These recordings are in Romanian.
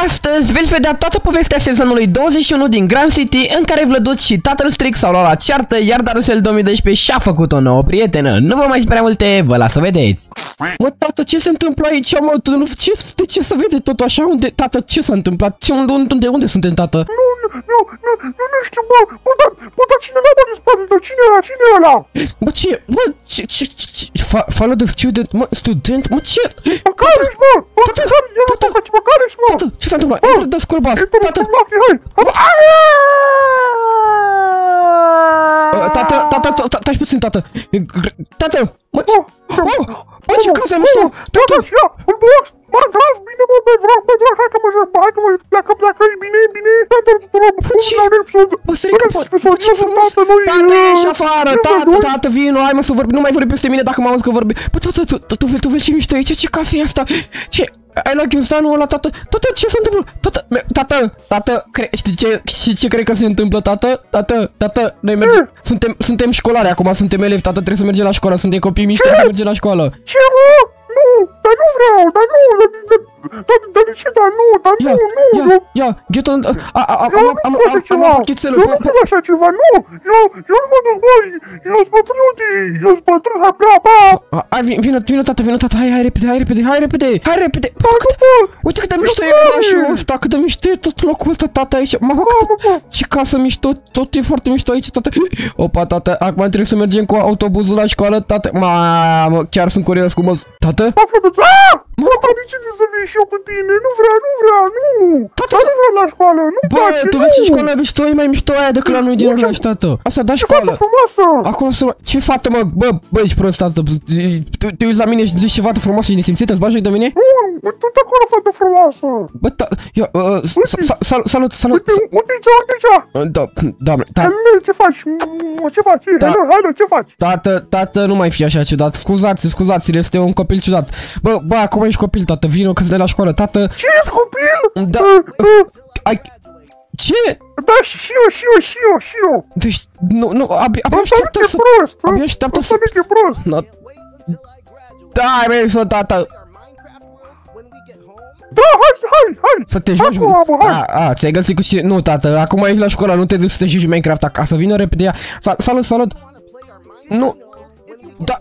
Astăzi veți vedea toată povestea sezonului 21 din Grand City, în care Vlăduț și tatăl Strict s-au luat la ceartă, iar Darusel 2012 și-a făcut o nouă prietenă. Nu vă mai zic prea multe, vă las să vedeți. Mă, tată, ce se întâmplă aici, mă? De ce se vede tot așa? Unde, tată, ce s-a întâmplat? Unde suntem, tată? Nu știu, bă, dar cine n-a din spate? Cine e ăla? Bă, ce? Bă, follow the student, mă, student, mă, ce? Măcareș, mă! Măcareș, mă! Tată, ce s-a întâmplat? Intră de scurbas, tată! Tată, taci puțin, tată! Tată, mă, ce? Bă, ce casă am mișto! Tată, ia, îl box! Mă, drag, bine, mă, bă, drag, hai că mă joc, hai că mă pleacă, e bine, tată, bă, sărică, ce frumos! Tată, ieși afară, tată, vino, hai mă să vorbi, nu mai vorbi peste mine dacă m-am auzit că vorbi. Bă, tată, tu vezi ce mișto aici, ce casă e asta? Ce? Ai luat ghiozdanul ăla, tată? Tată, ce se întâmplă? Tată, știi ce cred că se întâmplă, tată? Noi mergem, suntem școlari acum, suntem elevi, tată, trebuie să mergem la școală, suntem copii mici, trebuie să mergem la școală. Ce, mă? Nu, dar nu vreau, dar de ce, nu. Ia, Gheton, am pachetelul. Eu nu fac așa ceva, nu, eu nu mă duc, băi, eu sunt bătrân, hai pleacă. Vino, tată, hai repede. Uite cât de mișto e orașul ăsta, cât de mișto e tot locul ăsta, tată, aici. Mamă, ce casă mișto, tot e foarte mișto aici, tată. Opa, tată, acum trebuie să mergem cu autobuzul la școală, tată. Mamă, chiar sunt curios cum o... Tată? Mă, de ce să vii și eu cu tine? Nu vreau, nu! Tată, nu vreau la școală, nu-mi place, tu vezi ce școală mișto, e mai mișto aia decât la noi din oraș, tată. Asta, da școală. Ce fată frumoasă! Acolo să... Ce fată, mă? Bă, ești prost, tată. Te uiți la mine și zici ce fată frumoasă și nesimțită, îți bagi de mine? Nu, tu acolo, fată frumoasă! Bă, ia, salut. Uite aici! Doamne, ce faci? Hai, ce faci? Tată, nu mai fi așa ciudat. Scuzați-le, este un copil ciudat. Bă, acum ești copil, tată, vino că-ți dai la școală, tată. Ce ești copil? Da. Ce? Da, și eu. Deci, nu, abia așteaptă să... Abia așteaptă să... Asta e prost. Da, mai să, tată. Da, hai! Să te joci, ți-ai găsit cu nu, tată, acum ești la școală, nu te duci să te joci Minecraft acasă, vină repede, ia. Salut. Nu. Da.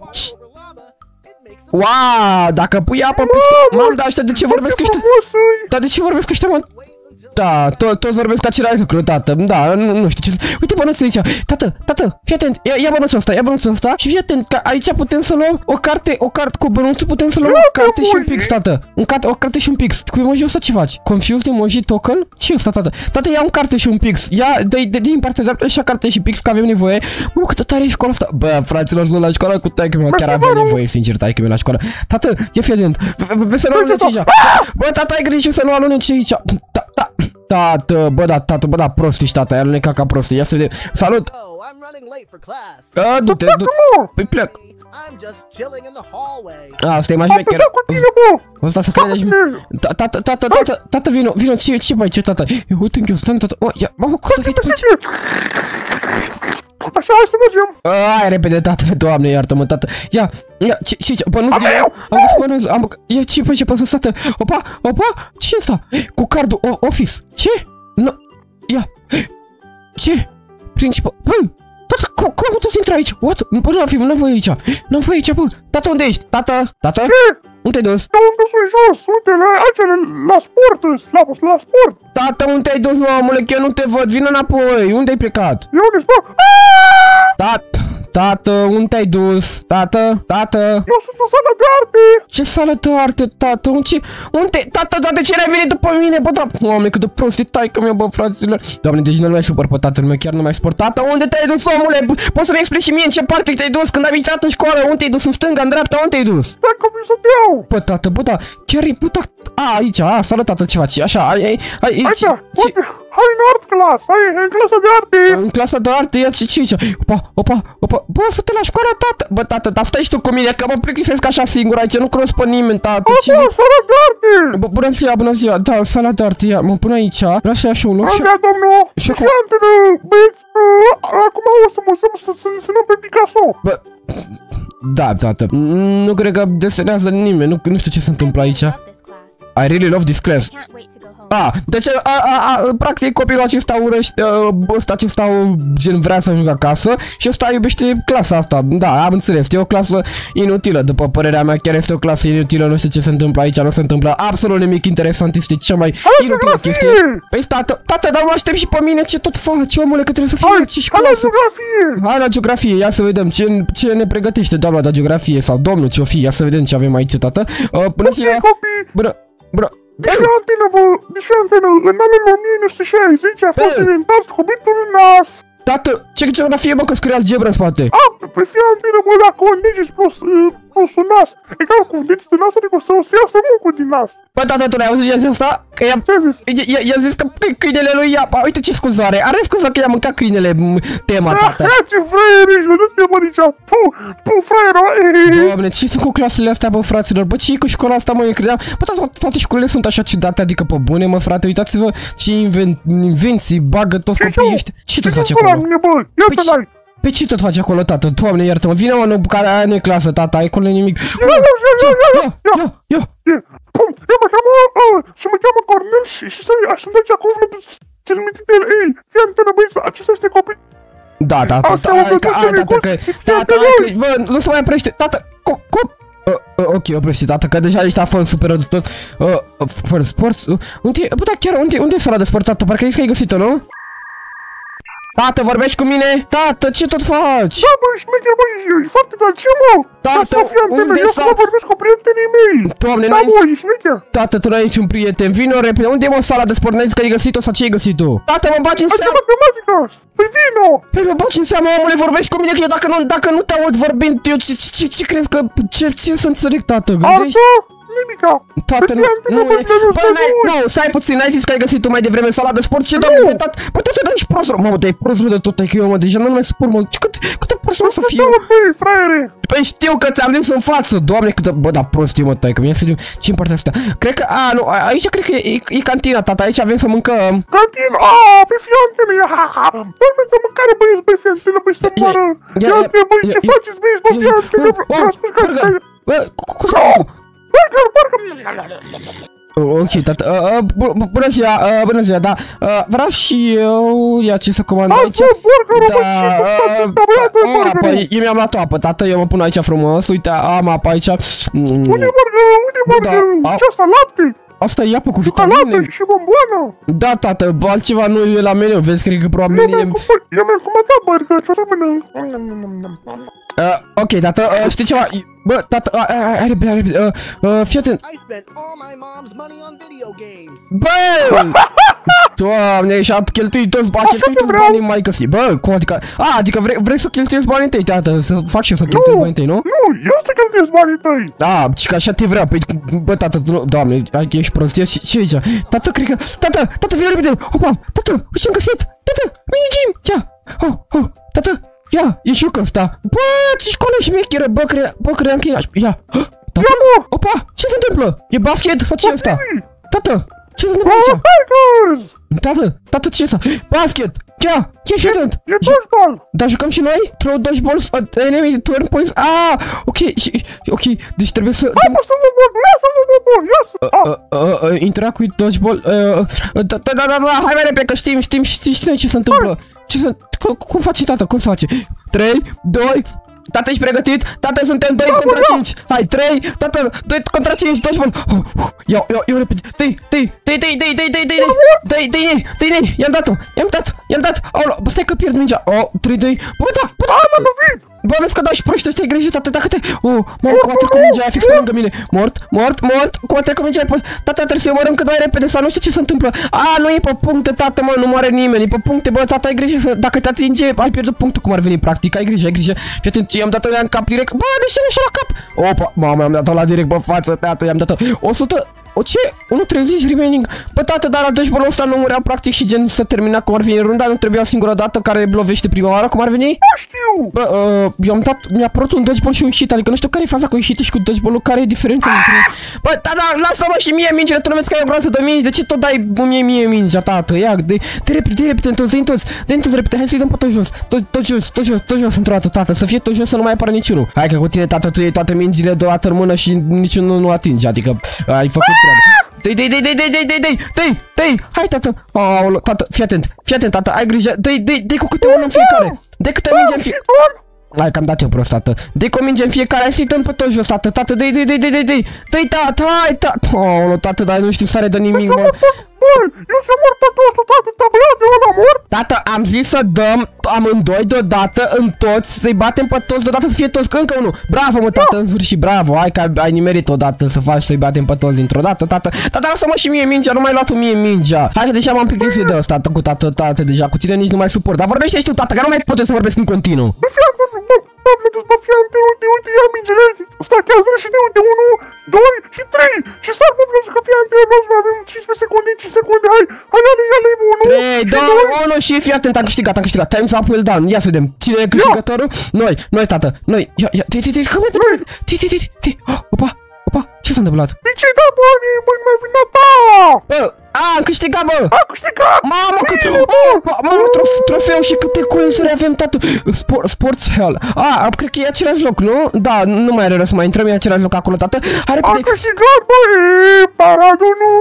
Wow, dacă pui apă peste... Mamă, dar ăștia de ce vorbesc ăștia? Dar de ce vorbesc ăștia, mă? Da, toți vorbesc același lucru, tată. Da, nu știu ce... Uite bănuțul aici. Tată, fii atent. Ia bănuțul ăsta și fii atent că aici putem să luăm o carte cu bănuțul putem să luăm o carte și un pix, tată. O carte și un pix. Cu emoji ăsta ce faci? Confused emoji token? Ce ăsta, tată? Tată, ia un carte și un pix. Ia, dă-i în partea dreaptă și carte și pix, că avem nevoie. Mă, cât tare e școala asta. Bă, fraților, sunt la școală cu taică-meu. Chiar avem nevoie, sincer, taică-meu la școală. Tată, ia fii atent. Vezi să nu aluneci aici. Bă, tată, ai grijă să nu aluneci aici. Tată, bă, da, prost ești, tata, ai alunecat ca prost. Ia să vedem. Salut! Du-te. Păi plec. Asta e mai șmecher. Ăsta să crede și... Tată, vino, ce mai ce, tată? Uite în ghiozdan, tată. Ia, mamă, cum să fii tu? Așa, hai să mergem. Hai repede, tată, doamne, iartă-mă, tată. Ia, ce, bănuț din nou? Am găsit bănuț, ia, ce păsă, tată? Opa, ce e asta? Cu cardul Office, ce? Nu, ia, ce? Principal, bă, tată, cum tu intri aici? What? Bă, n-am voie aici, bă. Tată, unde ești? Tată? Ce? Unde te-ai dus? Eu am dus în jos, uite, la sport, la sport. Tată, unde te-ai dus, mă, omule, că eu nu te văd, vină înapoi, unde ai plecat? Eu unde sport? Tată, unde te-ai dus? Tată? Eu sunt în sala de arte. Ce sală de arte, tată? Unde? Tată, de ce n-ai venit după mine, bă, da? Doamne, cât de prost e taică-meu, bă, fraților. Doamne, deci nu mai supăr pe tatăl meu, chiar nu mai supăr. Tată, unde te-ai dus, omule? Poți să-mi explici și mie în ce parte te-ai dus când ai intrat în școală? Unde te-ai dus? În stânga, în dreapta, unde te-ai dus? Dacă vii să te iau. Bă, tată, bă, da, chiar e, bă, da. Aici, salut, tată, ce faci? Așa, aici, hai în art class, hai în clasa de arte. În clasa de arte, ia ce aici? Opa, bă, să te la școală, tată. Bă, tată, dar stai și tu cu mine, că mă plictisesc așa singur aici, nu cunosc pe nimeni, tată. Sala de arte. Bă, bună ziua, da, sala de arte, ia, mă pun aici, vreau să iau și un loc. Da, domnul, băieți, acum o să senăm pe Picasso. Bă, da, tată, nu cred că desenează nimeni, nu știu ce se întâmplă aici. I really love this class. Deci, practic, copilul acesta urăște, acesta gen vrea să ajungă acasă și ăsta iubește clasa asta. Da, am înțeles, e o clasă inutilă, după părerea mea, chiar este o clasă inutilă, nu știu ce se întâmplă aici, nu se întâmplă absolut nimic interesant, este cea mai inutilă chestie. Păi, tată, dar mă aștept și pe mine, ce tot faci, omule, că trebuie să fie aici și clasă. Hai la geografie, ia să vedem ce ne pregătește doamna de geografie sau domnul ce-o fi, ia să vedem ce avem aici, tată. Bună ziua! Bună! Deși antenă, în anul 1960 a fost inventat scobitul nas. Tată, ce geografie, mă, că scrie algebra în spate? Păi fii antenă, bă, dacă o îndegeți plus un nas, egal cu undeți din nas, adică să o să iasă mucul din nas. Bă, tată, tu n-ai auzit ce a zis asta? Că i-a zis că câinele lui ia, uite ce scuză are scuză că i-a mâncat câinele tema, tată. Ce fraiere, eu nu-ți mă nici pu, fraiera, Doamne, ce sunt cu clasele astea, bă, fraților? Bă, ce e cu școala asta, mă, eu credeam? Bă, toate școlile sunt așa ciudate, adică pe bune, mă, frate, uitați-vă ce invenții bagă toți copiii ăștia. Ce tot face acolo? Pe ce tot face acolo, tată? Doamne, iartă-mă, vine mă, care nu e clasă, tata, ai acolo nimic. Ia! Și mă cheamă Cornel și să-mi deci acum ți-l mintit de el, fii antenă, băi, acesta este copil. Da, tată, bă, nu se mai oprește, tată, ok, oprește, tată, că deja ești afon super rău tot. Fără sport, unde, bă, da, chiar, unde e sala de sport, tată? Parcă că ai găsit-o, nu? Tată, vorbești cu mine? Tată, ce tot faci? Da, bă, șmecher, bă, e foarte tare, ce, mă? Tată, unde eu să vorbesc cu prietenii mei. Doamne, da, bă, e șmecher. Tată, tu n-ai niciun prieten, vino repede, unde e, mă, sala de sport? N-ai zis că ai găsit-o sau ce ai găsit tu? Tată, mă bagi în seamă. Matematică, păi vino. Păi mă bagi în seamă, omule, vorbești cu mine, că eu dacă nu te aud vorbind, eu ce crezi că, ce să înțeleg, tată, gândești? Nimica. Tată, nu, stai puțin, n-ai zis că ai găsit tu mai devreme sala de sport? Ce doamne, tată, bă, tată, dă și prost, mamă, te-ai prost de tot, că eu, mă, deja nu mai suport, mă, cât de prost să fiu? Păi știu că ți-am zis în față, doamne, cât de, bă, da, prost eu, mă, tai, că mi-e să ce în partea asta? Cred că, nu, aici cred că e cantina, tata, aici avem să mâncăm. Cantina, pe fiantele, băi, mă, mâncare, băieți, băi, fiantele, băi, să moară, iată, băi, ce faceți, băieți, băi, fiantele, cum să ok, tată, bună ziua, da, vreau și eu, ia ce să comand aici. Păi, eu mi-am luat apă, tată, eu mă pun aici frumos, uite, am apă aici. Unde mergă, ce asta, lapte? Asta e apă cu vitamine. Și bomboană. Da, tată, altceva nu e la meniu, vezi, cred că probabil e... Eu mi-am comandat burger, ce să mănânc. Ok, tată, știi ceva? Bă, tată, hai repede, fii atent. Bă! Doamne, și-a cheltuit toți banii mai căsii. Bă, cum adică? Adică vrei să cheltuiesc banii tăi, tată, să fac și eu să cheltuiesc banii tăi, nu? Nu, eu să cheltuiesc banii tăi. Da, și că așa te vreau, păi, bă, tată, doamne, ești prostie, ce aici? Tată, cred că, tată, vine repede, opa, tată, uite ce-am găsit, tată, minigame, ia, tată, ia, e și ăsta. Bă, ce școală șmecheră, bă, credeam că era, ia, tată, opa, ce se întâmplă? E basket sau ce e ăsta? Tată, ce se întâmplă aici? Tată, ce e asta? Basket! Ia, fii atent! E dodgeball! Dar jucăm și noi? Throw dodgeballs, enemy turn points, ok, deci trebuie să... Hai, mă, să vă bol, ia să... Interact with dodgeball, da, hai mai repede, că știm noi ce se întâmplă. Cum face, tată, cum se face? 3, 2... Tată, ești pregătit? Tată, suntem 2 contra 5. Hai, 3, tată, 2 contra 5, dodgeball. Iau repede. Dă-i, i-am dat. Bă, stai că pierd mingea. 3, 2, bă, da. Bă, vezi că dau și proști ăștia, ai greșit, tată, dacă te... Mamă, cum a trecut mingea aia fix pe lângă mine. Mort, cum a trecut mingea aia, tată, trebuie să-i omorâm cât mai repede, sau nu știu ce se întâmplă. Nu e pe puncte, tată, mă, nu moare nimeni, e pe puncte, bă, tată, ai grijă, dacă te atinge, ai pierdut punctul, cum ar veni, practic, ai grijă. Fii atent, i-am dat-o în cap direct, bă, de ce nu și la cap? Opa, mamă, i-am dat-o la direct, bă, față, tată, i-am dat-o, 100... Ce? 1.30 remaining. Bă, tată, dar la dodgeball-ul ăsta nu murea practic și gen să termina cum ar veni runda, nu trebuia o singură dată care lovește prima oară, cum ar veni? Nu știu! Bă, mi-a apărut un dodgeball și un hit, adică nu știu care e faza cu hit și cu dodgeball-ul, care e diferența între... Bă, tata, lasă-mă și mie mingile, tu nu vezi că ai o groasă de mingi, de ce tot dai mie mingea, tată? Ia, de repede, dă-i toți repede, hai să-i dăm pe tot jos, tot jos într-o dată, tată, să fie tot jos să nu mai apară niciunul. Hai că cu tine, tată, tu iei toate mingile deodată în mână și niciunul nu atinge, adică ai făcut treaba. Dă-i, hai, tată. Aoleu, tată, fii atent, tată, ai grijă. Dă-i cu câte unul în fiecare. Dă-i câte minge în fiecare. Hai că am dat eu prost, tată. Dă-i cu o minge în fiecare, hai să-i dăm pe toți jos, tată. Tată, dă-i, tată, hai, tată. Aoleu, tată, dar nu știu stare de nimic, mă. Eu să mor pe toți, tată, băiat, eu la mort. Tată, am zis să dăm amândoi deodată în toți, să-i batem pe toți deodată, să fie toți, că încă unul. Bravo, mă, tată, în sfârșit, bravo, hai că ai nimerit odată să faci să-i batem pe toți dintr-o dată, tată. Tată, lasă-mă și mie mingea, nu mai luat-o mie mingea. Hai că deja m-am plictisit de ăsta, cu tată, deja, cu tine nici nu mai suport. Dar vorbește și tu, tată, că nu mai putem să vorbesc în continuu. Bă, fiante, uite, ia mingele, stachează și de uite, 1, 2 și 3 și sar, bă, că fiante, noi avem 15 secunde, 5 secunde, hai, ia-le, 1, 3, 2, 1 și fii atent, am câștigat, time's up, well done, ia să vedem, cine e câștigătorul? Noi, tată, noi, ia, opa, ce s-a întâmplat? De ce da banii, bă, nu mai vine ta? Am câștigat, bă! Am câștigat! Mamă, cât... Mamă, trofeu și câte coinsuri avem, tată! Sports Hell. Cred că e același loc, nu? Da, nu mai are rost să mai intrăm, e același loc acolo, tată. Hai repede! Am câștigat, bă! Paradul nu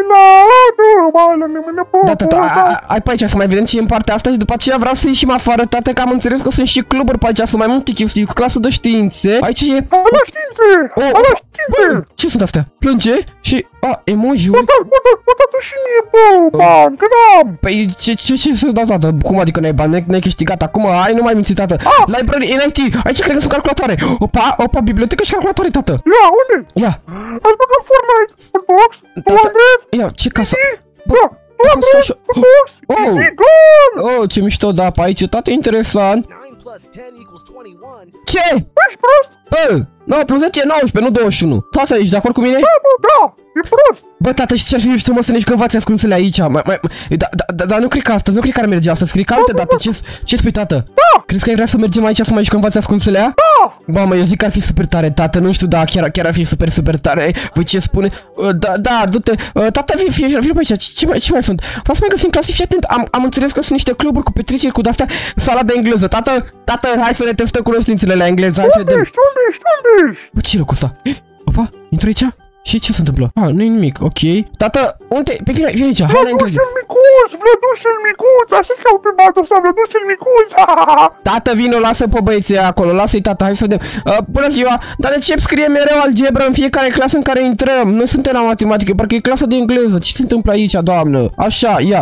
baila, nimeni popoza. Da, tată, hai pe aici să mai vedem ce e în partea asta și după aceea vreau să ieșim afară, tată, că am înțeles că sunt și cluburi pe aici, sunt mai multe chestii, clasă de științe. Aici e... Ala științe! Ce sunt astea? Plânge și... emoji-uri. Bă, tată, și mie, bă, bani, că n-am! Păi, ce să dau, tată? Cum adică n-ai bani? N-ai câștigat acum? Hai, nu mai minți, tată! Library, NFT! Aici cred că sunt calculatoare! Opa, bibliotecă și calculatoare, tată! Ia, unde? Ia! Ați băgat Fortnite, Roblox, 200! Ia, ce casă? Bă, 200, Roblox, easy, gol! Ce mișto, da, pe aici, tată, interesant! 9 plus 10 equals 21. Ce? Ești prost? 9 plus 10 e 19, nu 21. Tată, ești de acord cu mine? Da, e prost! Bă, tată, știi ce-ar fi mișto, mă, să ne jucăm fațe ascunsele aici? Dar nu cred că astăzi, nu cred că ar merge astăzi, cred că altă dată. Ce spui, tată? Da! Crezi că ai vrea să mergem aici să mai jucăm fațe ascunsele? Da! Bă, mă, eu zic că ar fi super tare, tată, nu știu, da, chiar ar fi super tare. Voi ce spune? Da, du-te. Tată, fii pe aici, ce mai sunt? Vreau să mai găsim clase, fii atent, am înțeles că sunt niște cluburi cu petreceri cu de-astea, sala de engleză. Tată, hai să ne testăm cunoștințele la engleză, hai să vedem. Unde ești? Bă, ce e locul ăsta? Opa, intru aici? Și ce se întâmplă? Nu e nimic, ok. Tată, unde? Pe vine aici, hai la engleză. Vlădușel micuț, așa că pe batul ăsta, Vlădușel micuț. Tată, vino, lasă pe băieții acolo, lasă-i, tată, hai să vedem. Bună ziua, dar de ce scrie mereu algebră în fiecare clasă în care intrăm? Noi suntem la matematică, parcă e clasa de engleză. Ce se întâmplă aici, doamnă? Așa, ia.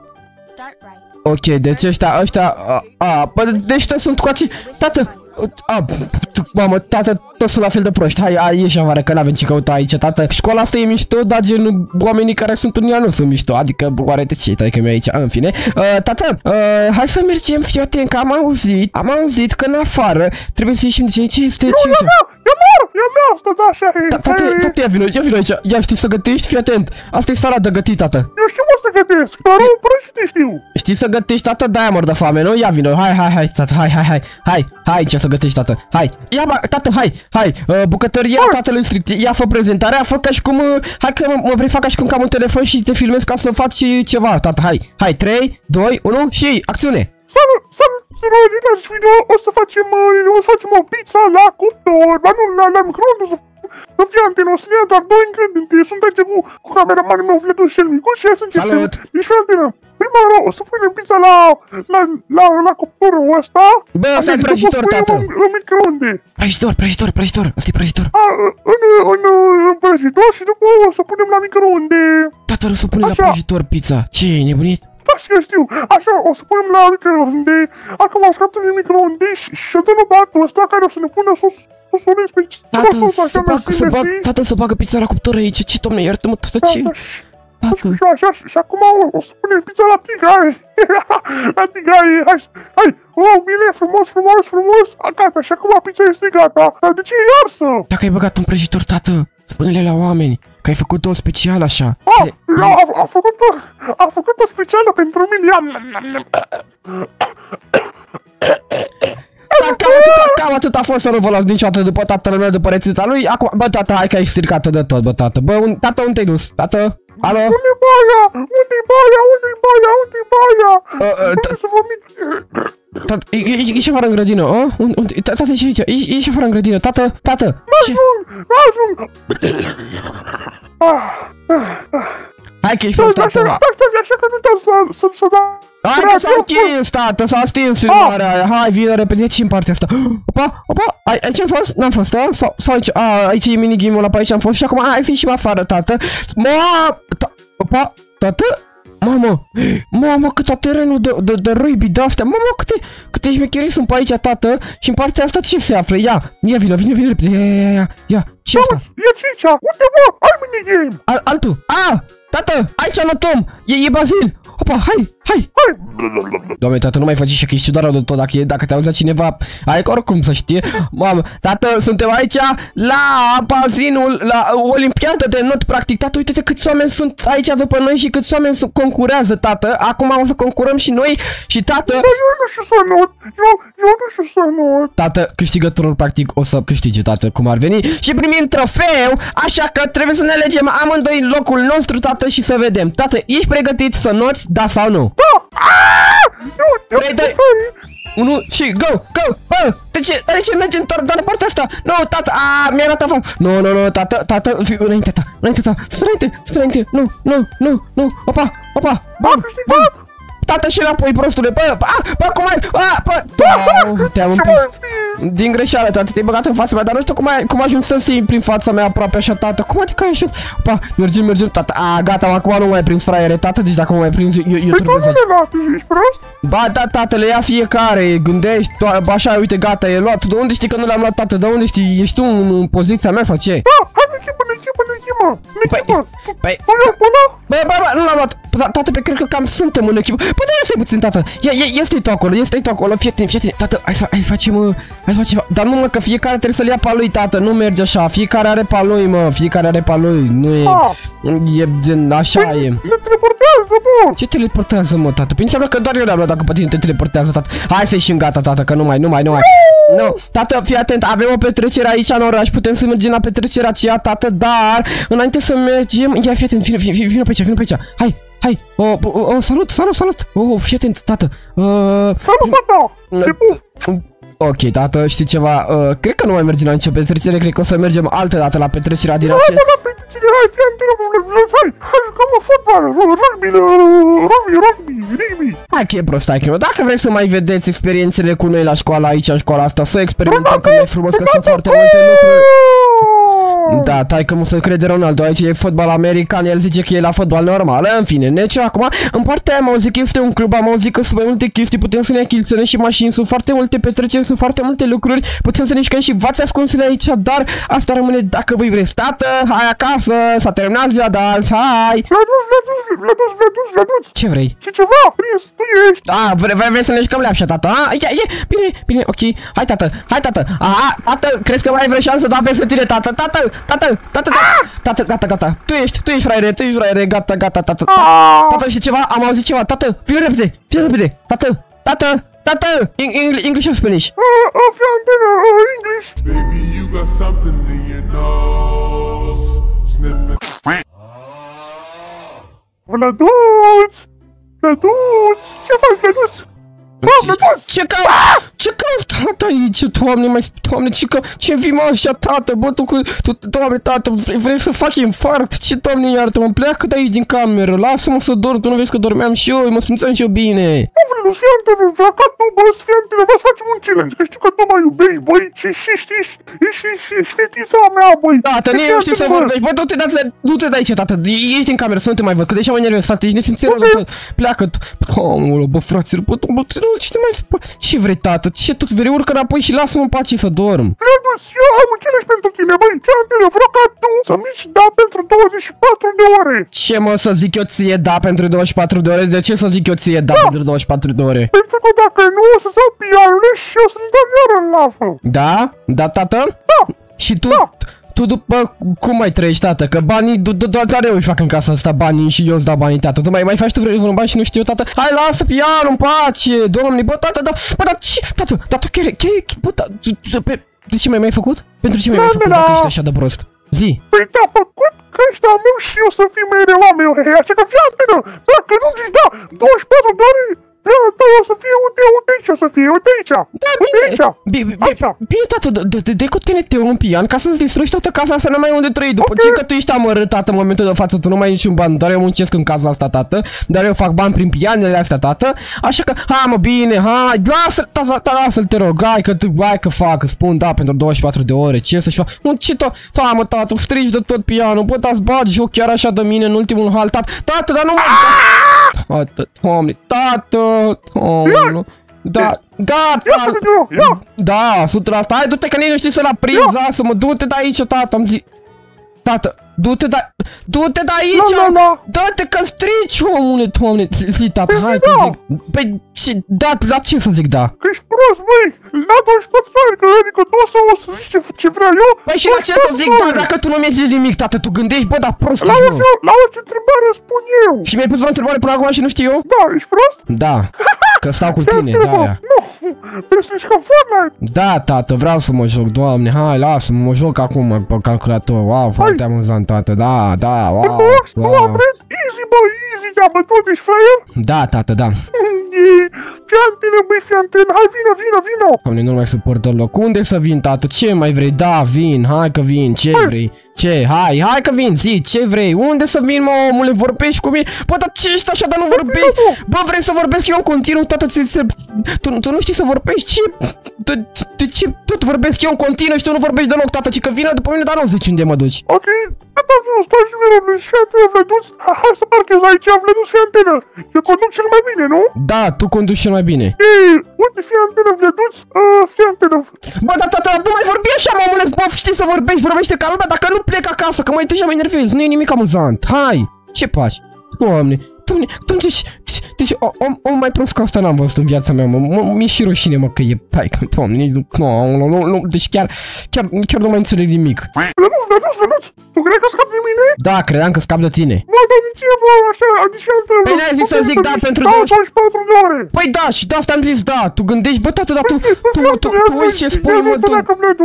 Ok, deci ăștia, deci toți sunt coații. Tată, mamă, tată, toți sunt la fel de proști. Hai, ieși afară, că n-avem ce căuta aici, tată. Școala asta e mișto, dar gen oamenii care sunt în ea nu sunt mișto. Adică, oare de ce? Că mi-e aici, în fine. Tată, hai să mergem, fii atent, că am auzit că în afară trebuie să ieșim. De ce este? E mea asta, da, așa e. Tată, ia vino aici. Ia, știi să gătești? Fii atent. Asta e sala de gătit, tată. Eu știu să gătesc, dar nu prăjite știu. Știi să gătești, tată? De-aia mor de foame, nu? Ia vino, hai, tată, hai, ce să gătești, tată. Hai, tată, hai, bucătăria tatălui strict. Ia, fă prezentarea, fă ca și cum, hai că mă prefac ca și cum am un telefon și te filmez ca să faci ceva, tată, hai, 3, 2, 1 și acțiune. Salut, dragi video, o să facem o pizza la cuptor, dar nu la microonde, să fie antena, o să ne ia doar 2 ingrediente, sunt aici cu cameramanul meu Vlădușel micuț și hai să începem. Salut! Deci fie antena, prima oară o să punem pizza la cuptorul ăsta. Bă, ăsta e prăjitor, tată. În microonde. Prăjitor, ăsta e prăjitor. În prăjitor și după o să punem la microonde. Tată, o să punem la prăjitor pizza. Ce, e nebunit? Da, știu, așa, o să punem la microonde, acum o scoatem din microonde și dăm la batul ăsta care o să ne pună sosul special. Tată, să bagă pizza la cuptor aici, ce, domne, iartă-mă, tată, ce? Și acum o să punem pizza la tigaie. La tigaie, hai, bine, frumos, gata, și acum pizza este gata. De ce e arsă? Dacă ai băgat un prăjitor, tată, spune-le la oameni. Că ai făcut-o special așa. A făcut-o specială pentru mine. Cam atât a fost, să nu vă las niciodată după tatăl meu, după rețeta lui. Acum, bă, tată, hai că ai stricat de tot, bă, tată. Bă, tată, unde te-ai dus? Tată? Alo? Unde-i baia? Unde să vomit? Tată, ieși afară în grădină, Tată, ieși afară în grădină, tată. Ajung! Hai că ești fost, tată. Așa că nu te să da... Hai că s-a închis, tată, s-a stins filmarea aia. Hai, vină repede, ce în partea asta? Opa, aici am fost? N-am fost, da? Sau aici? Aici e minigame-ul ăla, pe aici am fost și acum hai să ieșim afară, tată. Opa, tată? Mamă, cât terenul de rugby de-astea. Mamă, câte șmecherii sunt pe aici, tată. Și în partea asta ce se află? Ia, vină repede. Ia, ce asta? E aici, uite mă, ai minigame. Altul, tată, aici notăm. E Bazil. Opa, hai! Doamne, tată, nu mai faci și că ești doar tot dacă te auzi la cineva. Hai că oricum să știe. Mamă, tată, suntem aici la bazinul, la olimpiadă de not, practic. Tată, uite-te câți oameni sunt aici după noi și câți oameni concurează, tată. Acum o să concurăm și noi și tată... Dar eu nu știu să not, eu nu știu să not. Tată, câștigătorul, practic, o să câștige, tată, cum ar veni. Și primim trofeu, așa că trebuie să ne alegem amândoi locul nostru, tată, și să vedem. Tată, ești pregătit să noți? Da sau nu? Da! Nu, 3, 2, 1 și go! De ce mergi doar în partea asta? Nu, tată, mi-a dat afară. Nu, tată, înainte ta, înainte, nu, opa, bam. Tată, și înapoi, prostule, cum ai, te-am împins. Din greșeală, tată, te-ai băgat în fața mea, dar nu știu cum ajungi să fii prin fața mea aproape așa, tată. Cum adică ai ieșit? Opa, mergem, tată. Gata, acum nu mai prins, fraiere, tată, deci dacă mă mai prins, eu trebuie să... Ești prost? Ba, da, tată, le ia fiecare, gândești, așa, uite, gata, e luat. De unde știi că nu le-am luat, tată? De unde știi? Ești tu în poziția mea sau ce? Da, hai, ne echipă. Păi, nu l-am luat. Tată, pe cred că cam suntem în echipă. Păi, da, stai puțin, tată. Este tu acolo, fii atent, tată, hai să facem, dar nu, mă, că fiecare trebuie să-l ia pe lui, tată, nu merge așa, fiecare are pe lui, nu e gen, așa e. Ne teleportează, mă. Ce teleportează, mă, tată? Păi înseamnă că doar eu le-am luat dacă pe tine te teleportează, tată. Hai să ieșim, gata, tată, că nu mai. Nu, tată, fii atent, avem o petrecere aici în oraș, putem să mergem la petrecerea aceea, tată, dar înainte să mergem, ia, fii atent, vină pe aici, hai. Salut. Fii atent, tată. Salut, fata. Ok, tată, știi ceva? Cred că nu mai mergem la nicio petrecere, cred că o să mergem altă dată la petrecerea din aceea. Hai, jucăm fotbal, rugby. Hai că e prost, dacă vrei să mai vedeți experiențele cu noi la școală, aici în școala asta, să experimentăm că mai frumos, că sunt foarte multe lucruri. Da, taică mu să crede Ronaldo, aici e fotbal american, el zice că e la fotbal normal, în fine, nece acum, în partea aia am auzit că este un club, am auzit că sunt mai multe chestii, putem să ne achilționăm și mașini, sunt foarte multe petreceri, sunt foarte multe lucruri, putem să ne jucăm și v-ați ascunsele aici, dar asta rămâne dacă voi vreți, tată, hai acasă, s-a terminat ziua de azi, hai! Vladus! Ce vrei? Și ceva, tu ești! Vrei să ne jucăm leapșa, tată, bine, ok, hai tată, tată, crezi că mai ai vreo șansă, da, pe tine, tată, gata, tu ești fraiere, gata, tată, știi ceva, am auzit ceva, tată, fii repede, tată, English or Spanish? English. Baby, you got something in your nose, sniffing. Vladus, ce faci, Vladus? Ce cauți, tată, aici, Doamne, ce vii, mă, așa, tată, bă, Doamne, tată, vrei să fac infarct, ce, Doamne, iartă-mă, pleacă de aici din cameră, lasă-mă să dorm, tu nu vezi că dormeam și eu, mă simțeam și eu bine. Nu vreau, fii antene, vlacat, nu, bă, fii antene, vă să facem un challenge, că știu că tu mă iubești, băi, și ești fetița mea, băi. Tată, nu eu știu să vorbești, bă, nu te dai aici, tată, ești în cameră, să nu te mai văd, că deja mă nervez, tată, ești nesimțit rău de tot, pleacă, bă, fraților, bă, ce te mai spui? Ce vrei, tată? Ce tu vrei? Urcă înapoi și lasă-mă în pace să dorm. Vladus, eu am un challenge pentru tine, băi, fii antene, vreau ca tu să mici da pentru 24 de ore. Ce, mă, să zic eu ție da pentru 24 de ore? De ce să zic eu ție da pentru 24 de ore? Pentru că dacă nu, o să iau pianele și o să-mi dau iar în lavă. Da? Da, tată? Da. Și tu? Da. Tu după cum mai trăiești, tată? Că banii, doar eu își fac în casa asta banii și eu îți dau banii, tată. Tu mai faci tu vreun bani și nu știu eu, tată? Hai, lasă pianul în pace, domnule, bă, tată, dar ce? Tată, chiar, bă, de ce mi-ai făcut? Pentru ce mi-ai făcut dacă ești așa de prost? Zi! Păi te-a făcut că ești al meu și eu să fii mereu al meu, așa că fii atentă, dacă nu zici da, 24 de ore, Da, o să fie, uite aici, o să fie, uite aici. Da, bine, tată, dă cu TNT un pian ca să-ți distrugi toată casa să nu mai ai unde trăi. După ce că tu ești amărât, tată, în momentul de față, tu nu mai ai niciun ban, doar eu muncesc în casa asta, tată, dar eu fac bani prin pianele astea, tată, așa că, hai mă, bine, hai, lasă-l, te rog, hai că fac, îți spun, da, pentru 24 de ore, ce să-și fac, nu, ce mă, tată, strigi de tot pianul, bă, dați bagi joc chiar așa de mine în ultimul hal, tată, dar nu mă... Tată, Doamne, tată, Doamne, da, 100%, hai, du-te că nici nu știi să-l aprinzi, lasă-mă, du-te de aici, tată, am zis, tată, du-te de aici, dă-te că strici, omule, Doamne, zi, tată, hai că zic, păi, da, ce să zic, da? Că ești prost, băi, la 24 de ore, adică tu o să zici ce vreau eu? Păi și la ce să zic, da, dacă tu nu mi-ai zis nimic, tată, tu gândești, bă, da, prost, la orice întrebare spun eu. Și mi-ai pus o întrebare până acum și nu știu eu? Da, ești prost? Da, că stau cu tine, de-aia. Nu, trebuie să ești ca Fortnite. Da, tată, vreau să mă joc, Doamne, hai, lasă-mă, mă joc acum pe calculator, wow, foarte amuzant, tată, da, wow. Tu aprins? Easy, bă, easy, te-am bătut, ești fraier? Da, tată, da. Fiantele, băi, fiantele, hai, vino. Doamne, nu mai suport deloc. Unde să vin, tată? Ce mai vrei? Da, vin, hai că vin, ce vrei? Ce? Hai că vin, zi, ce vrei? Unde să vin, mă, omule? Vorbești cu mine? Bă, dar ce ești așa, dar nu vorbești? Bă, vrei să vorbesc eu în continuu, tată? Tu nu știi să vorbești? Ce? De ce tot vorbesc eu în continuu și tu nu vorbești deloc, tată? Ci că vină după mine, dar nu zici unde mă duci. Ok, tata, vreau, stai și vină, fiantele, Vleduț. Hai să parchez aici, Vleduț, fiantele. Eu conduc cel mai bine, nu? Da, tu conduci cel mai bine. Ei, uite, fiantele, Vleduț, fiantele. Bă, dar tata, nu mai vorbi așa, mă, omule, bă, știi să vorbești, vorbește ca lumea, dacă nu plec acasă, că mai deja mă enervez, nu e nimic amuzant. Hai, ce faci? Doamne, deci, om mai prost ca asta n-am văzut în viața mea, mi-e și rușine, mă, că e, hai, Doamne, nu, deci chiar nu mai înțeleg nimic. Vleduț, tu crezi că scap de mine? Da, credeam că scap de tine. Bă, dar de ce, bă, așa, adică... Păi n-ai zis să zic da pentru 24 de ore. Păi da, și de asta am zis da, tu gândești, bă, tată, dar tu uiți ce spui, mă, tu...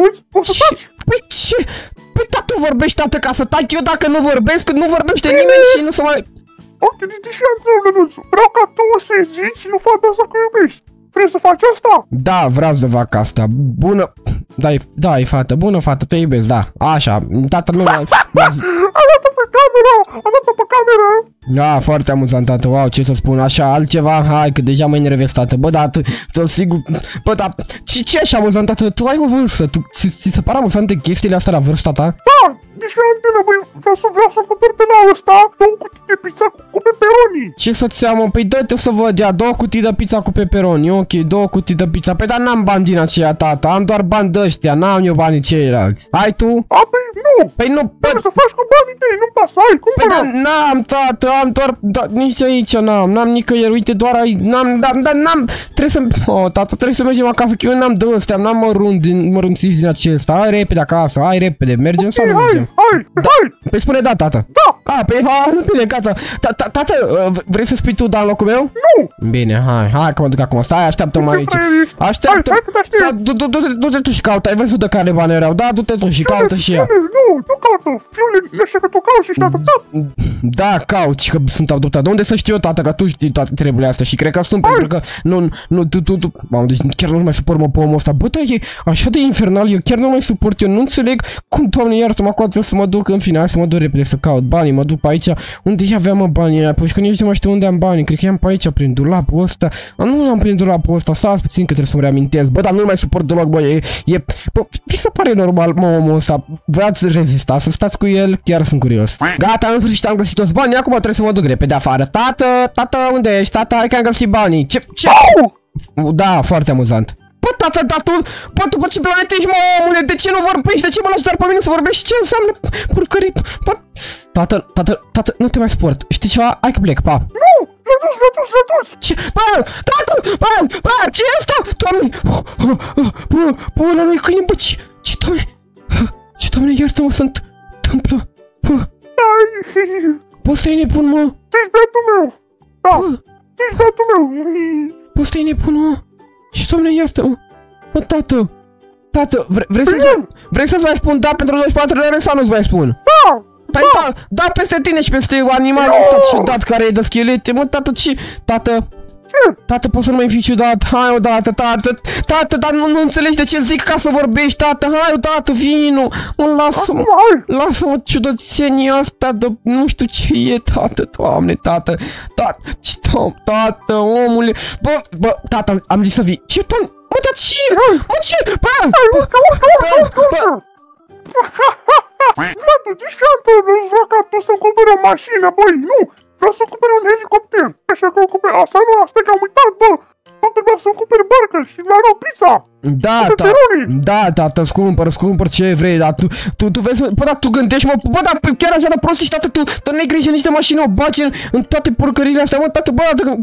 Păi ce? Păi da, tu vorbești, tată, ca să tac eu dacă nu vorbesc, nu vorbește nimeni și nu se mai... Ok, deci Vleduț, vreau ca tu să zici și nu fac asta că iubești. Vrei să faci asta? Da, vreau să fac asta. Bună... Da, e fată, bună fată, te iubesc, da. Așa, tată nu... Arată pe cameră! Da, foarte amuzant, tată, wow, ce să spun, așa, altceva, hai, că deja mă enervez, tată, bă, da, sigur, bă, da, ce așa amuzant, tată, tu ai o vârstă, ți se pare amuzante chestiile astea la vârsta ta? Da, deci antena, băi, vreau să cumpăr de la ăsta 2 cutii de pizza cu pepperoni. Ce să-ți seamă, păi dă-te să văd, ia, 2 cutii de pizza cu pepperoni, ok, 2 cutii de pizza, păi dar n-am bani din aceea, tată, am doar bani de ăștia, n-am eu banii ceilalți, ai tu? A, păi nu! Păi nu, trebuie să faci cu banii tăi, nu pasă, ai, cum? Păi da, n-am, tată, am doar, nici aici n-am nicăieri, uite, doar aici, n-am, trebuie să, tată, trebuie să mergem acasă, că eu n-am de ăstea, n-am mărunțiți din acesta, hai repede acasă, hai repede, mergem sau nu mergem? Hai! Păi spune da, tată. Da! A, păi bine, gata. Tată, vrei să spui tu da în locul meu? Nu! Bine, hai că mă duc acum, stai, așteaptă-mă aici. Așteaptă. Du-te tu și caută, ai văzut de care bani erau, da? Du-te tu și caută și ea. Nu caută, fiule, așa că tu cauți și ești adoptat. Da, caut și că sunt adoptat. De unde să știu eu, tată, că tu știi toate treburile astea și cred că sunt, pentru că nu, tu, mamă, deci chiar nu mai suport, mă, pe omul ăsta. Bă, da, e așa de infernal, eu chiar nu mai suport, eu nu înțeleg cum, Doamne, iartă-mă, acum să mă duc în fine, hai să mă duc repede să caut banii, mă duc pe aici, unde aveam, mă, banii aia, păi că nici nu mai știu unde am banii, cred că i-am pe aici, prin dulapul ăsta, nu l-am prin dulapul ăsta, stați puțin că trebuie să-mi reamintesc, bă, dar nu mai suport deloc, bă, bă, vi se pare normal, mă, omul ăsta, v-ați rezista, să stați cu el, chiar sunt curios. Gata, în sfârșit am găsit toți banii, acum trebuie să mă duc repede afară, tată, unde ești, tată, hai că am găsit banii, ce? Da, foarte amuzant. Bă, tată, dar tu pe ce planetă ești, mă, omule, de ce nu vorbești, de ce mă lași doar pe mine să vorbești, ce înseamnă purcării, bă, tată, nu te mai suport, știi ceva, hai că plec, pa. Nu, Vleduț. Ce, bă, tată, bă, ce e asta, Doamne, bă, ăla nu-i câine, bă, ce, Doamne, iartă-mă, se întâmplă, bă, bă, stai nebun, mă, ești băiatul meu, da, ești băiatul meu, bă, stai nebun, mă. Și, Doamne, iartă-mă! Bă, tată, vrei să-ți mai spun da pentru 24 de ore sau nu-ți mai spun? Da! Păi da peste tine și peste animalul ăsta ciudat care e de schelete, mă, tată, ce? Tată? Ce? Tată, poți să nu mai fii ciudat? Hai odată, tată. Tată, dar nu înțelegi de ce zic ca să vorbești, tată. Hai odată, vino. Mă, lasă-mă. Lasă-mă ciudățenia asta de nu știu ce e, tată. Doamne, tată. Tată, omule. Bă, tată, am zis să vii. Ce, Doamne? Mă, dar ce? Mă, ce? Bă! Vladu, de ce am vrut ca tu să-mi cumperi o mașină, băi? Nu! Vreau să cumperi un helicopter. Așa că o cumperi. Asta nu, asta că am uitat, bă. Nu trebuia să-mi cumperi burger și la rog pizza. Da, tată, scumpăr ce vrei, dar tu vezi, bă, dar tu gândești, mă, bă, dar chiar așa de prost ești, tată, tu nu ai grijă nici de mașină, o bagi în toate porcările astea, mă, tată,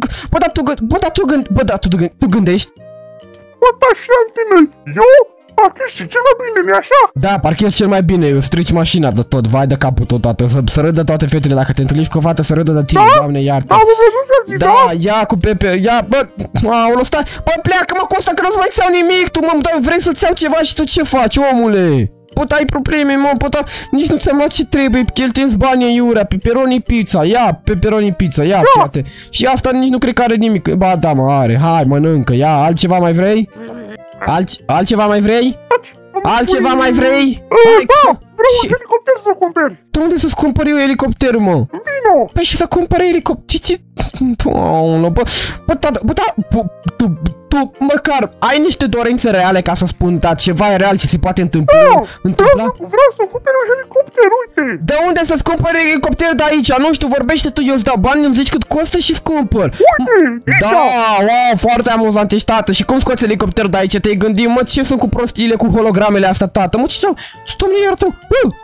tu gândești? Bă, da, și tine, eu? Parchezi cel mai bine, nu-i așa? Da, parchezi cel mai bine, eu strici mașina de tot, vai de capul tot, tată, să râdă toate fetele, dacă te întâlnești cu o fată, să râdă de tine, Doamne, iartă. Da, mă, văzut, da, ia cu Pepe, ia, bă, aolo, stai, bă, pleacă, mă, Costa, că nu-ți mai ți-au nimic, tu, mă, dai, vrei să-ți iau ceva și tu ce faci, omule? Pot, ai probleme, mă, nici nu ți-am luat ce trebuie, cheltuiesc banii iurea, pepperoni pizza, ia, pepperoni pizza, ia, frate. Și asta nici nu cred că are nimic, ba, da, mă, are, hai, mănâncă, ia, altceva mai vrei? Altceva mai vrei? Altceva mai vrei? Hai, da, vreau un helicopter să cumperi. De unde să-ți cumpăr eu elicopterul, mă? Vino! Păi și să cumpăr elicopter, ce? Tu măcar ai niște dorințe reale ca să spun, da, ceva e real ce se poate întâmpla? Vreau să cumperi un helicopter, uite! De unde să-ți cumpări elicopter de aici? Nu știu, vorbește tu, eu îți dau bani, îmi zici cât costă și-ți cumpăr. Uite, da, wow, foarte amuzant ești, tată. Și cum scoți elicopter de aici? Te-ai gândit, mă, ce sunt cu prostiile, cu hologramele astea, tată? Mă, ce Doamne, iartă,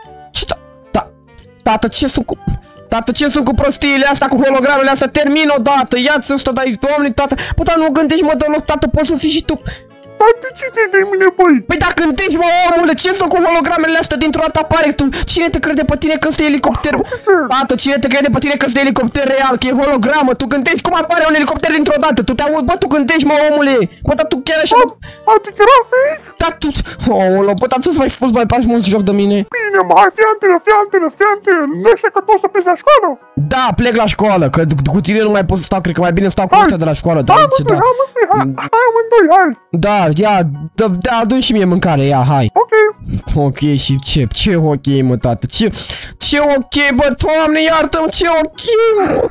tată, ce sunt cu... Tată, ce sunt cu prostiile astea, cu hologramele astea? Termin odată, ia-ți ăsta de aici, Doamne, tată. Bă, dar nu gândești, mă, deloc, tată, poți să fii și tu. Dar de ce te-ai de mine, băi? Păi dacă gândești, mă, omule, ce sunt cu hologramele astea dintr-o dată apare tu? Cine te crede pe tine că ăsta e elicopter? Tată, cine te crede pe tine că ăsta e elicopter real, că e hologramă? Tu gândești cum apare un elicopter dintr-o dată? Tu te auzi, bă, tu gândești, mă, omule. Bă, dar tu chiar așa... Adică era fake? Da, tu... Oolo, bă, dar tu să mai faci mult joc de mine. Bine, mă, hai, fii antenă. Nu așa că tu o să pleci la școală? Da, plec la școală, că cu tine nu mai pot să stau, cred că mai bine stau cu ăștia de la școală. Hai, amândoi, hai. Da, ia, da, adu-mi și mie mâncare, ia, hai. Ok, și ce ok, mă, tată, ce ok, bă, Doamne, iartă-mă, ce ok, mă.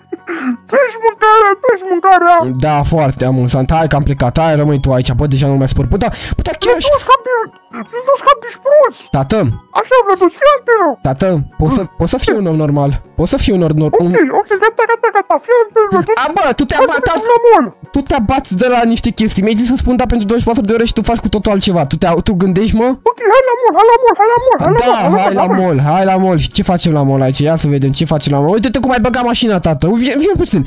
Treci mâncarea. Da, foarte amuzant, hai că am plecat, hai, rămâi tu aici, bă, deja nu mai spor, bă, da, chiar așa. Nu scap de șpruț. Tată. Așa, Vladu, fii antenă. Tată, poți să fii un om normal, poți să fii un om normal. Ok, gata, fii antenă. A, bă, tu te abați de la niște chestii, mi-ai zis să spun da pentru 24 de ore și tu faci cu totul altceva, tu gândești, mă? Ok, hai la mall. Da, hai la mall, și ce facem la mall aici? Ia să vedem ce facem la mall. Uite-te cum ai băgat mașina, tată, vine puțin,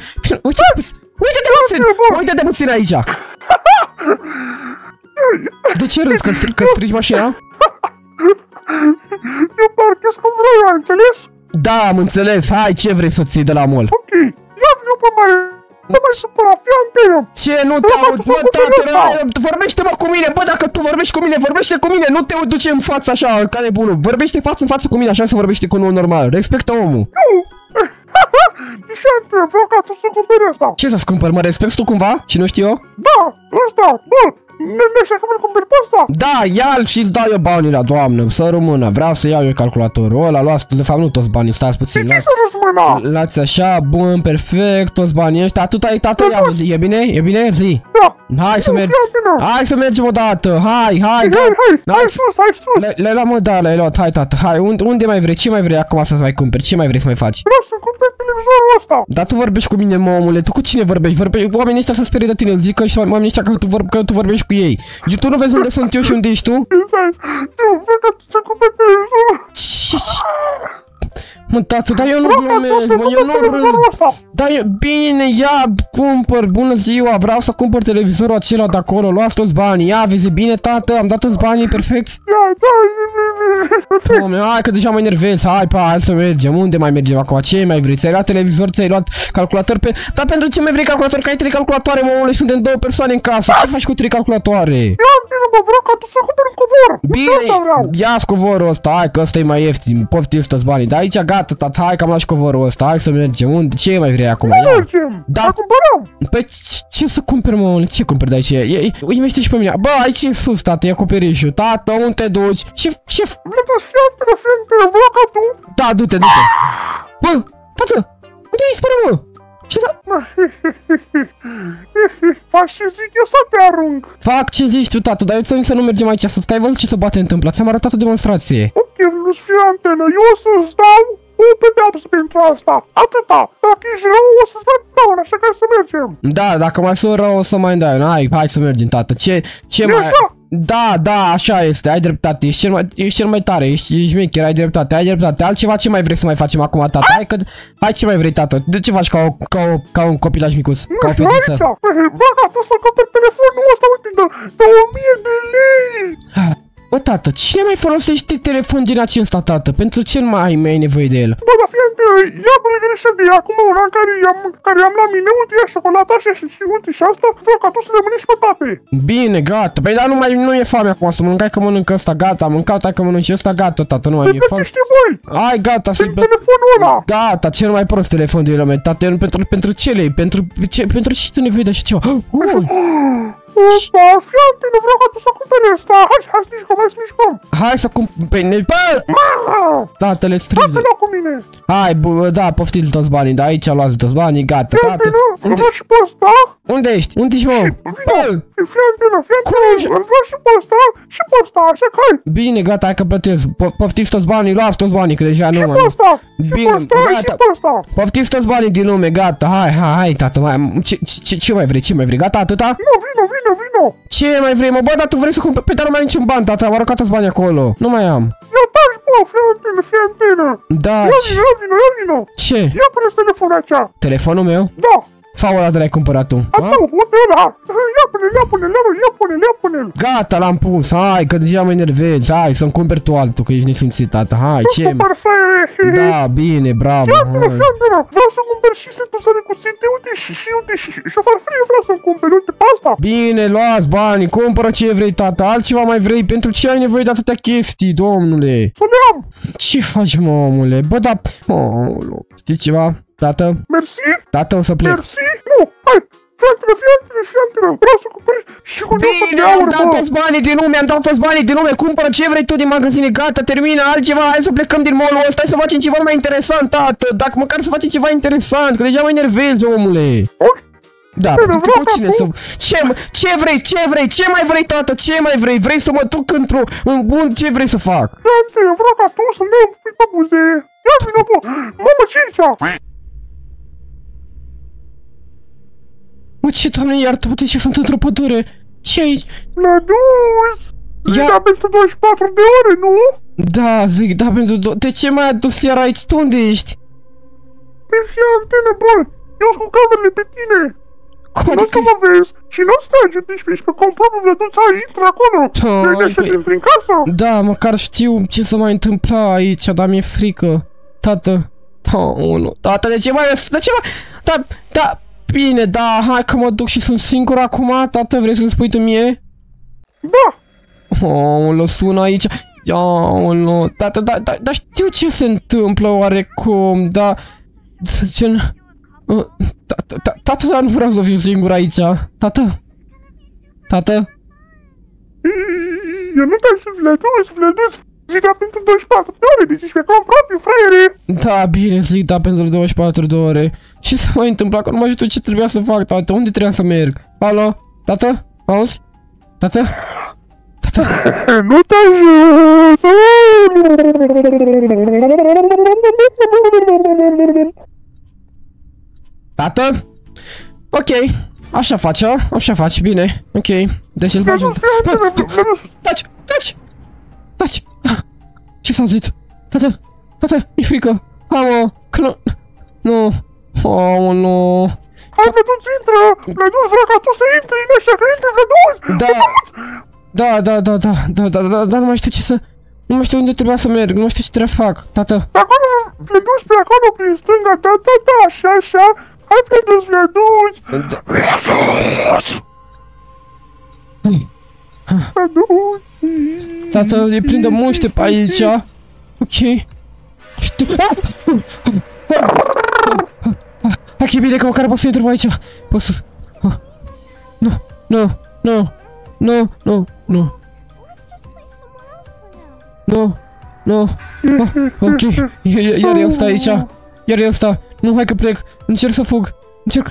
uite-te puțin aici. De ce râzi, că strici mașina? Eu parchez cum vreau, ai înțeles? Da, am înțeles, hai, ce vrei să-ți iei de la mall? Ok, ia vino pe mare. Nu mai supăra, fii antenă. Ce, nu te aud, bă, tată, vorbește-mă cu mine, bă, dacă tu vorbești cu mine, vorbește cu mine, nu te duce în față așa, ca nebunul, vorbește față în față cu mine, așa se vorbește cu un normal, respectă omul. Nu, ești antenă, vreau ca tu să cumperi ăsta. Ce să-ți cumpăr, mă respecti tu cumva și nu știu eu? Da, ăsta, bă, așa că mi-l cumperi pe ăsta. Da, ia-l și-ți dau eu banii la doamnă, să rămână, vreau să iau eu calculatorul ăla, luați, de fapt nu toți banii, stați puțin, de ce să rămână? Luați așa, bun, perfect, toți banii ăștia, tu tai, tată, ia, e bine, zi? Da. Hai să mergem odată, hai sus. Le-ai luat, mă, da, le-ai luat, hai, tată, hai, unde mai vrei, ce mai vrei acum să mai cumperi, ce mai vrei să mai faci? Vreau să cumperi televizorul ăsta. Dar tu vorbești cu mine, mă, omule, tu cu cine vorbești? Oamenii ăștia se sperie de tine, zic că oamenii ăștia că tu vorbești cu ei. Tu nu vezi unde sunt eu și unde ești tu? Eu vreau ca tu să cumperi televizorul. Mă, tată, dar eu nu glumesc, mă, eu nu râd. Dar e bine, ia, cumpăr, bună ziua, vreau să cumpăr televizorul acela de acolo, luați toți banii, ia, vezi bine, tată, am dat toți banii, perfect? Doamne, hai că deja mă enervezi, hai să mergem, unde mai mergem acum, ce mai vrei, ți-ai luat televizor, ți-ai luat calculator pe... Dar pentru ce mai vrei calculator, că ai 3 calculatoare, mă, omule, suntem 2 persoane în casă, ce faci cu 3 calculatoare? Mă, vreau ca tu să cumperi un covor. Bine, ia-ți covorul ăsta, hai că ăsta e mai ieftin, poftiți toți banii, dar aici, gata, tata, hai că am luat și covorul ăsta, hai să mergem. Unde? Ce mai vrei acum? Ia. Mergem! Da. Da, cumpărăm! Păi ce să cumperi, mă? Ce cumperi de aici? Uimește și pe mine. Bă, aici e sus, tată, e acoperișul. Tată, unde te duci? Ce? Vleduț, fiantele, vreau ca tu! Da, du-te. Bă, tată, unde ai dispărut, mă? Ce s-a... Faci ce zic eu să te arunc! Fac ce zici tu, tată, dar eu ți-am zis să nu mergem aici sus, că ai văzut ce se poate întâmpla. Ți-am arătat o demonstrație. Ok, Vleduț, fii antenă, eu o să-ți dau o pedeapsă pentru asta. Atâta! Dacă ești rău, o să-ți dau dauna, așa că să mergem! Da, dacă mai sunt rău, o să mai dai. Hai să mergem, tată. Ce mai... așa? Da, așa este, ai dreptate, ești cel mai tare, ești șmecher, ai dreptate. Altceva ce mai vrei să mai facem acum, tată? Hai ce mai vrei, tată? De ce faci ca un copilaj micus? Ca o fetiță? Bă, gata, să cumperi telefonul ăsta, uite, de 1000 de lei! Bă, tată, cine mai folosește telefon din acesta, tată? Pentru ce nu mai ai nevoie de el? Bă, dar fii antenă, ia până greșeală de acum un an care am la mine, uite, ia șocolata așa și uite și asta, vreau ca tu să le mănânci pe toate. Bine, gata, păi dar nu e foame acum să mănânc, hai că mănânc ăsta, gata, am mâncat, hai că mănânc și ăsta, gata, tată, nu mai e foame. Știi voi? Hai, gata, să-i... telefonul ăla! Gata, cel mai prost telefon de lume, tată, pentru ce lei? Pentru ce tu nevoie de așa ceva? Opa, fii antenă, vreau ca tu să cumperi ăsta, hai să nici cum. Hai să cumperi, bă! Tatăle strige. Lasă-l cu mine. Hai, da, poftiți toți banii, da, aici luați toți banii, gata, fii tată. Antenă, îl vreau și pe ăsta. Unde ești? Unde ești, mă? Fii antenă, îl vreau și pe ăsta, așa că hai. Bine, gata, hai că plătesc. Poftiți toți banii, luați toți banii, că deja nu mai... Bine, gata. Poftiți toți banii din lume, gata, hai, tată, ce mai vrei, gata, atâta? Nu, vino. Ce mai vrei, mă? Bă, dar tu vrei să cumperi? Pe dar nu mai ai niciun ban, tată, am aruncat toți banii acolo. Nu mai am. Ia taci, bă, fii antenă. Da, Ia vino. Ce? Ia pune-ți telefonul aici. Telefonul meu? Da. Sau ăla de l-ai cumpărat tu? Uite ăla. Ia pune-l. Gata, l-am pus, hai, că deja mă enervezi, hai să-mi cumperi tu altul, că ești nesimțit, tată, hai, ce? Da, bine, bravo, hai. Vreau să cumpăr și setul să recuținte, uite, și o farfurie vreau să-mi cumperi, uite, pe asta. Bine, luați banii, cumpără ce vrei, tată, altceva mai vrei, pentru ce ai nevoie de atâtea chestii, domnule? Să le am. Ce faci, mă, omule? Bă, da, știi ceva, tată? Mersi. Tată, o să plec. Mersi. Nu, hai. Fii antenă, vreau să cumperi și cu bine, am dat toți banii din lume, cumpără ce vrei tu din magazine, gata, termină, altceva, hai să plecăm din mall-ul ăsta, hai să facem ceva mai interesant, tată, dacă măcar să facem ceva interesant, că deja mă enervezi, omule. Da, cu cine să... Ce mai vrei, tată, ce mai vrei? Vrei să mă duc în bun, ce vrei să fac? Antenă, vreau ca tu să-mi dai un pic pe buze. Ia vină, bă, mamă, ce aici? Mă, ce, doamne, iartă, uite ce sunt într-o pădure. Ce aici? Lăduț! Zic, da pentru 24 de ore, nu? Da, zic, da pentru... De ce m-ai adus iar aici? Tu unde ești? Păi fii antenă, bă! Eu sunt cu camerele pe tine! Cum adică? Nu să mă vezi și nu stai ce ești pe comprotul Vleduța, intră acolo! Vei așa din casă? Da, măcar știu ce se mai întâmpla aici, dar mi-e frică. Tată... Tată, de ce mai... Da... Bine, da, hai că mă duc și sunt singur acum, tată, vrei să-mi spui tu mie? Da! Lă sună aici, tată, dar știu ce se întâmplă oarecum, dar... Să zicem... Tată, dar nu vreau să fiu singur aici, tată? Eu nu te-aș Vleduț, zic da pentru 24 de ore, deci ești pe cont propriu, fraiere! Da, bine, zic da pentru 24 de ore. Ce s-a mai întâmplat? Că nu mai știu ce trebuia să fac, tată, unde trebuia să merg? Alo? Tată? Auzi? Tată? Nu te ajut! Tată? Ok, așa faci, bine, ok. Deci îl bagi... Taci! Ce s-a auzit? Tată, mi-e frică! Mamă, că nu... nu... Hai, Vleduț, intră! Vleduț, vreau ca tu să intri în ăștia, că intri, Vleduț! Da, dar nu mai știu ce să... Nu mai știu unde trebuia să merg, nu mai știu ce trebuia să fac, tată. Pe acolo, Vleduț, pe acolo, prin stânga, da, așa. Hai, Vleduț! Tată, e plin de muște pe aici. Ok. Știu... Hai că e bine că măcar pot să intru aici. Pot să... Nu, nu, nu, nu, nu, nu. Nu, nu. Ok, iar eu stau aici. Iar eu stau. Nu, hai că plec. Încerc să fug. Încerc.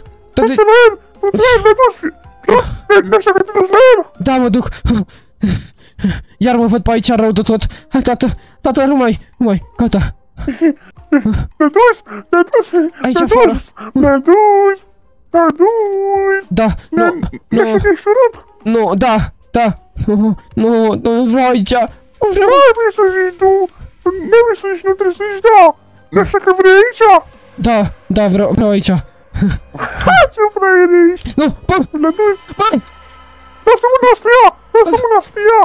Da, mă duc. Iar mă văd pe aici rău de tot. Hai, tată, tată, nu mai, gata. Te duci, Aici afară. Da, nu, nu, da, nu vreau aici. Nu vreau. Nu vrei să zici tu, nu vrei să zici, nu trebuie să zici da. Așa că vrei aici? Da, vreau aici. Hai, ce fraiere ești? Nu, bă, Le duci. bă. Lasă mâna să ia, lasă mâna să ia.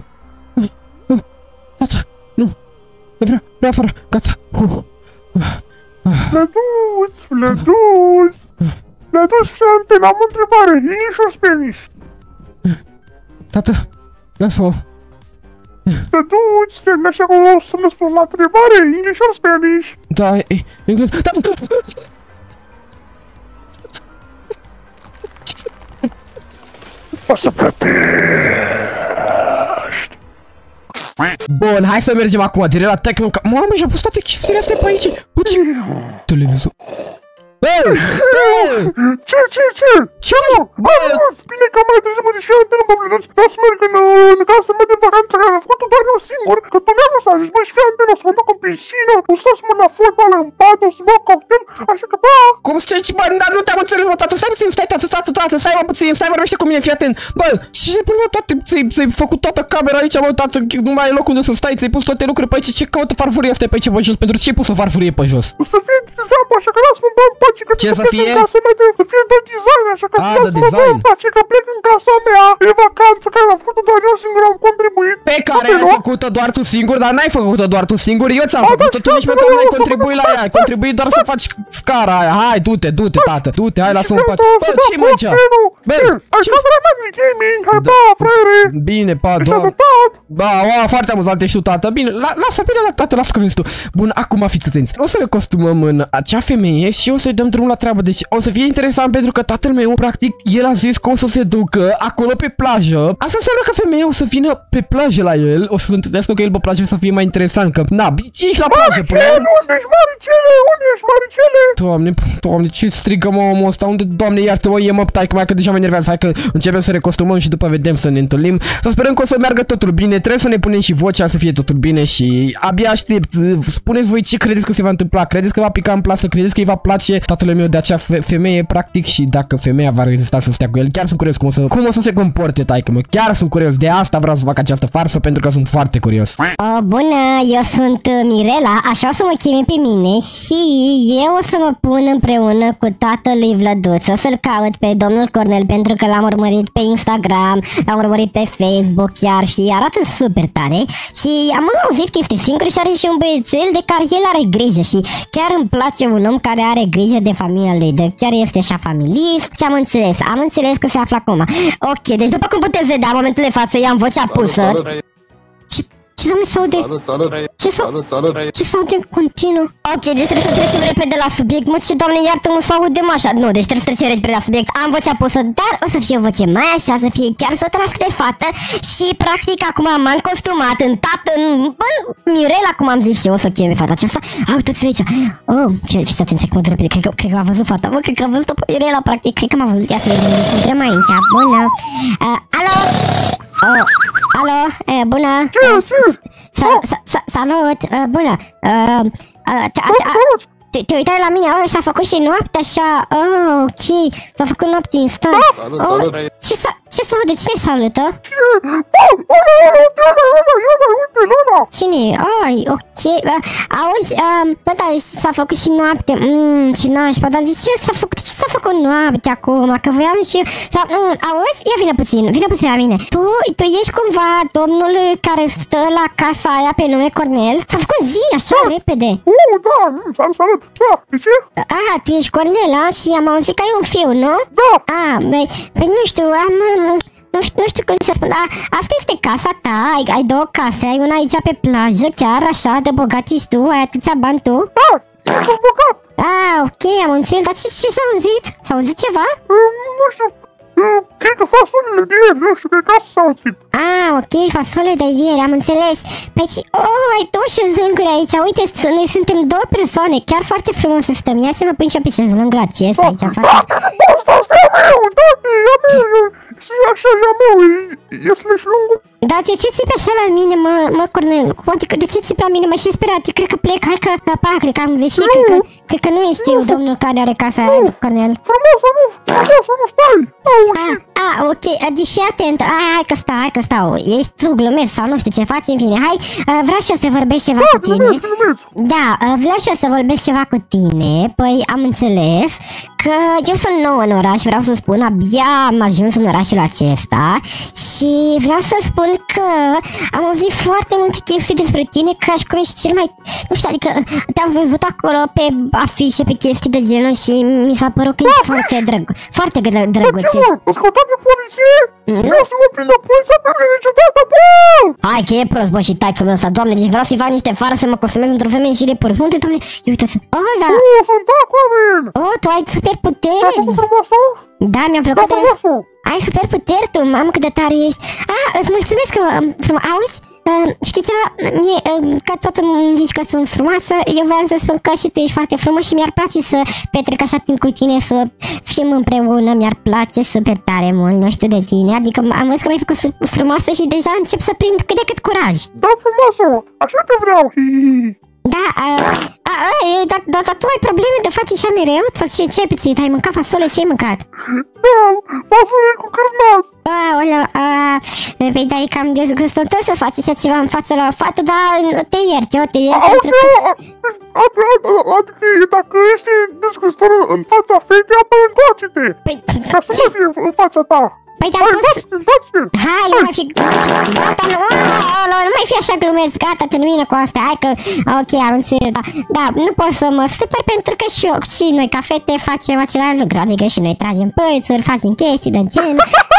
Gata, nu. Vreau afară, gata. Le duci, Fianten, am o întrebare, English or Spanish? Tată, lasă-mă. Te duci, Stan, așa că o să-mi răspunzi la întrebare, English or Spanish? Da, e engleză. Tată! O să plătești. Bun, hai să mergem acum direct la Tecno. Mamă, și-a pus toate chestiile astea pe aici. Uite, televizor. Ce? Ce? Bă, bine că am mai trezit de Fianten, mă plăteți. Vreau să merg în casă mea de vacanță, care am făcut-o doar eu singur. Că tu mi-am lăsat, zici, băi, Fianten, o să mă duc în piscină, o să mă la fotbal în pat, o să mă cocktail, așa că, bă. Cum zici, bă, dar nu te-am înțeles, mă, tată, stai puțin, stai, tată, stai, mă, puțin, stai, vorbește cu mine, fii atent. Bă, și ți-ai pus, mă, toate, ți-ai făcut toată camera aici, mă, tată, nu mai ai loc unde să stai, ți-ai pus toate lucruri pe aici, ce caută farfurie asta pe aici pe jos, pentru ce ai pus o farfurie pe jos? O să fie design, așa că lasă-mă în bani pace, că Ce să fie? Să fie de design, așa că lasă-mă în bani pace, că plec în casa mea, e vacanță, care am făcut-o doar eu singur, am contribuit. Pe care ai făcut-o doar tu singur, dar n-ai făcut-o doar tu singur, eu ți-am făcut-o, tu nici măcar n-ai contribuit la ea, ai contribuit doar să faci scara aia, hai, du-te, tată, du-te, hai, lasă-mă în pace. Bă, ce mă aici? Bă, ai camera mea de gaming, hai, pa, fraiere. Bine, pa, doamne. Ba, foarte amuzant ești tu, tată, bine, lasă, bine la tată, lasă că vezi tu. Bun, acum fiți atenți, o să le costumăm în acea femeie și o să-i dăm drumul la treabă, deci o să fie interesant pentru că tatăl meu, practic, el a zis că o să se ducă acolo pe plajă. Asta înseamnă că femeia o să vină pe plajă la el, o să se întâlnească cu el pe plajă să fie mai interesant, că, na, ești la plajă, până la... Unde ești, Maricele? Unde ești, Maricele? Doamne, ce strigă, mă, omul ăsta, unde, Doamne, iartă-mă, e, mă, tai, că deja mă enervează, hai că începem să recostumăm și după vedem să ne întâlnim. Să sperăm că o să meargă totul bine, trebuie să ne punem și vocea să fie totul bine și abia aștept. Spuneți voi ce credeți că se va întâmpla, credeți că va pica în plasă, credeți că îi va place tatălui meu de acea femeie, practic, și dacă femeia va rezista să stea cu el. Chiar sunt curios cum o să se comporte, taică-mă, chiar sunt curios, de asta vreau să fac această farsă, pentru că sunt foarte curios. Bună, eu sunt Mirela, așa o să mă cheme pe mine și eu o să mă pun împreună cu tatălui Vlăduț. O să-l caut pe domnul Cornel pentru că l-am urmărit pe Instagram, l-am urmărit pe Facebook chiar și arată super tare. Și am auzit că este singur și are și un băiețel de care el are grijă și chiar îmi place un om care are grijă de familia lui, de chiar este așa familist și am înțeles că se află acum. Ok, deci după cum puteți vedea, în momentul de față eu am vocea pusă. Ce doamne se aude? Ce se aude în continuu? Ok, deci trebuie să trecem repede la subiect. Mă, ce doamne iartă-mă, să audem așa. Nu, deci trebuie să trecem repede la subiect. Am vocea pusă, dar o să fie o voce mai așa, să fie chiar să trasc de fată. Și practic acum m-am costumat în tată, în Mirela, cum am zis eu, o să cheme fata aceasta. Uitați-vă aici. Oh, fiți atenție cum repede, cred că m-a văzut fata. Mă, cred că a văzut-o pe Mirela, practic, cred că m-a văzut. Ia să vedem, suntem aici. Bună. Alo? Alo, bună. Salut, bună. Te uitai la mine, s-a făcut și noapte așa, ok, s-a făcut noapte în stat. Ce s-a de cine salută? Cine? Ai, ok, auzi, bă, dar s-a făcut și noapte, și nașpa, dar de ce s-a făcut noapte acum, că voiam și auzi, ia vină puțin la mine. Tu ești cumva domnul care stă la casa aia pe nume Cornel? S-a făcut zi, așa, repede. Da, salut. Da, de ce? Tu ești Cornela și am auzit că ai un fiu, nu? Da. Păi nu știu, nu știu cum să spun, dar asta este casa ta, ai două case, ai una aici pe plajă, chiar așa, de bogat ești tu, ai atâția bani tu? Da, sunt bogat. Ah, ok, am înțeles, dar ce s-a auzit? S-a auzit ceva? Nu știu, cred că fasolele de ieri, nu știu, cred că asta s-a auzit. Ah, ok, fasole de ieri, am înțeles. Păi și, ai două șezlânguri aici, uite, noi suntem două persoane, chiar foarte frumos stăm. Ia să mă pun și eu pe șezlângul acesta aici, foarte... Asta e a meu, da, e a meu, și așa e a meu, e șezlângul. Dar de ce țipi așa la mine, mă, Cornel? Adică de ce țipi la mine, mă, și speriat? Cred că plec, hai că, cred că am greșit, cred că nu ești eu, domnul care are casa aia, Cornel. Frumoasă, nu stai! Ok, deci fii atent, hai că stau, ești tu, glumesc sau nu știu ce faci, în fine, hai, vreau și eu să vorbesc ceva cu tine. Da, vreau și eu să vorbesc ceva cu tine, păi am înțeles că eu sunt nou în oraș, vreau să spun, abia am ajuns în orașul acesta și vreau să spun că am auzit foarte multe chestii despre tine, că aș cum ești cel mai, nu știu, adică te-am văzut acolo pe afișe, pe chestii de genul și mi s-a părut că ești foarte drăguț. Ascultat de poliție? Vreau să mă prindă poliția pe mine niciodată, bă! Hai că e prost, bă, și taică-mi ăsta, doamne, deci vreau să-i fac niște fară să mă costumez într-o femeie și de păr. Unde, doamne, uite-ți, ăla! Sunt Aquaman! Tu ai super Ți-a puteri! făcut frumoasă? Da, mi-a plăcut de... Ai super puteri tu, mamă, cât de tare ești! Îți mulțumesc că auzi? Știi ceva? Mie, că tot îmi zici că sunt frumoasă, eu vreau să spun că și tu ești foarte frumos și mi-ar place să petrec așa timp cu tine, să fim împreună, mi-ar place super tare mult, nu știu de tine, adică am văzut că m-ai făcut frumoasă și deja încep să prind cât de cât curaj. Da, frumoasă, așa te vreau, Da, dar tu ai probleme de faci așa mereu? Sau ce ai pățit? Ai mâncat fasole? Ce ai mâncat? Da, fasole cu cârnați. Păi da, e cam dezgustător să faci așa ceva în fața la o fată, dar te iert, pentru că... Adică dacă ești dezgustător în fața fetei, apoi întoarce-te. Ca să nu fie în fața ta. Păi da, hai, nu mai fi... Gata, nu mai fi așa glumesc, gata, termină cu asta, hai că... Ok, am înțeles, da, nu pot să mă super pentru că și noi ca fete facem același lucru, adică și noi tragem pălțuri, facem chestii de gen...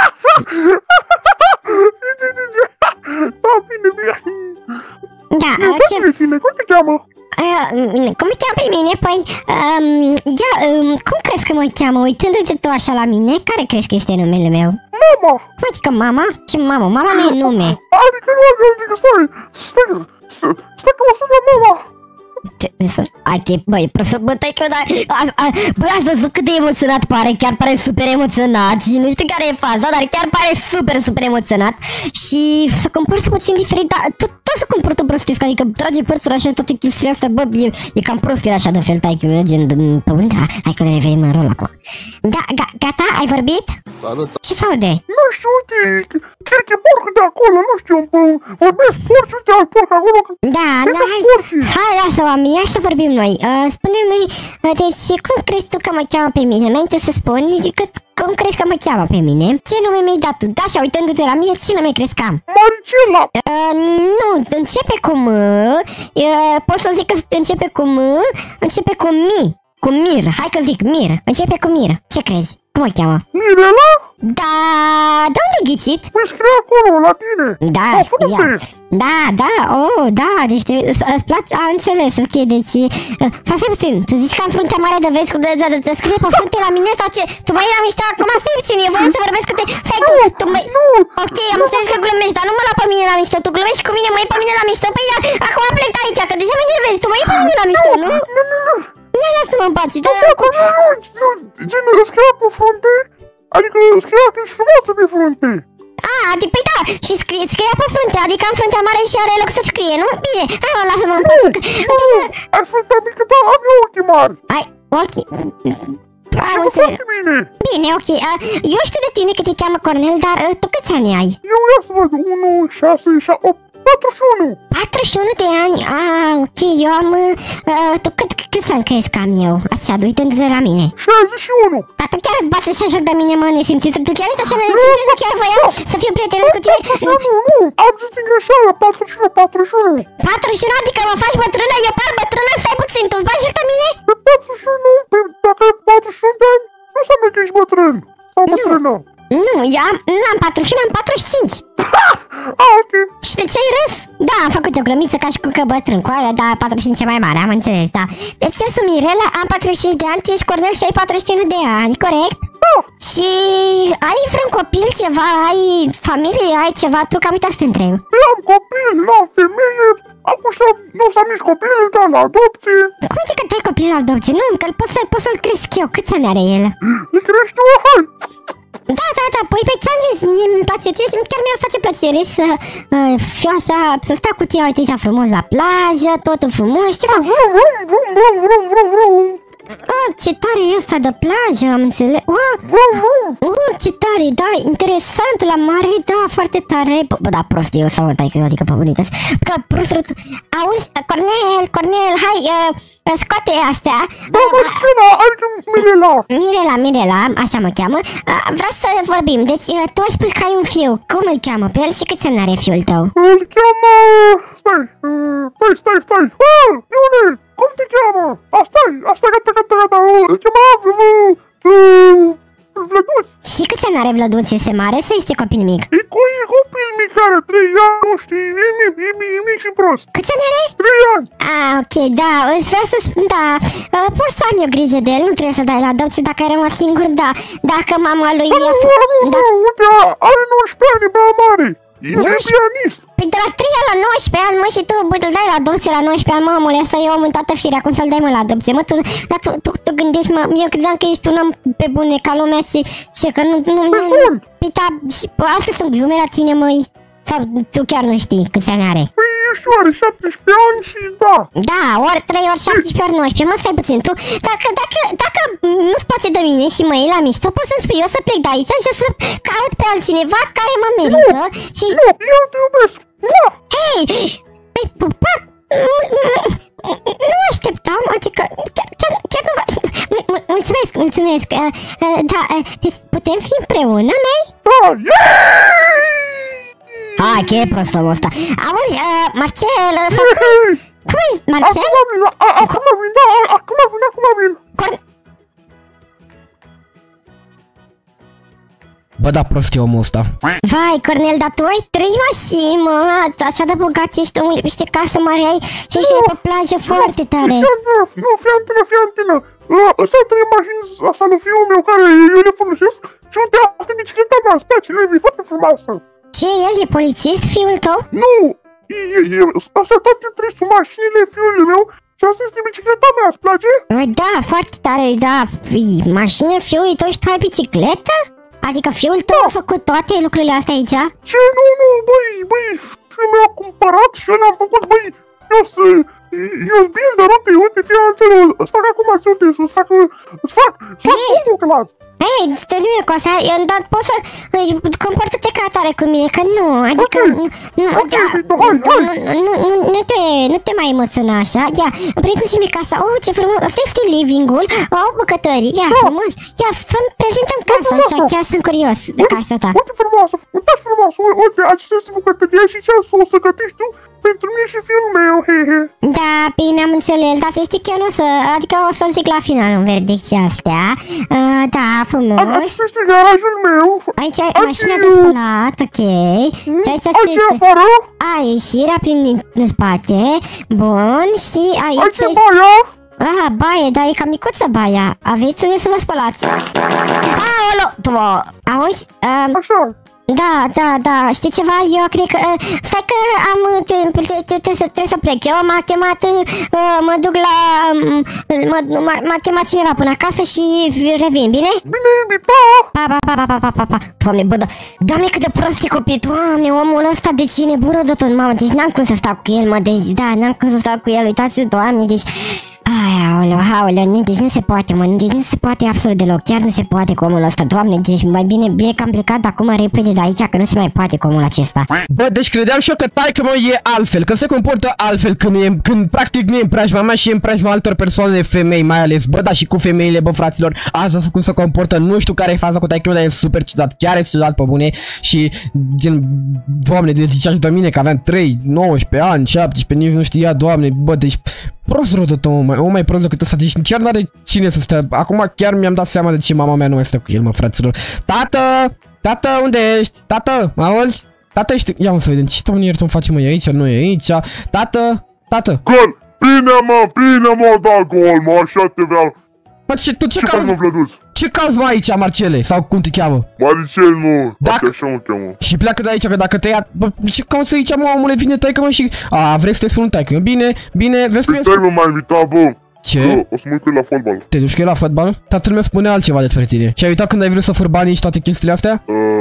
Da, bine, Da, cum te cheamă? Cum mă cheamă pe mine? Păi, cum crezi că mă cheamă? Uitându-te tu așa la mine, care crezi că este numele meu? Mama! Cum adică mama? Ce mamă? Mama nu e nume. Adică stai că mă sună mama! Băi, tăi că băi, ați văzut cât de emoționat pare, chiar pare super emoționat și nu știu care e faza, dar chiar pare super emoționat și se comportă puțin diferit, dar tot se comportă prostesc, adică trage părțuri așa toate chestiile astea, bă, e cam prost, așa de fel, taică, gen în pământ, hai că ne revenim în rol acum. Gata, ai vorbit? Ce s-aude? Nu știu, uite, cred că e porc de acolo, nu știu, vorbesc porci, uite, ai porc acolo, da, hai, lasă oamenii, hai să vorbim noi, spune-mi, deci, cum crezi tu că mă cheamă pe mine? Înainte să spun, zic că cum crezi că mă cheamă pe mine? Ce nume mi-ai dat tu? Da, așa, uitându-te la mine, ce nume crezi că am? Maricela! Nu, începe cu M, pot să zic că începe cu M, începe cu Mi, cu Mir, hai că zic Mir, începe cu Mir, ce crezi? Cum o cheamă? Mirela? Da, de unde ai ghicit? Păi scrie acolo, la tine. Da, da, deci îți place, înțeles, ok, deci, stai puțin, tu zici că am fruntea mare de vezi, scrie pe frunte la mine sau ce? Tu mă iei la mișto acum, stai puțin, eu voiam să vorbesc cu tine, stai tu mă... Ok, am înțeles că glumești, dar nu mă lua pe mine la mișto, tu glumești cu mine, mă iei pe mine la mișto, păi acum plec de aici, că deja mă enervezi, tu mă iei pe mine la mișto, nu? Nu, lasă-mă în pace, dar... Gen, scria pe frunte, adică scria că ești frumoasă pe frunte. Adică, păi da, și scria pe frunte, adică am fruntea mare și are loc să scrie, nu? Bine, hai mă, lasă-mă în pace, că... Ai fruntea mică, dar am eu ochii mari. Ai, ochii... Am înțeles. Bine, ok, eu știu de tine că te cheamă Cornel, dar tu câți ani ai? Eu ia să văd, 1, 6, 7, 8, 41. 41 de ani? Ok, eu am... tu câți ani crezi că am eu? Așa, uitându-te la mine. 61. Dar tu chiar îți bați așa joc de mine, mă, nesimțit? Tu chiar ești așa nesimțit? Tu chiar voiam să fiu prietenă cu tine? Nu, am zis din greșeală, 41. 41, adică mă faci bătrână? Eu par bătrână? Stai puțin, tu îți bagi joc de mine? Pe 41, dacă e 41 de ani, nu înseamnă că ești bătrân. Sau bătrână. Nu, eu am 41, am 45. Ok. Și de ce ai râs? Da, am făcut o glămiță ca și cu că bătrân cu aia, dar 45 e mai mare, am înțeles, da. Deci eu sunt Mirela, am 45 de ani, tu ești Cornel și ai 41 de ani, corect? Da. Și ai vreun copil, ceva, ai familie, ai ceva, tu cam uita să te întreb. Eu am copil, n-am femeie, acum nu s-am nici copil, dar la adopție. Cum e că te-ai copil la adopție? Nu, că pot să-l cresc eu, câți ani are el? Îi crești tu, hai. Da, păi ți-am zis, mie îmi place, chiar mi-ar face plăcere să fiu așa, să stau cu tine, uite așa frumos la plajă, totul frumos, ceva. Vrum. Ce tare e ăsta de plajă, am înțeles. Ce tare, da, interesant, la mare, da, foarte tare. Bă, da, prost eu sau adică pe bunită-s. Că prost, auzi, Cornel, hai, scoate astea. Da, Marcela, adică Mirela, așa mă cheamă. Vreau să vorbim, deci tu ai spus că ai un fiu, cum îl cheamă pe el și câți ani are fiul tău? Îl cheamă... Stai. Iune, cum te cheamă? Asta, gata. Îl cheamă Vlăduț. Și câți ani are Vlăduț? Este mare sau este copil mic? E copil mic, are 3 ani, nu știi, e mic și prost. Câți ani are? 3 ani. Ok, da, îți vreau să spun, da, poți să am eu grijă de el, nu trebuie să dai la adopție dacă ai rămas singur, da, dacă mama lui e... Uite, are 19 ani, bea mare. E pianist. Păi de la 3 ani la 19 ani, mă, și tu îl dai la adopție la 19 ani, mamule, asta e om în toată firea, cum să-l dai, mă, la adopție, mă, tu gândești, mă, eu credeam că ești un om pe bune ca lumea și că nu, păi da, și astea sunt glume la tine, măi, sau tu chiar nu știi câți ani are? Păi ești oare 17 ani și da. Da, ori 3 ori 17 ori 19, mă, stai puțin, tu, dacă nu-ți place de mine și mă iei la mișto, poți să-mi spui eu să plec de aici și să caut pe altcineva care mă merită și... Nu, eu te iubesc. Hei, păi, pupa, nu așteptam, adică chiar nu... Mulțumesc, da, deci putem fi împreună, noi? Da, Hai, ce e prost omul ăsta. Auzi, Marcel, cum e, Marcel? Acum vin. Bă, da, prost e omul ăsta. Vai, Cornel, dar tu ai 3 mașini, mă, așa de bogat ești, omule, peste casă mare ai și ești pe plajă foarte tare. Nu, fii antenă. Ăsta 3 mașini, asta nu fiul meu care eu le folosesc și uite, asta e bicicleta mea, îți place, e foarte frumoasă. Ce, el e polițist, fiul tău? Nu, astea toate 3 sunt mașinile fiului meu și asta este bicicleta mea, îți place? Da, foarte tare, da, mașina fiului tău și tu ai bicicletă? Adică fiul tău a făcut toate lucrurile astea aici? Ce? Nu, băi, fiul meu a cumpărat și eu le-am făcut, băi, eu-s builder, uite, fii antenă, îți fac acum ținte, îți fac omul clat. Hei, termină cu asta, dar poți să comportă-te ca atare cu mine, că nu, adică nu te mai emoționa așa, ia, prezintă-mi casa, ce frumos, asta este living-ul, bucătării, ia, frumos, ia, prezintăm casa așa, chiar sunt curios de casa ta. Uite frumoasă, uite, acesta este bucătăria și ce o să gătești tu pentru mine și fiul meu, he. Da, bine, am înțeles, dar să știi că eu nu o să, adică o să zic la final un verdict și astea, da, frumos. Aici este garajul meu. Aici e mașina de spălat, ok. Aici e afară. Ieșirea prin spate, bun, și aici e baia. Baie, dar e cam micuță baia. Aveți unde să vă spălați? Aolo, tu, auzi? Așa. Da, știi ceva? Eu cred că... Stai că trebuie să plec. Eu m-a chemat... Mă duc la... M-a chemat cineva până acasă și revin, bine? Bine, pa! Doamne, bă, Doamne, cât de prost e copil. Doamne, omul ăsta, deci e nebună de tot, mamă. Deci n-am cum să stau cu el, mă. Deci, da, n-am cum să stau cu el. Uitați, Doamne, deci... Aoleu, deci nu se poate, mă, deci nu se poate absolut deloc, chiar nu se poate cu omul ăsta, Doamne, deci mai bine că am plecat acum repede de aici, că nu se mai poate cu omul acesta. Bă, deci credeam și eu că taică-mă e altfel, că se comportă altfel când practic nu e în preajma mea și e în preajma altor persoane, femei mai ales, bă, da, și cu femeile, bă, fraților, asta cum se comportă, nu știu care e faza cu taică-mă, dar e super ciudat, chiar e ciudat pe bune și, gen, Doamne, deci ziceași de mine că aveam 3, 19 ani, 17, nici nu știa, Doamne, bă, deci... Prost rău de tot, o mai prost decât ăsta, deci chiar n-are cine să stea. Acum chiar mi-am dat seama de ce mama mea nu mai stă cu el, mă, fraților. Tată! Tată, unde ești? Tată, mă auzi? Tată, ești... Ia să vedem, ce domnul îmi face, mă, e aici, nu e aici? Tată, tată. Gol! Bine, mă, da, gol, mă, așa te vreau. Bă, tu ce Ce faci, cauți? mă, Vlăduț? Ce cauți, mă, aici, Marcele? Sau cum te cheamă? Maricel, mă, Dacă- așa mă cheamă. Și pleacă de aici, că dacă te ia... Bă, ce cauți aici, mă, omule, vine taică-mă și... A, vrei să te spun taică? Bine, vezi cum e... Stai, mă, m-a invitat, bă. Ce? O să mă uit cu el la fotbal. Te duci cu el la fotbal? Tatăl meu spune altceva despre tine. Și ai uitat când ai vrut să furi banii și toate chestiile astea?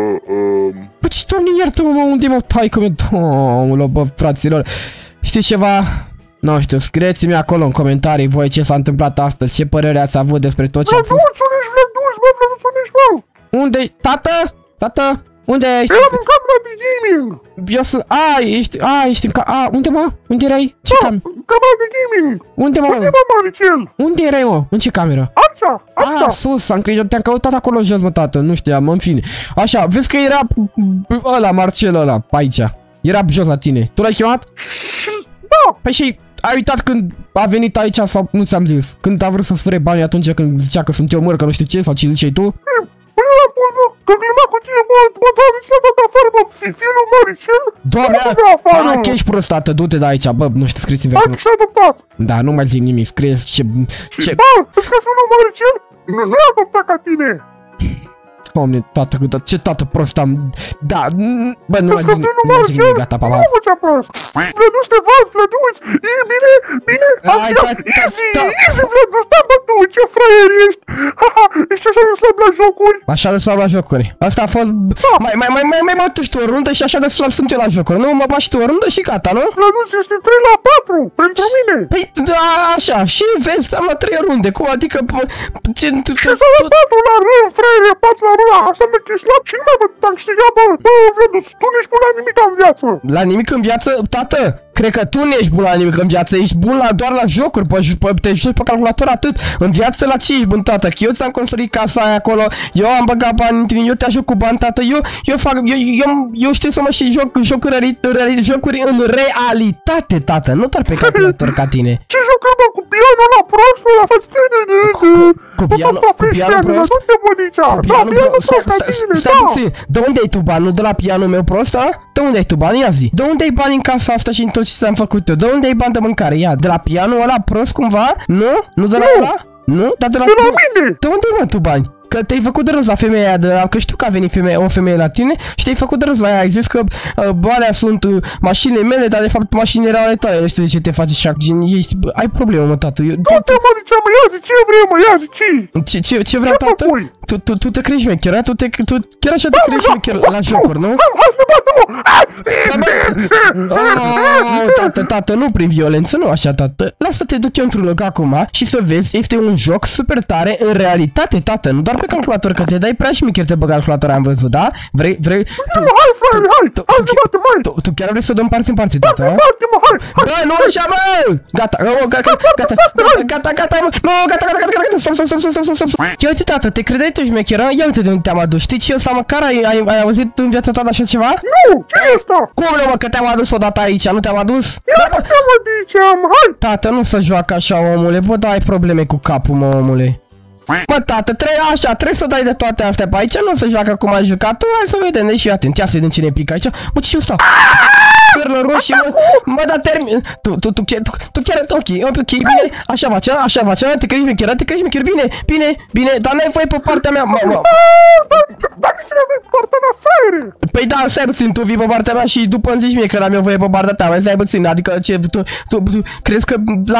Bă, ce, Doamne, iartă-mă, mă, unde mă, taică-mă, doamnă, bă, fraților. Știți ceva? Nu știu, scrieți-mi acolo în comentarii voi ce s-a întâmplat astăzi, ce părere ați avut despre tot ce a fost. Vlăduț, unde ești, Vlăduț, bă, Vlăduț, unde ești, bă? Unde-i? Tată? Tată? Unde ești? Eram în camera de gaming. Eu sunt... ești în unde, mă? Unde erai? Ce Da, cam... în camera de gaming. Unde, mă? Unde, mă, Maricel? Unde erai, mă? În ce cameră? Asta. Sus, te-am căutat acolo jos, mă, tată, nu știam, în fine. Așa, vezi că era ăla, Marcel ăla, pe aici. Era jos la tine. Tu l-ai chemat? Da. Păi și ai uitat când a venit aici sau nu ți-am zis? Când a vrut să-ți fure banii atunci când zicea că sunt eu măr, că nu știu ce, sau ce ziceai tu? Păi ăla, bă, că glumea cu tine, bă, da, deci l-a dat afară, bă, fiul lui Maricel. Doamne, L-a dat afară. că ești prost, tată, du-te de aici, bă, nu știu, scrieți-mi Hai, acolo. și-a adoptat. Da, nu mai zic nimic, scrieți ce... Bă, îți că fiul lui Maricel nu e adoptat ca tine. Doamne, tată, ce tată prost am... Da, bă, nu mai Îți că zic fiul lui nimic, Maricel gata, pa, pa. nu făcea prost. Vlăduț, te văd, Vlăduț. E bine, Hai, easy, Vlăduț, da, bă, tu, ce fraier ești. Haha, ești așa de slab la jocuri. Așa de slab la jocuri. Asta a fost... Mai mă tu și tu o rundă și așa de slab sunt eu la jocuri. Nu, mă bași tu o rundă și gata, nu? Vlăduț, ești 3 la 4 pentru mine. Păi, da, așa, și vezi, am la 3 runde, cum adică... Ce... Ce s-a la 4 la rând, fraiere, 4 la rând, asta mă că slab și nu mai am câștigat, bă, Vlăduț, tu nu ești bun la nimic în viață. La nimic în viață, tată? Cred că tu nu ești bun la nimic în viață, ești bun doar la jocuri, te joci pe calculator atât. În viață la ce ești bun, tată? Că eu ți-am construit casa aia acolo, eu am băgat bani în tine, eu te ajut cu bani, tată, eu știu să mă și joc jocuri în realitate, tată, nu doar pe calculator ca tine. Ce jucăm, bă, cu pianul ăla prost, ăla, faci Cu pianul prost? Nu te bănicea, da, pianul prost ca tine, Stai da. puțin, de unde ai tu bani? Nu de la pianul meu prost, a? De unde ai tu bani? Ia zi. De unde ai bani în casa asta și în tot ce ți-am făcut eu? De unde ai bani de mâncare? Ia, de la pianul ăla prost cumva? Nu? Nu de la ăla? Nu? Dar de la mine. De unde ai, mă, tu bani? Că te-ai făcut de râs la femeia aia, că știu că a venit o femeie la tine și te-ai făcut de râs la ea, ai zis că alea sunt mașinile mele, dar de fapt mașinile erau ale tale, știi de ce te faci așa, gen, ai problemă, mă, tată. Du-te, mă, zicea, mă, ia zi, ce vrei, mă, ia zi, ce vreau, tată? Tu te crezi șmecher, tu chiar așa te crezi șmecher la jocuri, nu? Tată, nu prin violență, nu așa, tată. Lasă-te, duc eu într-un loc acum și să vezi, este un joc super tare în realitate, tată, nu doar pe calculator, că te dai prea șmecher pe calculator, am văzut, da? Vrei? Hai, frate, hai, tu chiar vrei să dăm parte în parte, tată? hai, bă, nu așa, mă! Gata, mă! Nu, gata, stop. Ia uite, tată, te credeai tu șmecheră? Ia uite de unde te-am adus. Știi ce ăsta, măcar ai auzit în viața ta de așa ceva? Nu, ce e asta? Cum nu, mă, că te-am adus odată aici, nu te-am adus? Ia nu te mă ziceam, hai! Tată, nu se joacă așa, omule, bă, da, ai probleme cu capul, mă, omule. Bă, tată, trebuie să dai de toate astea pe aici, nu se joacă cum ai jucat tu, hai să vedem, deci atent, ia să vedem cine pică aici. Mă, ce ăsta? Perlă roșie, mă, dar termin. Tu chiar, ok, bine, așa face, te crezi șmecher, bine, dar n-ai voie pe partea mea, mă. Dar nici nu avem partea mea, fraiere! Păi da, stai puțin, tu vii pe partea mea și după îmi zici mie că n-am eu voie pe partea ta, mai stai puțin, adică ce, tu crezi că la...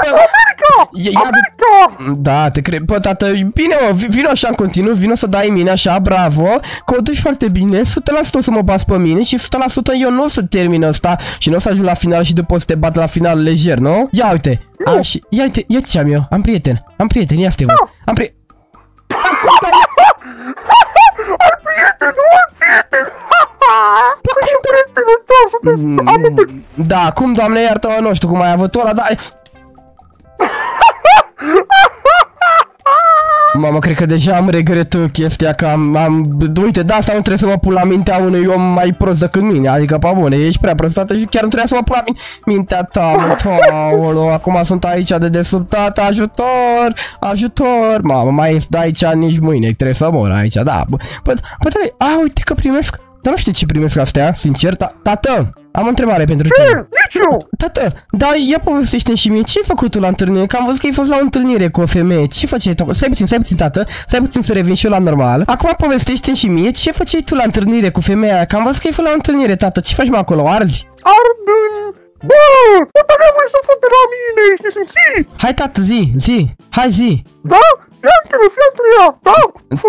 America! Da, te cred, bă, tată, bine, mă, vino așa în continuu, vino să dai mine așa, bravo, că o duci foarte bine, 100% o să mă bați pe mine și 100% eu nu o să termin ăsta și nu o să ajung la final și după o să te bat la final lejer, nu? Ia uite, ia uite ce am eu, am prieten, ia să te văd, am prieten. Ai prieten, nu ai prieten! Tu și prietenul tău, sunteți amândoi! Da, cum, Doamne, iartă, nu știu cum ai avut ăla, dar... Mamă, cred că deja am regret chestia că uite, de asta nu trebuie să mă pun la mintea unui om mai prost decât mine. Adică, pa bune, ești prea prost, tată, și chiar nu trebuia să mă pun la mintea ta, mă, taolo, acum sunt aici de desubt, tată, ajutor, ajutor. Mamă, mai ești de aici nici mâine, trebuie să mor aici, da. Bă, uite că primesc, dar nu știu ce primesc astea, sincer, tată. Am o întrebare pentru tine. Nici eu! Tată, dar ia povestește-mi și mie, ce ai făcut tu la întâlnire? Că am văzut că ai fost la o întâlnire cu o femeie. Ce făceai tu? Stai puțin, tată. Stai puțin să revin și eu la normal. Acum povestește-mi și mie, ce făceai tu la întâlnire cu femeia aia? Că am văzut că ai fost la o întâlnire, tată. Ce faci, mă, acolo? Arzi? Ard în... Bă! Bă, n-ai voie să fut de la mine, ești nesimțit! Hai, tată, zi. Hai, zi. Da? Fii între ea, da?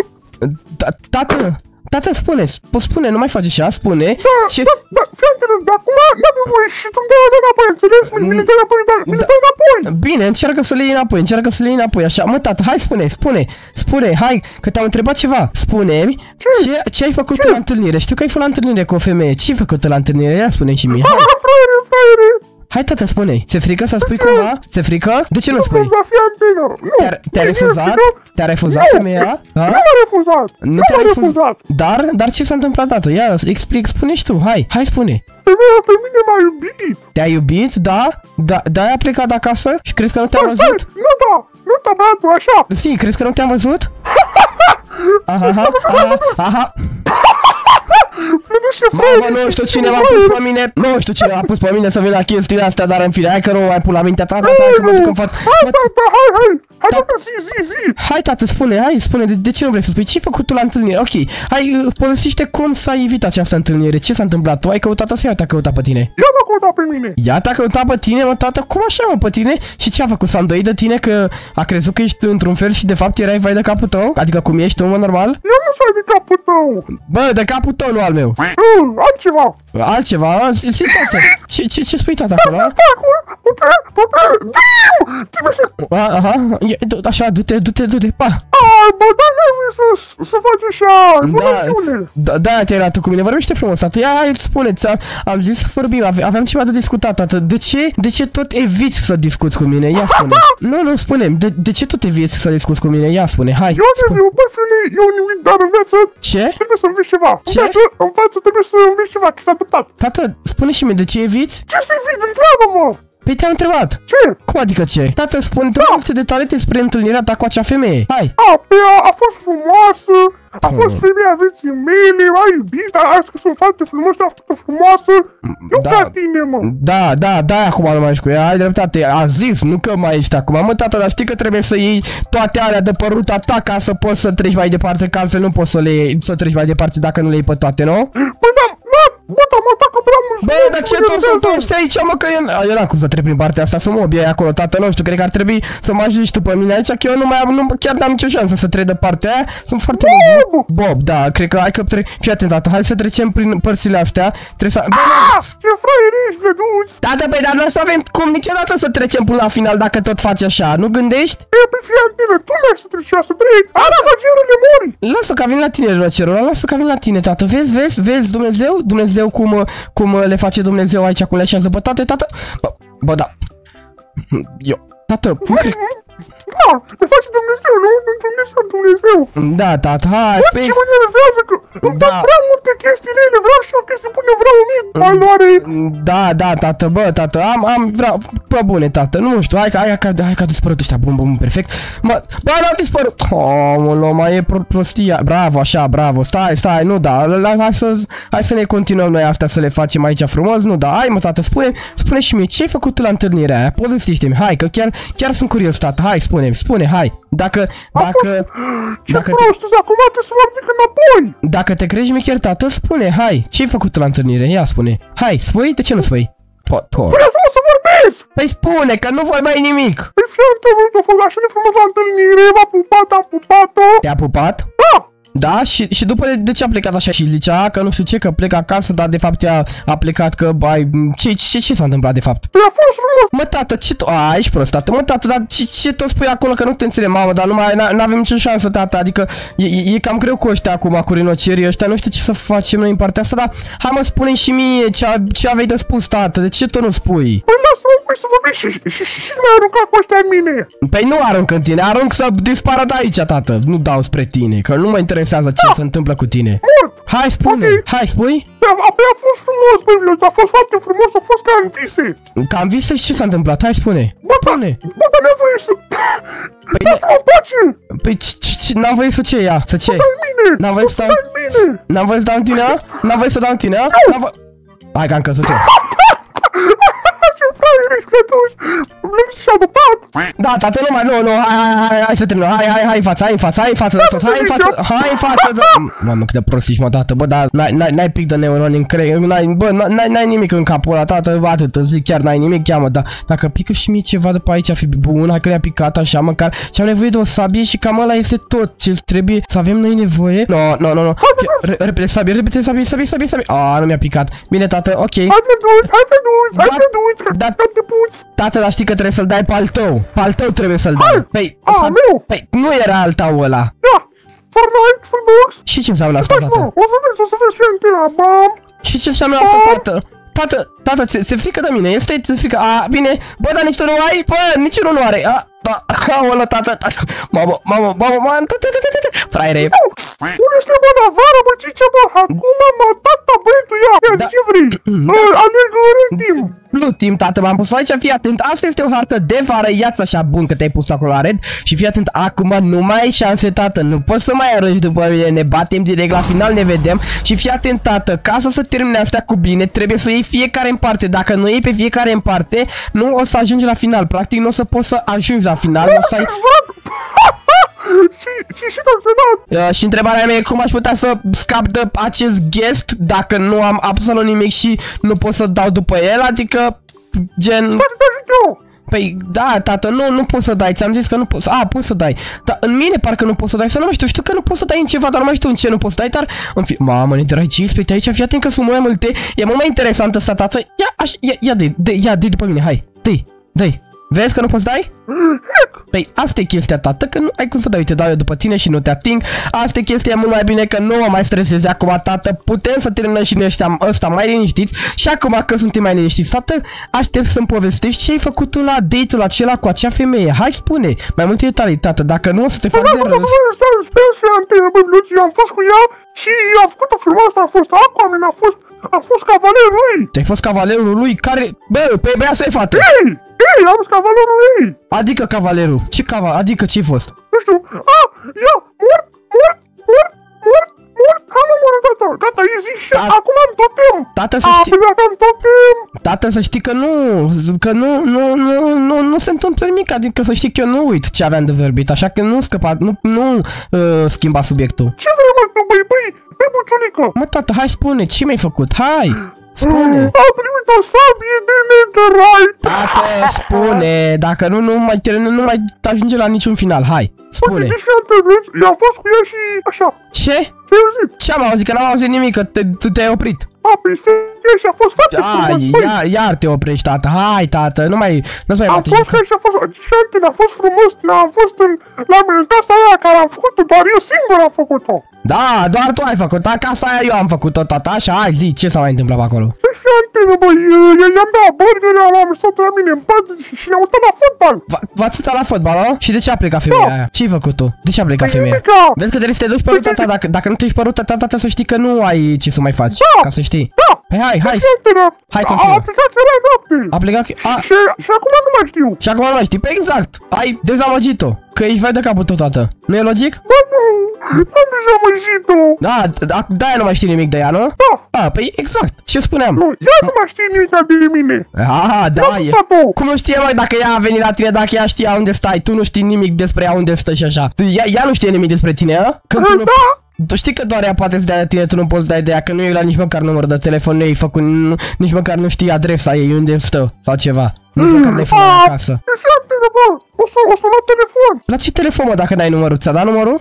Tată, spune, nu mai face așa, spune. Da, fii între, dar acum n-avem voie și tu-mi dai înapoi, înțeles? Mine dai înapoi, dar mine dai înapoi! Bine, încearcă să le iei înapoi, așa. Mă, tată, hai, spune, hai, că te-am întrebat ceva. Spune-mi, ce ai făcut la întâlnire? Știu că ai fost la întâlnire cu o femeie. Ce ai făcut la întâlnire? Ia spune și mie. Fraiere! Hai, tată, spune. Ți-e frică să spui cumva? Ți-e frică? De ce nu spui? Te-a refuzat? Te-a refuzat femeia? Nu m-a refuzat! Nu te-a refuzat? Dar ce s-a întâmplat, tată? Ia, explic, spune și tu, hai, spune. Femeia pe mine m-a iubit! Te-a iubit, da, ai plecat acasă? Și crezi că nu te-a văzut? Nu, băiatul, așa! Si, crezi că nu te-am văzut? Aha. Mamă, nu știu cine m-a pus pe mine să vin la chestiile astea, dar în fine, hai că nu mai pun la mintea ta, că mă duc în față. Hai, tată, zi! Hai, tată, spune, de ce nu vrei să spui? Ce ai făcut tu la întâlnire? Ok, hai, povestește cum s-a evit această întâlnire, ce s-a întâmplat? Tu ai căutat-o sau ea te-a căutat pe tine? Ea m-a căutat pe mine! Ea te-a căutat pe tine, mă, tată? Cum așa, mă, pe tine? Și ce a făcut? S-a îndoit de tine că a crezut că ești într-un fel și de fapt erai vai de capul tău? Adică cum ești tu, mă, normal? Eu nu sunt de capul tău! Bă, de capul tău, nu al meu! Altceva! Altceva? Zi, tată! Ce spui, tată, acolo? Aha, așa, du-te, pa! Bă, dar n-ai vrut să faci așa, Da, te-ai luat cu mine, vorbește frumos, tată, ia, hai, spune-ți, am zis să vorbim, aveam ceva de discutat, tată, de ce tot eviți să discuți cu mine, ia spune. Nu, spune-mi, de ce tot eviți să discuți cu mine, ia spune, hai. Eu nimic, dar în viață trebuie să înveți ceva. În viață trebuie să înveți ceva, ce s-a întâmplat. Tată, spune și mie, de ce eviți? Ce să eviți, întreabă-mă! Păi te-am întrebat. Ce? Cum adică ce? Tată, spune multe detalii despre întâlnirea ta cu acea femeie. Hai. A fost frumoasă, a fost femeia vieții mele, a iubit, a zis că sunt foarte frumoasă, a fost frumoasă. Nu ca tine, mă. Da, acum nu mai ești cu ea, ai dreptate. A zis, nu că mai ești acum. Mă, tată, dar știi că trebuie să iei toate alea de pe ruta ta ca să poți să treci mai departe, că altfel nu poți să treci mai departe dacă nu le iei pe toate, nu? Păi da, dacă prea mult. Bă, dar ce tot să toți aici, mă, că eu n-am cum să trec prin partea asta, să mă obiai acolo, tată, nu știu, cred că ar trebui să mă ajungi tu pe mine aici, că eu chiar n-am nicio șansă să trec de partea aia, sunt foarte Bob, da, cred că, hai că fii atent, tată, hai să trecem prin părțile astea, trebuie să... Ce fraier ești, veduți! Tată, băi, dar nu o să avem cum niciodată să trecem până la final dacă tot faci așa, nu gândești? Păi fii atent, tu n-ai să treci să treci, asta rogerele mori! Lasă că vin la tine, rocerul, lasă că vin la tine, tată, vezi, Dumnezeu cum le face Dumnezeu aici, cum le așează pe toate, tată? Bă, da. Tată, nu cred... Da, le face Dumnezeu, nu? Dumnezeu. Da, tată, hai, spui... Ce mă nervează, că îmi dă prea multe chestiile, vreau și o chestie bună, vreau 1000 valoare. Da, tată, bă, tată, vreau, bă, bune, tată, nu știu, hai că a dispărut ăștia, bun, perfect. Bă, n-au dispărut. Omul, mai e prostia, bravo, așa, bravo, stai, nu, da, hai să ne continuăm noi astea, să le facem aici frumos, nu, da, hai, mă, tată, spune și mie, ce ai făcut tu la întâlnirea aia, povestește-mi, hai, că chiar sunt curios, tată, hai, spune, hai, dacă... Ce prost, acum trebuie să mă ridic înapoi! Dacă te crezi micher, tată, spune, hai, ce-ai făcut la întâlnire? Ia spune. Hai, spui? De ce nu spui? Vreau să vorbesc! Păi spune, că nu voi mai nimic! Păi fiată, a fost așa de frumos la întâlnire, m-a pupat, am pupat-o! Te-a pupat? Da! Da? Și după de ce a plecat așa și zicea că nu știu ce, că plec acasă, dar de fapt a plecat că, bai, ce s-a întâmplat de fapt? Păi a fost frumos. Mă, tată, ce ești prost, tată, mă, tată, dar ce tot spui acolo că nu te înțeleg, mamă, dar n-avem nicio șansă, tată, adică e cam greu cu ăștia acum, cu rinocerii ăștia, nu știu ce să facem noi în partea asta, dar hai mă, spune și mie ce aveai de spus, tată, de ce tot nu spui? Păi lasă-mă, păi să vorbim și nu arunca cu ăștia în mine. Păi nu arunc în tine, arunc să dispară de aici, tată, nu dau spre tine, că nu mă interesează ce se întâmplă cu tine. Mult. Hai, spune, Ok. hai, spui? Abia a fost frumos, băi, Vlăț, a fost foarte frumos, a fost ca în vise. Că am vise și ce s-a întâmplat, hai, spune, spune. Bă, dar n-am voie să... Lasă-mă în pace. Păi n-am voie să ce, ia, să ce? N-am voie să dau... N-am voie să dau în tine, a? N-am voie să dau în tine, a? Hai că am căzut eu. Ce fraier ești, Cătuș! Vrem și adoptat! Da, tată, nu, hai să terminăm, hai în față, hai în față, Mamă, cât de prost ești, mă, tată, bă, dar n-ai pic de neuroni în creier, n-ai nimic în capul ăla, tată, atât, îți zic, chiar n-ai nimic, cheamă, dar dacă pică și mie ceva de pe aici, ar fi bun, hai că le-a picat așa, măcar, și am nevoie de o sabie și cam ăla este tot ce trebuie să avem noi nevoie. Nu, repede, sabie, nu mi-a picat, bine, tată, ok. Hai, Da, de puți! tată, dar știi că trebuie să-l dai pe al tău. Pe al tău trebuie să-l dai. Păi, meu! Păi, nu era al tău ăla. Da! Fortnite, Fullbox! Și ce înseamnă asta, tată? O să vezi și antena, bam! Și ce înseamnă asta, tată? Tată, ți-e frică de mine? Ți-e frică? Bine. Bă, dar nici tu nu ai? Bă, nici unul nu are. Aolă, tată. Mamă, fraiere. Pune-ți nebuna afară, mă, ce bă, acum, mă, tata, băietul, ia, ce vrei? Alergă în timp. Nu timp, tată, m-am pus aici, fii atent, asta este o hartă de vară, ia-ți așa bun că te-ai pus acolo la red și fii atent, acum nu mai ai șanse, tată, nu poți să mai arăși după mine, ne batem direct la final, ne vedem și fii atent, tată, ca să se termine astea cu bine, trebuie să iei fiecare în parte, dacă nu iei pe fiecare în parte, nu o să ajungi la final, practic nu o să poți să ajungi la final, o să ai... Și doctorat! Și întrebarea mea e cum aș putea să scap de acest guest dacă nu am absolut nimic și nu pot să dau după el, adică gen... Păi da, tată, nu poți să dai, ți-am zis că nu poți, poți să dai. Dar în mine parcă nu poți să dai, să nu mai știu că nu poți să dai în ceva, dar nu mai știu în ce nu poți să dai, dar în fi... Mamă, ne dragi, expect aici, fii atent că sunt mult mai multe, e mult mai interesant ăsta, tată. Ia, dă după mine, hai, dă-i. Vezi că nu poți dai? Păi asta e chestia, tată, că nu ai cum să dai, uite, dau eu după tine și nu te ating. Asta e chestia, mult mai bine că nu mă mai stresezi acum, tată, putem să terminăm și noi ăsta mai liniștiți. Și acum că suntem mai liniștiți, tată, aștept să-mi povestești ce ai făcut tu la date-ul acela cu acea femeie. Hai, spune, mai multe detalii, tată, dacă nu o să te fac de râs. Am fost cu ea și am făcut-o frumoasă, am fost Aquaman, am fost cavalerul ei. Tu ai fost cavalerul lui care... Bă, pe băia să-i fată. Ei, am fost cavalerul ei. Adică cavalerul. Adică ce-ai fost? Nu știu. Mort. Hai mă, mort, gata, e zi și acum am totem. Tată, să știi... Tată, să știi că nu se întâmplă nimic, adică să știi că eu nu uit ce aveam de vorbit, așa că nu schimba subiectul. Ce vrei, mă, tu, băi, buciulică? Mă, tată, hai spune, ce mi-ai făcut? Hai! Spune! Am primit o sabie de netherite! Tată, spune! Dacă nu mai ajunge la niciun final, hai! Spune! I-am fost cu ea și așa. Ce? Ce am auzit? Că n-am auzit nimic, că te-ai oprit. Păi și a fost foarte frumos, iar te oprești, tată, hai, tată, nu-ți mai bate. Am fost ca și a fost frumos, am fost în casa aia care am făcut-o, doar eu singur am făcut-o. Da, doar tu ai făcut-o, casa aia eu am făcut-o, tata, așa, hai, zi, ce s-a mai întâmplat pe acolo? Păi și antene, băi, i-am dat burgeri, am stat la mine în pat și ne-am uitat la fotbal. V-ați uitat la fotbal, nu? Și de ce a plecat femeia aia? Ce-ai făcut tu? De ce a plecat femeia? Vezi că trebuie să te duci pe ruta ta, dacă nu te duci pe ruta ta, tata, să știi că nu ai ce să mai faci, ca să știi. Păi hai, continuă. A plecat chiar la noapte. A plecat... Și acum nu mai știu. Și acum nu mai știi, pe exact. Ai dezamăgit-o. Că ești vai de capul tău, tată. Nu e logic? Bă, nu, am dezamăgit-o. Da, nu mai știi nimic de ea, nu? Da. Păi exact, ce spuneam? Nu, ea nu mai știe nimic de mine. Da, cum nu știe, mai dacă ea a venit la tine, dacă ea știa unde stai, tu nu știi nimic despre ea unde stă și așa. Ea nu știe nimic despre tine, a? Tu știi că doar ea poate să dea de tine, tu nu poți dai de ea, că nu e la nici măcar număr de telefon, nu e făcut, nici măcar nu știi adresa ei, unde stă, sau ceva. Nici măcar nu-i fără acasă. O să la telefon. La ce telefon, mă, dacă n-ai numărul? Ți-a dat numărul? Nu.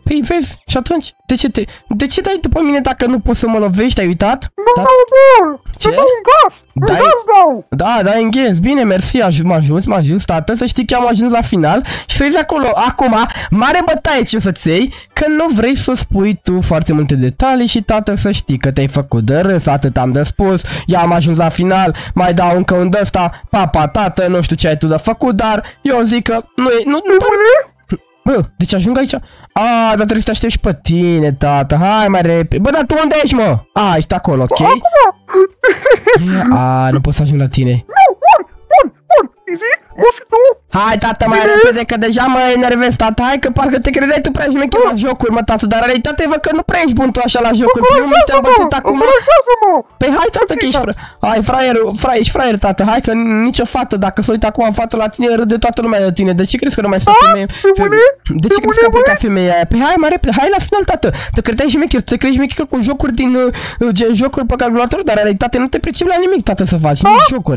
Păi vezi, și atunci, de ce dai după mine dacă nu poți să mă lovești, ai uitat? Nu dau bol! Ce? Îți dau un gaz! Un Dai- gaz dau! Da, da, înghez, bine, mersi, m-a ajuns, tată, să știi că am ajuns la final și să vezi acolo, acum, mare bătaie ce să-ți iei, că nu vrei să spui tu foarte multe detalii și tată să știi că te-ai făcut de râs, atât am de spus, eu am ajuns la final, mai dau încă un d-ăsta, papa, tată, nu știu ce ai tu de făcut, dar eu zic că nu Bă, deci ajung aici? Dar trebuie să te aștept și pe tine, tată, hai mai repede. Bă, dar tu unde ești, mă? Ești acolo, ok? Nu pot să ajung la tine. Bun, easy, mă și tu? Hai, tată, mai repede, că deja mă enervez, tată. Hai, că parcă te credeai tu prea șmecher la jocuri, mă, tată. Dar în realitate văd că nu prea ești bun tu așa la jocuri. Primul te-am bătut acum. Încurajează-mă! Păi hai, tată, că ești fraier, tată. Hai, că nicio fată, dacă se uită acum în fată la tine, râde toată lumea de tine. De ce crezi că nu mai sunt femeie? De ce crezi că a plecat femeia aia? Păi hai, mai repede, hai la final, tată. Te credeai șmecher, te crezi șmecher cu jocuri din jocuri pe calculator, dar în realitate nu te pricepi la nimic, tată, să faci. Nici jocuri.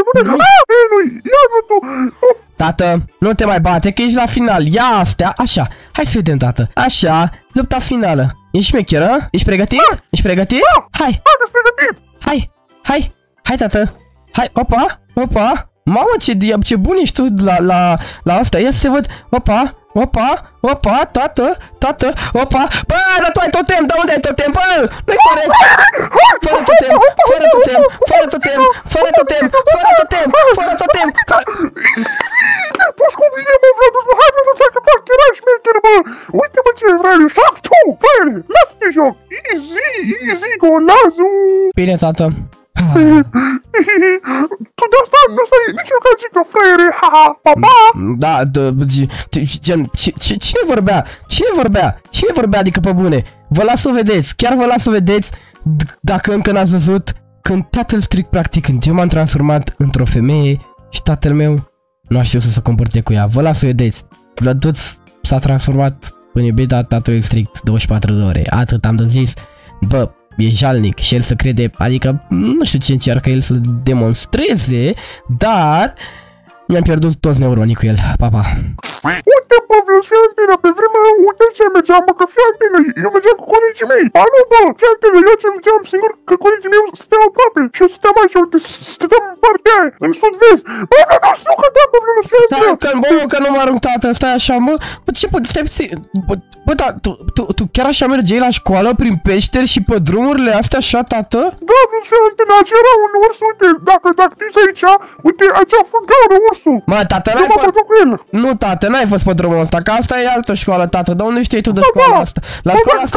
Tată, nu te mai bate, că ești la final. Ia astea, așa. Hai să vedem, tată. Așa, lupta finală. Ești șmecheră? Ești pregătit? Ești pregătit? Hai. Hai, tată. Hai, opa. Mamă, ce bun ești tu la asta. Ia să te văd. Opa, tată, opa. Bă, dar tu ai totem, dar unde ai totem? Bă, nu-i corect. Fără totem. Poți cu mine, mă, Vladus, mă, hai, Vladus, hai că parcă erai șmecher, mă! Uite-mă ce vrei, joc tu, fraiere, lasă-te joc! Easy, golazul! Bine, tată. Tu de asta nu stai nici o gagică, fraiere, ha, pa! Da, cine vorbea, adică pe bune? Vă las să vedeți, chiar vă las să vedeți, dacă încă n-ați văzut, când tatăl strict, practic, când eu m-am transformat într-o femeie și tatăl meu nu a știut să se comporte cu ea. Vă las să vedeți. Vlăduț s-a transformat în iubita tatălui strict 24 de ore. Atât am de zis. Bă, e jalnic și el să crede, adică nu știu ce încearcă el să demonstreze, dar mi-am pierdut toți neuronii cu el. Pa. Uite, bă, fii antenă, pe vremea, uite ce mergeam, mă, că fii antenă, eu mergeam cu colegii mei. Nu, bă, fii antenă, eu ce mergeam singur, că colegii mei stăteau aproape și eu stăteam aici, uite, stăteam în partea aia, în sud-vest. Bă, nu cădea, bă, fii antenă. Că nu mă arunc, tată, stai așa, mă, ce pot, stai puțin, bă, da, tu chiar așa mergeai la școală prin peșteri și pe drumurile astea așa, tată? Da, fii antenă, aici era un urs, uite, dacă ești aici, uite, aici a fost gaură ursul. Mă, tată, n-ai fost cu el. Nu, tată, n-ai fost pe drumul ăsta, că asta e altă școală, tată, dar unde știi tu de școala asta? La școala asta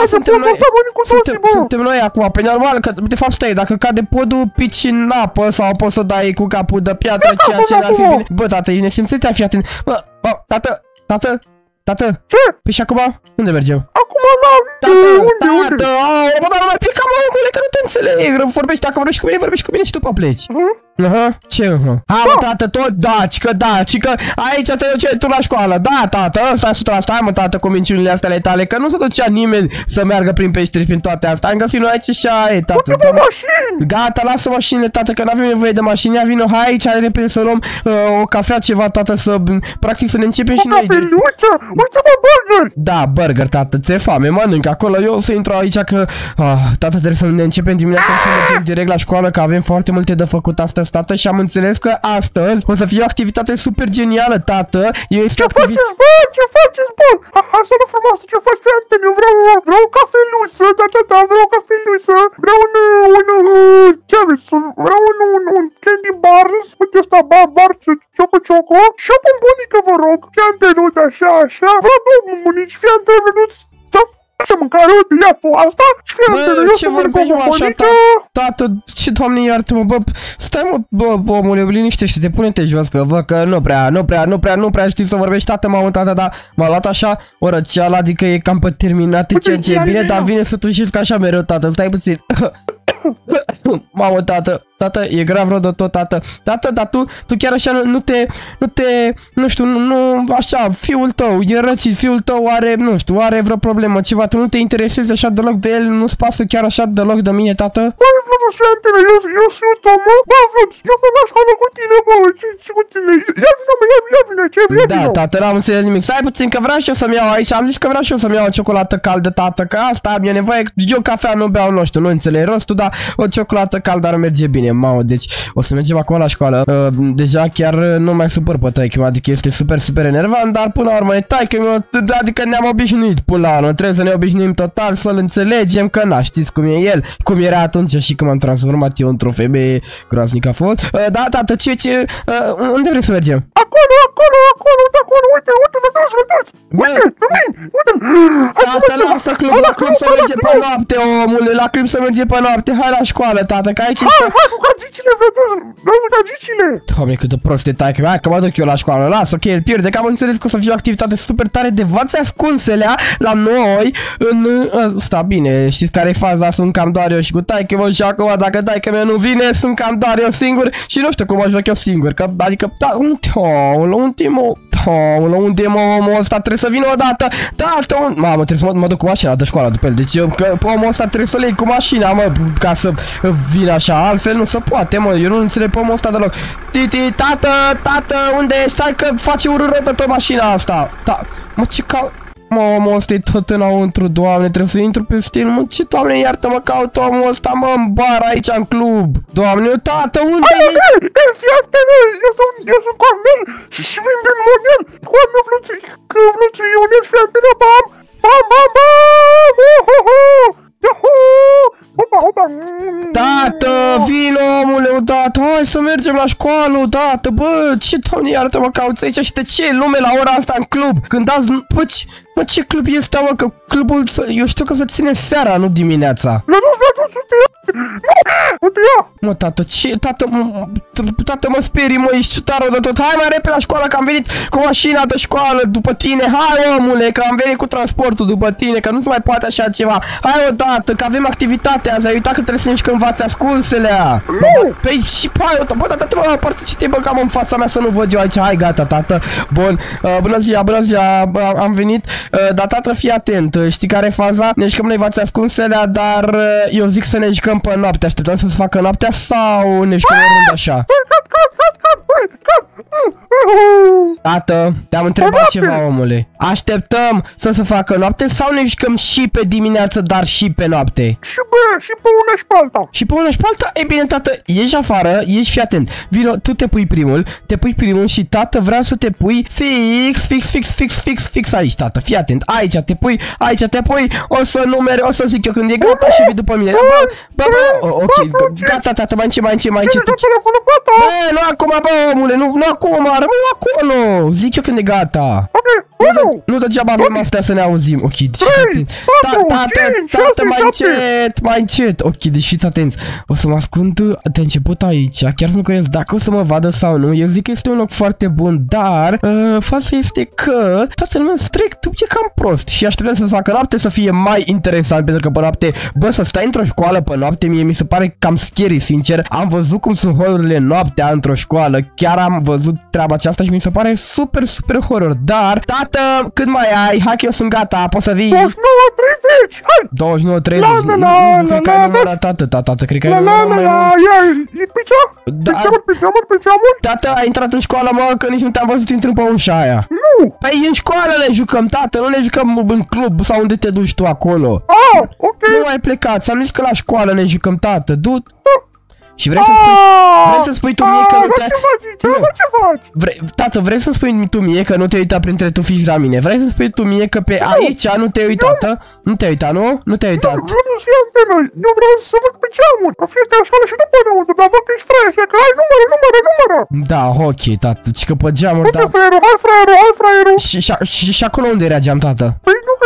suntem noi acum, pe normal, că de fapt stai, dacă cade podul, pici în apă sau poți să dai cu capul de piatră, ceea ce n-ar fi bine. Bă, tată, ești nesimțit, ai fi atent. Bă, tată. Ce? Păi și acum, unde mergem? Acum la... Unde? Bă, dar nu mai pleca, mă, omule, că nu te înțeleg. Vorbești, dacă vorbești cu mine și tu pe pleci. Ce? Bă, tată, tot, că aici te duce tu la școală. Da, tată, stai, mă, tată, cu minciunile astea ale tale, că nu se ducea nimeni să meargă prin peșteri, prin toate astea. Am găsit noi aici și aia, tată. Uite, bă, mașini! Gata, lasă mașinile, tată, că n-avem nevoie de mașini. Vino, hai aici, repede să luăm o cafea, ceva, tată, să, practic, să ne începem și noi. Uite, mă, burger! Da, burger, tată, ți-e foame, mănânc acolo. Eu o să intru aici că, tată, trebuie să ne începem dimineața să mergem direct la școală, că avem foarte multe de făcut astăzi, tată, și am înțeles că astăzi o să fie o activitate super genială, tată. Ce faceți, bă? Hai să nu frumos, ce faci, fii antenă? Eu vreau o cafeluță, da, vreau o cafeluță. Vreau ce aveți? Vreau un candy bars, uite ăsta, bar, choco, și o bombonică, vă rog. Fii antenă, uite, așa. Vreau două bombonici, fii antenă, venuți. Ce mâncare, uite, ia tu asta și fii antenă, eu să mănânc o bombonică. Tată, ce doamne iartă-mă, bă, stai mă, omule, liniștește-te, pune-te jos, că văd că nu prea știi să vorbești, tată, mamă, tată, dar m-a luat așa o răceală, adică e cam pe terminat, ceea ce e bine, dar vine să tușesc așa mereu, tată, stai puțin. Mamă, tată, Tată, e grav rău de tot, tată. Tată, dar tu chiar așa nu știu, așa, fiul tău e răcit, fiul tău are, nu știu, are vreo problemă, ceva, tu nu te interesezi așa deloc de el, nu-ți pasă chiar așa deloc de mine, tată? Bă, Vlăduț, fiantele, eu sunt mă, bă, Vlăduț, eu merg la școală cu tine, bă, ce cu tine? Ia vino, ce ia Da, tată, n-am înțeles nimic. Stai puțin că vreau și eu să-mi iau aici. Am zis că vreau și eu să-mi iau o ciocolată caldă, tată, că asta am nevoie. Eu cafea nu beau, nu știu, nu înțeleg rostul, dar o ciocolată caldă ar merge bine, mamă. Deci o să mergem acum la școală. Deja chiar nu mai supăr pe taică, adică este super enervant, dar până la urmă e taică, adică ne-am obișnuit până la urmă. Trebuie să ne obișnuim total, să-l înțelegem, că na, știți cum e el, cum era atunci și când m-am transformat eu într-o femeie groaznică a fost. Da, tată, unde vrei să mergem? Acolo, uite, Vlăduț, uite, Tată, lasă la club să merge pe noapte, omule, la club să merge pe noapte, hai la școală, tată, că aici... Hai cu gagicile, Vlăduț, dă-i cu gagicile! Doamne, cât de prost e taică, hai că mă duc eu la școală, lasă că el pierde, că am înțeles că o să fie o activitate super tare de vați ascunselea la noi, în... Sta bine, știți care e faza, sunt cam doar eu și cu taică, mă, și acum dacă taică mea nu vine, sunt cam doar eu singur și nu știu cum mă joc eu singur, că, adică, unde e omul ăsta, trebuie să vină odată, tată, mamă, trebuie să mă duc cu mașina de școală după el, deci eu, că pe omul ăsta trebuie să-l iei cu mașina, mă, ca să vină așa, altfel nu se poate, mă, eu nu înțeleg pe omul ăsta deloc. Titi, tată, unde ești? Stai că face urât de tot mașina asta. Mă, ce Mă, omul ăsta e tot înăuntru, Doamne, trebuie să intru pe stil, mă, ce, Doamne, iartă-mă, caut omul ăsta, mă, în bar aici, în club. Doamne, tată, unde e? Fiatele, eu sunt Cornel și vindem monel, Cornel Vlăduț, Ionel, fiatele, bam, Opa! Tată, vino, omule, odată, hai să mergem la școală odată, bă, ce, Doamne, iartă-mă, cauți aici și de ce e lume la ora asta în club? Când azi, bă, ce club este, mă, că clubul, eu știu că se ține seara, nu dimineața. Vlăduț, uite ia! Mă, tată, ce, tată, mă sperii, mă, ești ciutarul de tot, hai mai repede la școală, că am venit cu mașina de școală după tine, hai, omule, că am venit cu transportul după tine, că nu se mai poate așa ceva, hai odată, că avem activitate azi, ai uitat că trebuie să ne jucăm vați ascunselea. Nu! Păi și pai, bă, tată, te mă la parte ce te băgam în fața mea să nu văd eu aici, hai, gata, tată, bun, bună ziua, am venit, dar tată, fii atent, știi care e faza? Ne jucăm noi vați ascunselea, dar eu zic să ne jucăm pe noapte, așteptăm să se facă noaptea sau ne jucăm oriunde așa? Tată, te-am întrebat ceva, omule. Așteptăm să se facă noapte sau ne jucăm și pe dimineață, dar și pe noapte? Și pe una și pe alta. Și pe una și pe alta? E bine, tată, ieși afară, fii atent. Vino, tu te pui primul și tată vreau să te pui fix aici, tată, fii atent. Aici te pui, o să numeri, o să zic eu când e gata și vii după mine. Bă, ok, gata, tată, mai încet. Bă, nu acum, bă, omule, nu acum, rămâi acolo. Zic eu când e gata. Nu degeaba avem astea să ne auzim. Ok, deci tată, mai încet. Ok, deci fiți atenți. O să mă ascund de început aici. Chiar nu cred dacă o să mă vadă sau nu. Eu zic că este un loc foarte bun, dar fața este că tatăl meu strict e cam prost și așteptăm să facă noapte să fie mai interesant, pentru că pe noapte, bă, să stai într-o școală pe noapte, mie mi se pare cam scary, sincer. Am văzut cum sunt hororile noaptea într-o școală. Chiar am văzut treaba aceasta și mi se pare super horror. Dar, tată, cât mai ai? Hai că eu sunt gata, poți să vii? 29:30, hai! 29:30. Nu cred că ai numărat, tată, cred că ai numărat mai mult. E pe geamuri? Tată, ai intrat în școală, mă, că nici nu te-am văzut intrând pe ușa aia. Nu! Păi în școală ne jucăm, tată, nu ne jucăm în club sau unde te duci tu acolo. Ok. Nu ai plecat, ți-am zis că la școală ne jucăm, tată, du-te. Și vrei să spui tu mie că nu te-ai... Ce faci? Tată, vrei să-mi spui tu mie că nu te-ai uitat printre tu fiși la mine? Vrei să-mi spui tu mie că pe aici nu te-ai uitat, tată? Nu te-ai uitat, nu? Nu te-ai uitat. Nu fii antenă, eu vreau să văd pe geamuri, la fiecare școală și după înăuntru, dar văd că ești fraier, așa că hai, numără! Da, ok, tată, și că pe geamuri, da. Hai fraierul! Și acolo unde era geam, tată? Păi nu, că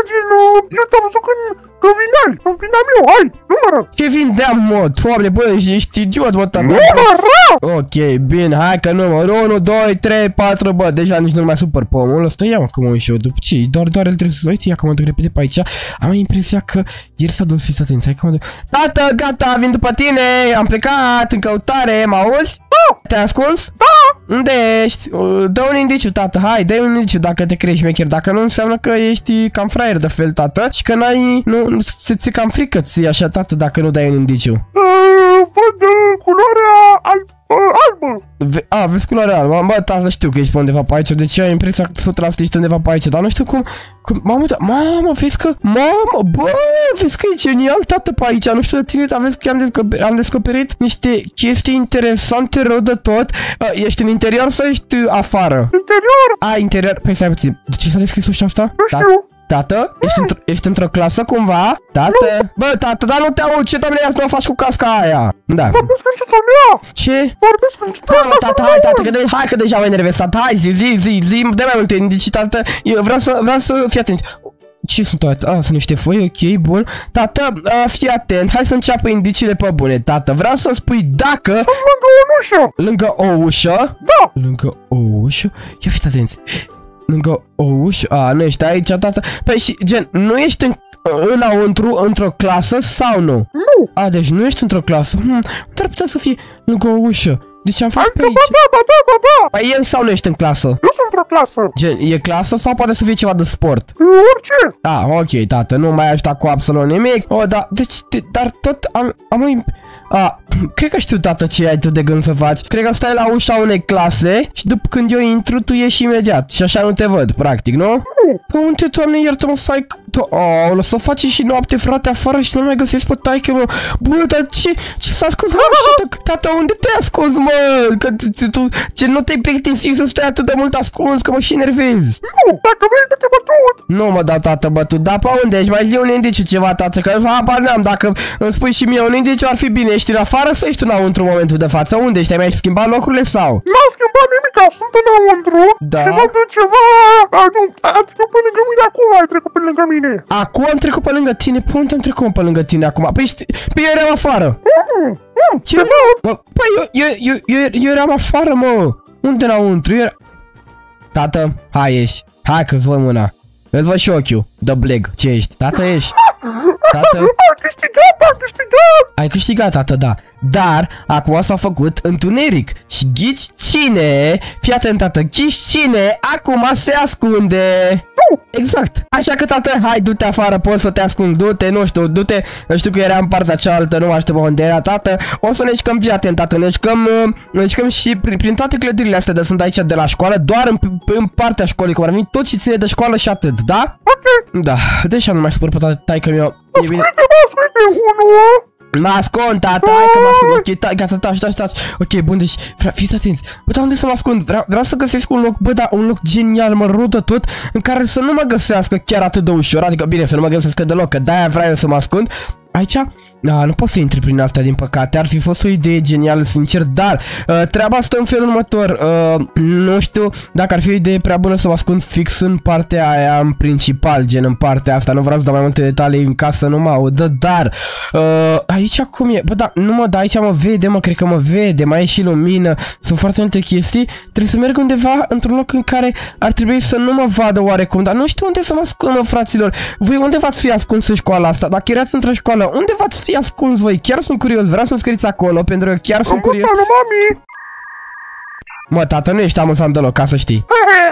gen, eu te-am văzut că vineai, vineam eu, hai, numără! Ce vindeam, mă? Doamne, bă, ești idiot, mă, tata. Numără! Ok, bine, hai că număr 1, 2, 3, 4, bă, deja nici nu mai supăr pe omul ăsta. Ia mă, că mă uit și eu, după ce? Doar el trebuie să uite, ia că mă duc repede pe aici. Am impresia că ieri s-a dus, fiți atenți, hai că mă duc. Tată, gata, vin după tine, am plecat în căutare, mă auzi? Da! Te-ai ascuns? Da! Unde ești? Dă un indiciu, tată, hai, dă un indiciu dacă te crezi șmecher, dacă nu înseamnă că ești cam fraier de fel, tată, și că n-ai, nu, ți-e cam frică ți așa, tată, dacă nu dai un indiciu. Văd culoarea albă. Vezi culoarea albă, bă, tată, știu că ești pe undeva pe aici, deci ai impresia că 100% ești undeva pe aici, dar nu știu cum, mamă, vezi că, vezi că e genial, tată, pe aici, nu știu de tine, dar vezi că am descoperit niște chestii interesante rău de tot. Ești în interior sau ești afară? Interior! Interior, păi stai puțin, de ce s-a descris ușa asta? Nu știu. Tată? Ești într-o clasă cumva? Tată? Bă, tată, dar nu te aud, ce doamne iar tu mă faci cu casca aia? Da. Vorbesc în ce mea! Ce? Vorbesc în ce mea! Tată, hai că deja mă enervez, tată, hai zi, dă mai multe indicii, tată, eu vreau să fii atent. Ce sunt toate? Sunt niște foi, ok, bun. Tată, fii atent, hai să înceapă indiciile pe bune, tată, vreau să-mi spui dacă... Sunt lângă o ușă! Lângă o ușă? Da! Lângă o ușă? Ia fiți atenți. Lângă o ușă? Nu ești aici, tată? Păi și, gen, nu ești înăuntru, într-o clasă sau nu? Nu! Deci nu ești într-o clasă. Unde ar putea să fie lângă o ușă? Deci am fost pe aici. Da. Păi el sau nu ești în clasă? Eu sunt într-o clasă. Gen, e clasă sau poate să fie ceva de sport? Orice. Ok, tată, nu mai ajutat cu absolut nimic. Da, deci, dar tot am cred că știu, tată, ce ai tu de gând să faci. Cred că stai la ușa unei clase și după când eu intru, tu ieși imediat. Și așa nu te văd, practic, nu? Păi unde, doamne, iartă-mă, să o să faci și noapte, frate, afară și nu mai găsesc pe taică, mă. Bă, dar ce s-a ascuns? Tata, unde te-ai ascuns, mă? Că tu, ce nu te-ai plictisit să stai atât de mult ascuns, că mă și enervezi. Nu, dacă vrei să te bătut. Nu mă dau, tată, bătut, dar pe unde ești? Mai zi un indiciu ceva, tată, că habar n-am, dacă îmi spui și mie un indiciu ar fi bine. Ești în afară sau ești înăuntru în momentul de față? Unde ești? Ai mai schimbat locurile sau? N-am schimbat nimic, sunt înăuntru. Da. Și văd ceva... Nu, ai trecut pe lângă mine acum, ai trecut pe lângă mine. Acum am trecut pe lângă tine? Pe unde am trecut pe lângă tine acum? Păi eu eram afară. Ce? Păi eu eram afară, mă. Unde înăuntru? Tată, hai ieși. Hai că-ți văd mâna. Îți văd și ochiul. Dă bleg. Ce ești? Tată, ieși. Tată? Am câștigat! Ai câștigat, tată, da. Dar, acum s-a făcut întuneric. Și ghici cine? Fii atent, tată, ghici cine? Acum se ascunde. Exact. Așa că, tată, hai, du-te afară, poți să te ascunzi, du-te, nu știu, du-te. Știu că era în partea cealaltă, nu mai știu unde era, tată. O să ne jucăm, fii atent, tată, ne jucăm și prin toate clădirile astea de sunt aici de la școală, doar în partea școlii, cum ar veni tot ce ține de școală și atât, da? Ok. Da, deși nu mai supăr pe taică meu. E bine. Ascunde unul. Mă ascund, tata, hai că mă ascund, ok, gata, taci. Ok, bun, deci, fiți atenți. Bă, dar unde să mă ascund? Vreau să găsesc un loc, bă, da, un loc genial, mă, rău de tot, în care să nu mă găsească chiar atât de ușor, adică, bine, să nu mă găsească deloc, că de-aia vreau să mă ascund. Aici? Nu pot să intri prin astea, din păcate. Ar fi fost o idee genială, sincer, dar treaba stă în felul următor. Nu știu dacă ar fi o idee prea bună să mă ascund fix în partea aia, în principal, gen în partea asta. Nu vreau să dau mai multe detalii în casă, nu mă audă, dar aici cum e? Bă, da, nu mă, da, aici mă vede, mă, cred că mă vede, mai e și lumină, sunt foarte multe chestii. Trebuie să merg undeva într-un loc în care ar trebui să nu mă vadă oarecum, dar nu știu unde să mă ascund, mă, fraților. Voi unde v-ați fi ascuns în școala asta? Dacă erați într-o școală, unde v-ați fi ascuns voi? Chiar sunt curios, vreau să-mi scrieți acolo, pentru că chiar sunt curios. Mami. Mă, tată, nu ești amuzant deloc, ca să știi.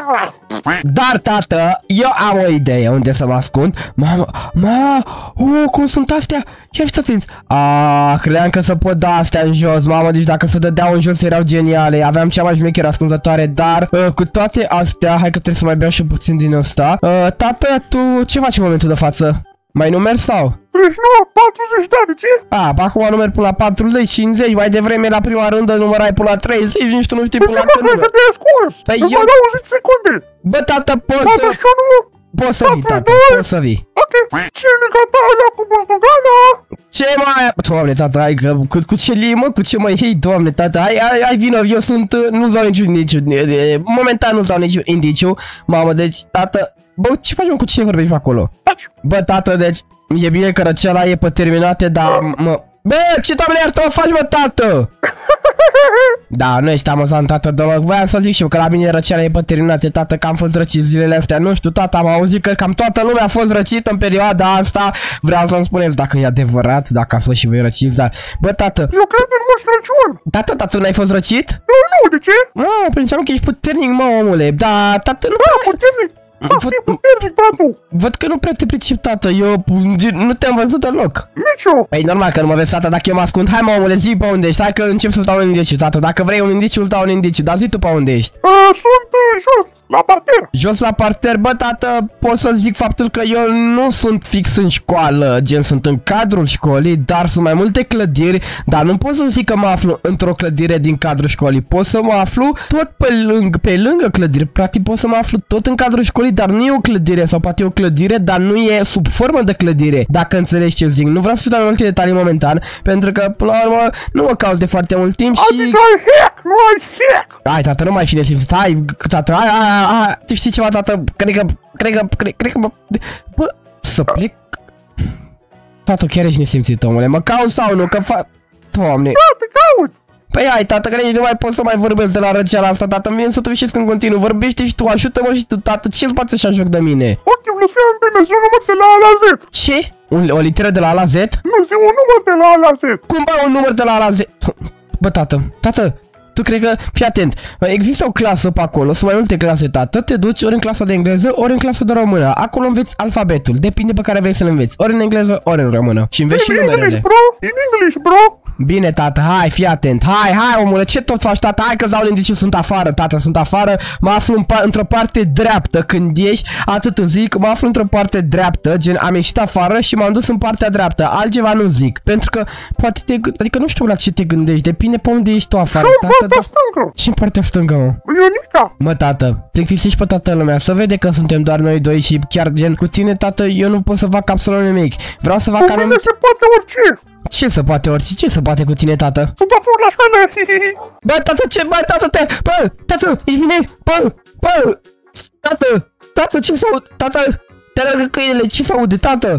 Dar, tată, eu am o idee unde să mă ascund. Mamă, cum sunt astea? Ia fiți atenți. Credeam că să pot da astea în jos, mamă, deci dacă se dădeau în jos erau geniale. Aveam cea mai șmecheră ascunzătoare, dar cu toate astea, hai că trebuie să mai beau și puțin din ăsta. Tată, tu ce faci în momentul de față? Mai numeri sau? 39, 40, da, de ce? Acum numeri până la 40, 50, mai devreme la prima rândă numărai până la 30, nici tu nu știi până la cât numeri. Păi te-ai ascuns! Păi eu... 10 secunde! Bă, tată, poți să vii, tată, poți să vii. Ok, cine gata alea cu buzdugană? Ce mai... Doamne, tată, hai că... Cu ce limă? Cu ce mai iei? Doamne, tată, hai vină, eu sunt... Nu-ți dau niciun indiciu. Momentan nu-ți dau niciun indiciu. Mamă, deci, tată... Bă, ce faci, mă, cu cine vorbești acolo? Taci! Bă, tată, deci, e bine că răceala e pe terminate, dar, mă... Bă, ce doamne iartă mă faci, mă, tată? Da, nu ești amuzant, tată, deloc. Voiam să zic și eu că la mine răceala e pe terminate, tată, că am fost răcit zilele astea. Nu știu, tată, am auzit că cam toată lumea a fost răcită în perioada asta. Vreau să-mi spuneți dacă e adevărat, dacă ați fost și voi răciți, dar... Bă, tată... Eu cred în Moș Crăciun! Tată, tată, n-ai fost răcit? Nu, de ce? Nu, prințeam că ești puternic, mă, omule. Da, tată, nu... Da, puternic! Da, fii puternic, tatu! Văd că nu prea te pricep, tată, eu nu te-am văzut deloc. Nici eu! Păi normal că nu mă vezi, tată, dacă eu mă ascund. Hai, mă, omule, zi pe unde ești. Hai că încep să-ți dau un indiciu, tată. Dacă vrei un indiciu, îți dau un indiciu. Dar zi tu pe unde ești. Sunt jos, la parter! Jos la parter, bă, tată, pot să zic faptul că eu nu sunt fix în școală, gen sunt în cadrul școlii, dar sunt mai multe clădiri, dar nu pot să zic că mă aflu într-o clădire din cadrul școlii. Pot să mă aflu tot pe lângă clădire, practic pot să mă aflu tot în cadrul școlii, dar nu e o clădire, sau poate e o clădire, dar nu e sub formă de clădire, dacă înțelegi ce zic. Nu vreau să dau multe detalii momentan, pentru că, până la urmă, nu mă cauți de foarte mult timp și... Adică ai hack, nu ai hack! Hai, tată, nu mai fi nesimțit. Hai, tată, hai. Tu știi ceva, tată? Cred că bă, să plec. Tată, chiar ești nesimțit, omule. Mă caut sau nu? Că Doamne. Da, te caut! Păi hai, tată, că nici nu mai pot să mai vorbesc de la răceala asta, tată. Mie să tușesc în continuu. Vorbește și tu, ajută-mă și tu, tată. Ce-ți bate așa joc de mine? Ok, Lucian, zi un număr de la A la Z. Ce? O literă de la A la Z? Nu, zi un număr de la A la Z. Cum, bă, un număr de la A la Z? Bă, tată, tu cred că... Fii atent, există o clasă pe acolo, sunt mai multe clase, tată, te duci ori în clasa de engleză, ori în clasa de română. Acolo înveți alfabetul, depinde pe care vrei să-l înveți, ori în engleză, ori în română. Și înveți și numerele. In English, bro! Bine, tată, hai, fii atent. Hai, omule, ce tot faci, tată? Hai că-ți dau un indiciu, sunt afară, tată, sunt afară. Mă aflu într-o parte dreaptă. Când ești, atât zic, mă aflu într-o parte dreaptă, gen am ieșit afară și m-am dus în partea dreaptă. Altceva nu zic, pentru că poate adică nu știu la ce te gândești, depinde pe unde ești tu afară, tată. În partea stângă. Și în partea stângă, mă? Ionica. Mă, tată, plictisiși pe toată lumea, să vede că suntem doar noi doi și chiar, gen, cu tine, tată, eu nu pot să fac absolut nimic. Vreau să fac Cu mine se poate orice. Ce se poate orice? Ce se poate cu tine, tată? Sunt afară la școală, hihihi. Bă, tată, ce? Bă, tată, ești bine? Bă, tată, ce s-aude? Tată, te alergă câinele, ce s-aude, tată?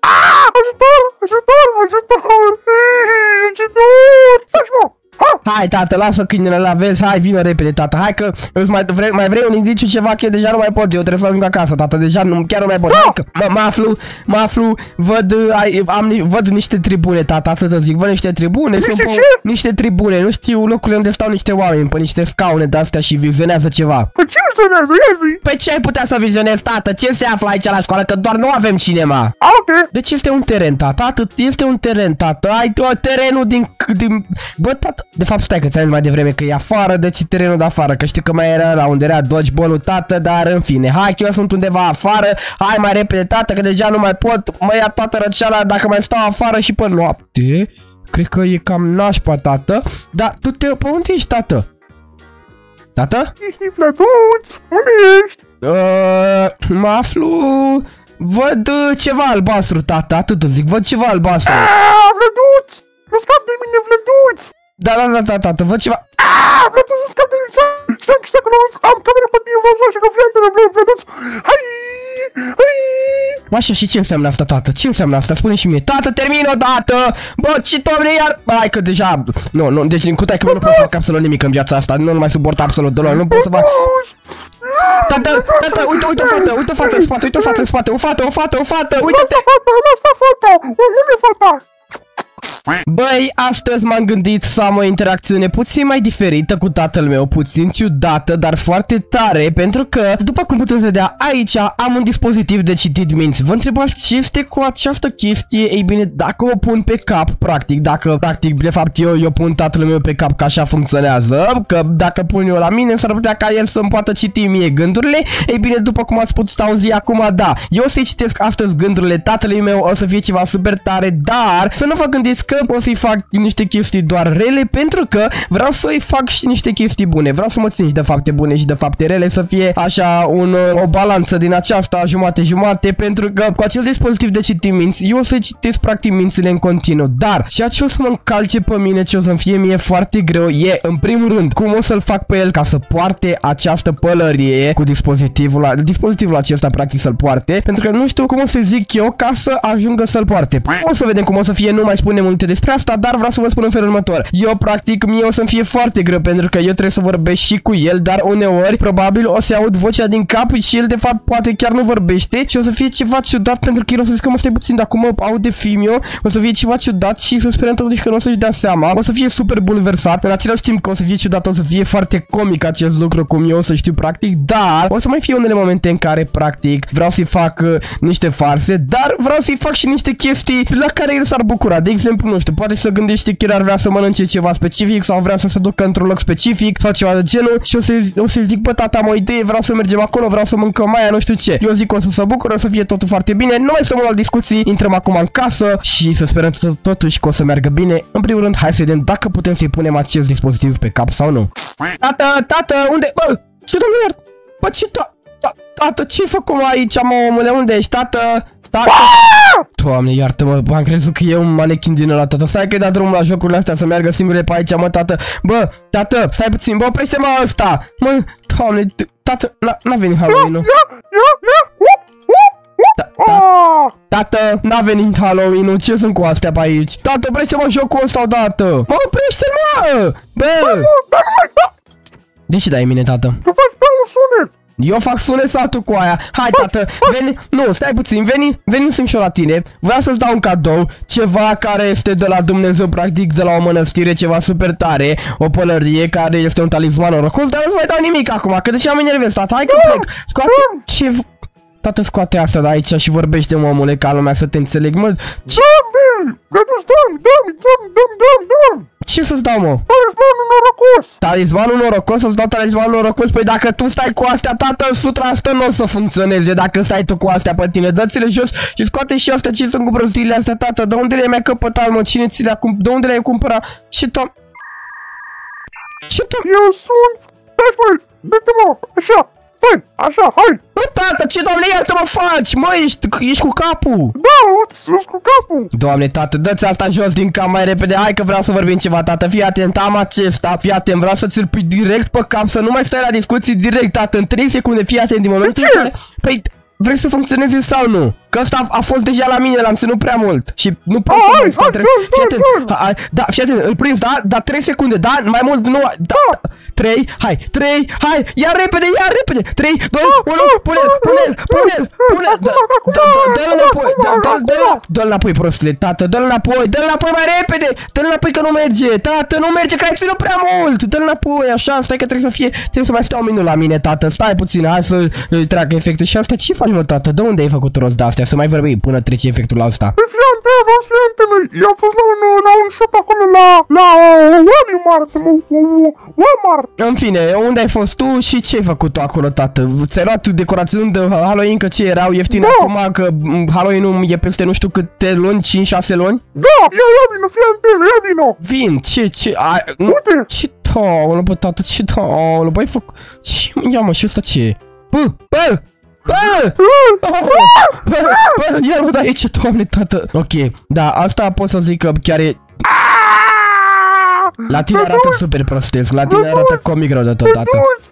Ajutor! Taci, mă! Hai, tată, lasă câinele la vezi, hai, vină repede, tată, hai că mai vrei un indiciu ceva, că eu deja nu mai pot, eu trebuie să ajung acasă, tată, deja chiar nu mai pot, hai că mă aflu, văd niște tribune, tată, atât zic, văd niște tribune, niște tribune, nu știu locurile unde stau niște oameni, pe niște scaune de-astea și vizionează ceva. Păi ce vizionează, ia zi? Păi ce ai putea să vizionezi, tată, ce se află aici la școală, că doar nu avem cinema. Ok. Deci este un teren, tată, atât, este un teren, tată, ai terenul din... Bă, tată, de fapt, stai că ți-am mai devreme că e afară, deci terenul de afară, că știi că mai era la unde era dodgeball-ul, tată, dar în fine, hai că eu sunt undeva afară, hai mai repede, tată, că deja nu mai pot, mă ia toată răceala dacă mai stau afară și pe noapte, cred că e cam nașpa, tată, dar tu pe unde ești, tată? Tată? Vladuț, unde ești? Mă aflu... Văd ceva albastru, tată, atât zic, văd ceva albastru. Vladuț! Nu scap de mine, Vladuț! Da, tată, văd ceva... Vladuț, nu scap de mine! Știi că am camera pe tine, vreau și că Vladuț! Hai! Așa, și ce înseamnă asta, tată? Ce înseamnă asta? Spune și mie. Tată, termin odată! Bă, ce doamne, iar... Hai că deja... Nu, deci cu tai că nu pot să fac absolut nimic în viața asta. Nu mai suport absolut deloc, nu pot să fac... Tată, uite o fată în spate, o fată, uite-te! Lasă fata! Unde e fata? Băi, astăzi m-am gândit să am o interacțiune puțin mai diferită cu tatăl meu, puțin ciudată, dar foarte tare, pentru că, după cum puteți vedea, aici am un dispozitiv de citit minți. Vă întrebați ce este cu această chestie? Ei bine, dacă o pun pe cap, practic, de fapt eu pun tatăl meu pe cap, că așa funcționează, că dacă pun eu la mine, s-ar putea ca el să-mi poată citi mie gândurile. Ei bine, după cum ați putut auzi acum, da, eu o să-i citesc astăzi gândurile tatălui meu, o să fie ceva super tare, dar să nu vă gândiți înțeles că o să-i fac niște chestii doar rele, pentru că vreau să-i fac și niște chestii bune. Vreau să mă țin și de fapte bune și de fapte rele, să fie așa o balanță din aceasta, jumate-jumate, pentru că cu acel dispozitiv de citit minți, eu o să citesc practic mințile în continuu. Dar ceea ce o să mă încalce pe mine, ce o să-mi fie mie foarte greu, e, în primul rând, cum o să-l fac pe el ca să poarte această pălărie cu dispozitivul acesta, practic, să-l poarte, pentru că nu știu cum o să zic eu ca să ajungă să-l poarte. O să vedem cum o să fie, nu mai spune multe despre asta, dar vreau să vă spun în felul următor. Eu, practic, mie o să-mi fie foarte greu, pentru că eu trebuie să vorbesc și cu el, dar uneori, probabil, o să aud vocea din cap și el, de fapt, poate chiar nu vorbește și o să fie ceva ciudat, pentru că el o să zic că mă stai puțin, dar cum aud de film, o să fie ceva ciudat și să sperăm totuși că nu o să-și dea seama. O să fie super bulversat, în același timp că o să fie ciudat, o să fie foarte comic acest lucru, cum eu o să știu, practic, dar o să mai fie unele momente în care, practic, vreau să-i fac niște farse, dar vreau să-i fac și niște chestii la care el s-ar bucura. De exemplu, nu știu, poate să gândește chiar ar vrea să mănânce ceva specific sau vrea să se ducă într-un loc specific sau ceva de genul și o să-i zic, bă, tata, am o idee, vreau să mergem acolo, vreau să mâncăm aia, nu știu ce. Eu zic că o să se bucure, o să fie totul foarte bine. Nu mai stăm la discuții, intrăm acum în casă și să sperăm totuși că o să meargă bine. În primul rând, hai să vedem dacă putem să-i punem acest dispozitiv pe cap sau nu. Tată, unde? Bă, ce domnule iert? Bă, ce tată, ce-ai făcut aici, mă, omule? Unde ești, tată? Doamne, iartă-mă, am crezut că e un manechin din ăla, tată. Stai că-i dat drumul la jocurile astea să meargă singure pe aici, mă, tată. Bă, tată, stai puțin, bă, oprește-mă ăsta. Mă, Doamne, tată, n-a venit Halloween-ul. Tată, n-a venit Halloween-ul, ce sunt cu astea pe aici? Tată, oprește-mă jocul ăsta odată. Mă, oprește-mă! Bă! De ce dai mine, tată? Tu faci pe un sunet! Eu fac sunet sau tu cu aia? Hai, tată, veni, nu, stai puțin, veni să-mi și-o la tine. Vreau să-ți dau un cadou, ceva care este de la Dumnezeu, practic, de la o mănăstire, ceva super tare, o pălărie care este un talisman norocos, dar nu-ți mai dau nimic acum, că deși am enervez, tată, hai că plec. Scoate, ce... Tată, scoate asta de aici și vorbește-mă, omule, ca lumea să te înțeleg, mă. Dă-mi! Ce să-ți dau, mă? Talismanul norocos! Talismanul norocos? Să-ți dau talismanul norocos? Păi dacă tu stai cu astea, tată, 100% nu o să funcționeze dacă stai tu cu astea pe tine. Dă-ți-le jos și scoate și astea, ce sunt cu prostiile astea, tată. De unde le-ai mai căpătat, mă? Cine ți le-a cumpărat? De unde le-ai cumpărat? Eu sunt... Stai, măi! Dă-te-mă! Așa! Stai! Așa, hai! Bă, tată, ce, doamne, iartă-mă faci? Mă, ești cu capul! Da, uite, sunt cu capul! Doamne, tată, dă-ți asta jos din cap mai repede. Hai că vreau să vorbim ceva, tată. Fii atent, am acesta. Fii atent, vreau să ți-l pui direct pe cap, să nu mai stai la discuții direct, tată. În 3 secunde, fii atent din momentul în care... Păi, vrei să funcționeze sau nu? Că ăsta a fost deja la mine, l-am ținut prea mult. Și nu pot să mai stau. Fii atent, da, fii atent, îl prins, da, 3 secunde, da, mai mult, nu, da, 3, hai, ia repede, 3, 2, 1, pune-l, dă-l înapoi, prostule, tată, dă-l înapoi mai repede, dă-l înapoi că nu merge, tată, nu merge, că ai ținut prea mult, dă-l înapoi, așa, stai că trebuie să mai stea un minut la mine, tată, stai puțin, hai să treacă efectul și asta, ce faci, mă, tată, de unde ai făcut rost de astea, să mai vorbim până trece efectul ăsta? Fiantele, eu am fost la un shop acolo, la Walmart. În fine, unde ai fost tu și ce ai făcut tu acolo, tată? Ți-ai luat decorațiuni de Halloween, că ce erau ieftine acum, că Halloween-ul e peste nu știu câte luni, 5-6 luni? Da, ia vino, fiantele, ia vino. Vin, ce, uite. Ce taulă, bă, tată, ce taulă, băi, ce, ia mă, și ăsta ce e? Bă, ia mă, da, e ce, Doamne, tată. Ok, da, asta pot să zic că chiar e... La tine arată super prostesc, la tine arată comic rău de tot, tată.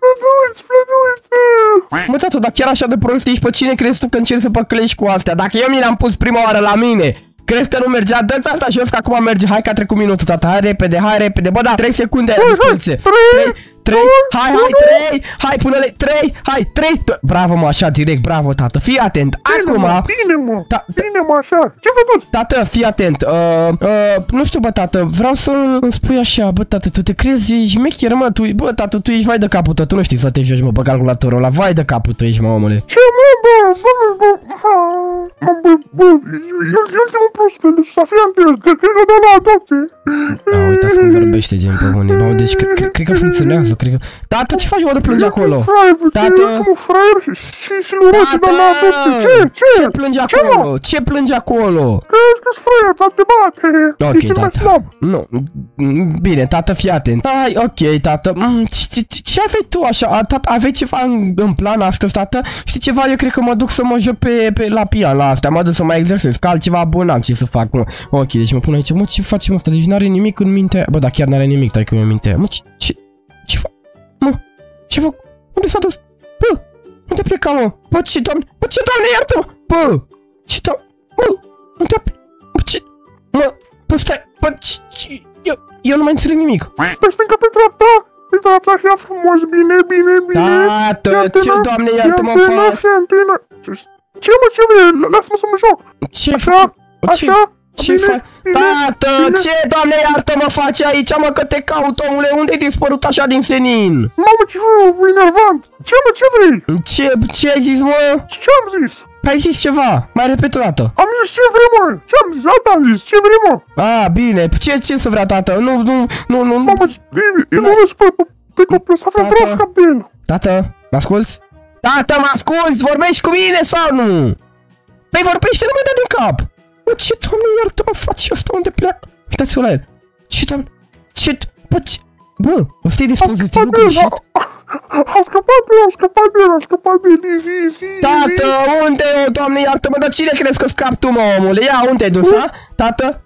Mă, tată, dar chiar așa de prost ești, pe cine crezi tu că încerci să păcălești cu astea? Dacă eu mi le-am pus prima oară la mine, crezi că nu mergea? Dă-ți asta jos, că acum merge. Hai că a trecut minutul, tată, hai repede. Bă, da, 3 secunde ai dispoziție. 3, hai, pune-le, 3, 3, bravo, mă, așa, direct, bravo, tată, fii atent, acum... Bine, mă, așa, ce vedeți? Tată, fii atent, nu știu, bă, tată, vreau să îmi spui așa, bă, tată, tu te crezi șmecher, mă, bă, tată, tu ești vai de capul tău, tu nu știi să te joci, mă, pe calculatorul ăla, vai de capul tău ești, mă, omule. Ce, mă, bă, ultimul prospect, să fie anterior, cred că dă la adopție. Uitați cum vorbește, gen pe bune. Mamă, deci cred că funcționează, cred că... Tată, ce faci, mă, de plânge acolo? Tată! Fraier și lui Rosi dă la adopție. Ce plânge acolo? Ce plânge acolo? Că-s fraier, dar te bate. Ok, tată. Nu, bine, tată, fii atent. Hai, ok, tată. Ce aveai tu așa? Tată, aveai ceva în plan astăzi, tată? Știi ceva? Eu cred că mă duc să mă joc pe la pian la astea. Mă duc să mă exersez. Că altceva bun am ce să fac, mă. Ok, deci mă pun aici. Mă, ce facem asta? Deci n-are nimic în minte. Bă, da, chiar n-are nimic, tai că mi-e în minte. Mă, ce fac? Mă, ce fac? Unde s-a dus? Bă, unde pleca, mă? Bă, ce doamne? Bă, ce doamne, iartă-mă! Bă, ce doamne? Bă, unde a plecat? Bă, ce? Mă, bă, stai, bă, eu nu mai înțeleg nimic. Pe stânga, pe dreapta, așa frumos, bine. Tată, ce doamne, iartă-mă, fac? Ce, mă, ce vrei? Lasă-mă să mă joc. Ce fac? Așa? Ce faci? Tată, ce, doamne, iartă-mă, faci aici, mă, că te caut, omule, unde-ai dispărut așa din senin? Mamă, ce enervant! Ce, mă, ce vrei? Ce ai zis, mă? Ce am zis? Ai zis ceva, mai repet o dată. Am zis ce vrei, mă? Ce am zis? Asta am zis, ce vrei, mă? Bine, ce să vrea, tată? Nu. Mamă, eu nu vezi pe copil, să vreau să scap de el. Tată, mă asculți? Tată, mă asculți? Vorbești cu mine sau nu? Păi vorbește, nu mă dă din cap. Bă, ce, doamne, iartă-mă, faci ăsta, unde pleacă? Uitați-vă la el. Ce, doamne, bă, bă, ăsta e dispozitivul greșit. Am scăpat de el, zi. Tată, unde, doamne, iartă-mă, dar cine crezi că scapi tu, mă, omule? Ia, unde te-ai dus, ha? Tată,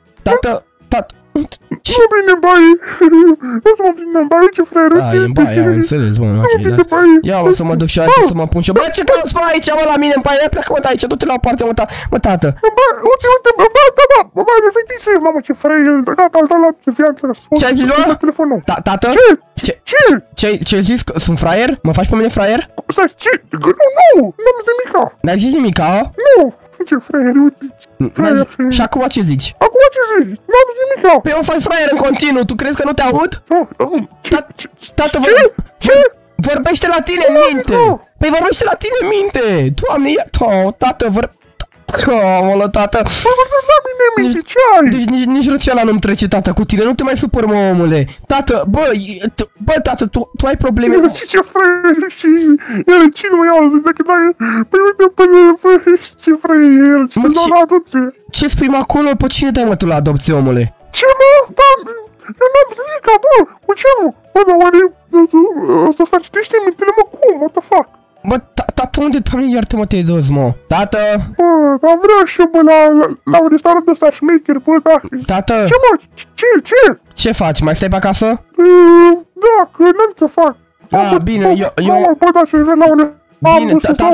nu bine, baie. Nu să mă prindem, baie, ce fraier. E în baie, am înțeles, bă, ok, ia, mă, să mă duc și aici, să mă pun și eu. Bă, ce cauți, bă, aici, mă, la mine, în baie, pleacă, mă, aici, du-te la o parte, mă, tată. Uite, bă, de fetițe, mamă, ce fraier, gata, îl dau la viață. Ce ai zis, mă? Tată? Ce-ai zis, sunt fraier? Mă faci pe mine fraier? Stai, ce? Nu, n-am zis nimica. N-ai zis nimica? Nu. Ce fraier, uite. Și acum ce zici? Acum ce zici? N-am zis nimica. Păi eu fac fraier în continuu, tu crezi că nu te aud? Tată, ce? Vorbește la tine în minte! Păi vorbește la tine în minte! Doamne, tată, mă, tată! Ce ai? Deci nici răceala nu-mi trece, tată, cu tine, nu te mai supăr, mă, omule! Tată, bă, tată, tu ai probleme? Ce fraier și el, cine mă iau, dacă dai, păi uite, ce fraier, ce dau la adopție. Ce spui, mă, acolo? Pe cine dai, mă, tu la adopție, omule? Ce, mă? Da, eu n-am zis nimica, bă, cu ce, mă? Bă, dar oare, ăsta să citește mintele, mă, cum, what the fuck? Bă, tată, unde, doamne, iartă-mă, te-ai dus, mă? Tată? Bă, dar vreau și eu, bă, la un restaurant ăsta șmecher, bă, da. Tată? Ce, mă? Ce? Ce faci? Mai stai pe acasă? Da, că n-am ce fac. Bine, eu... Bă, da, și vreau la un... Bine,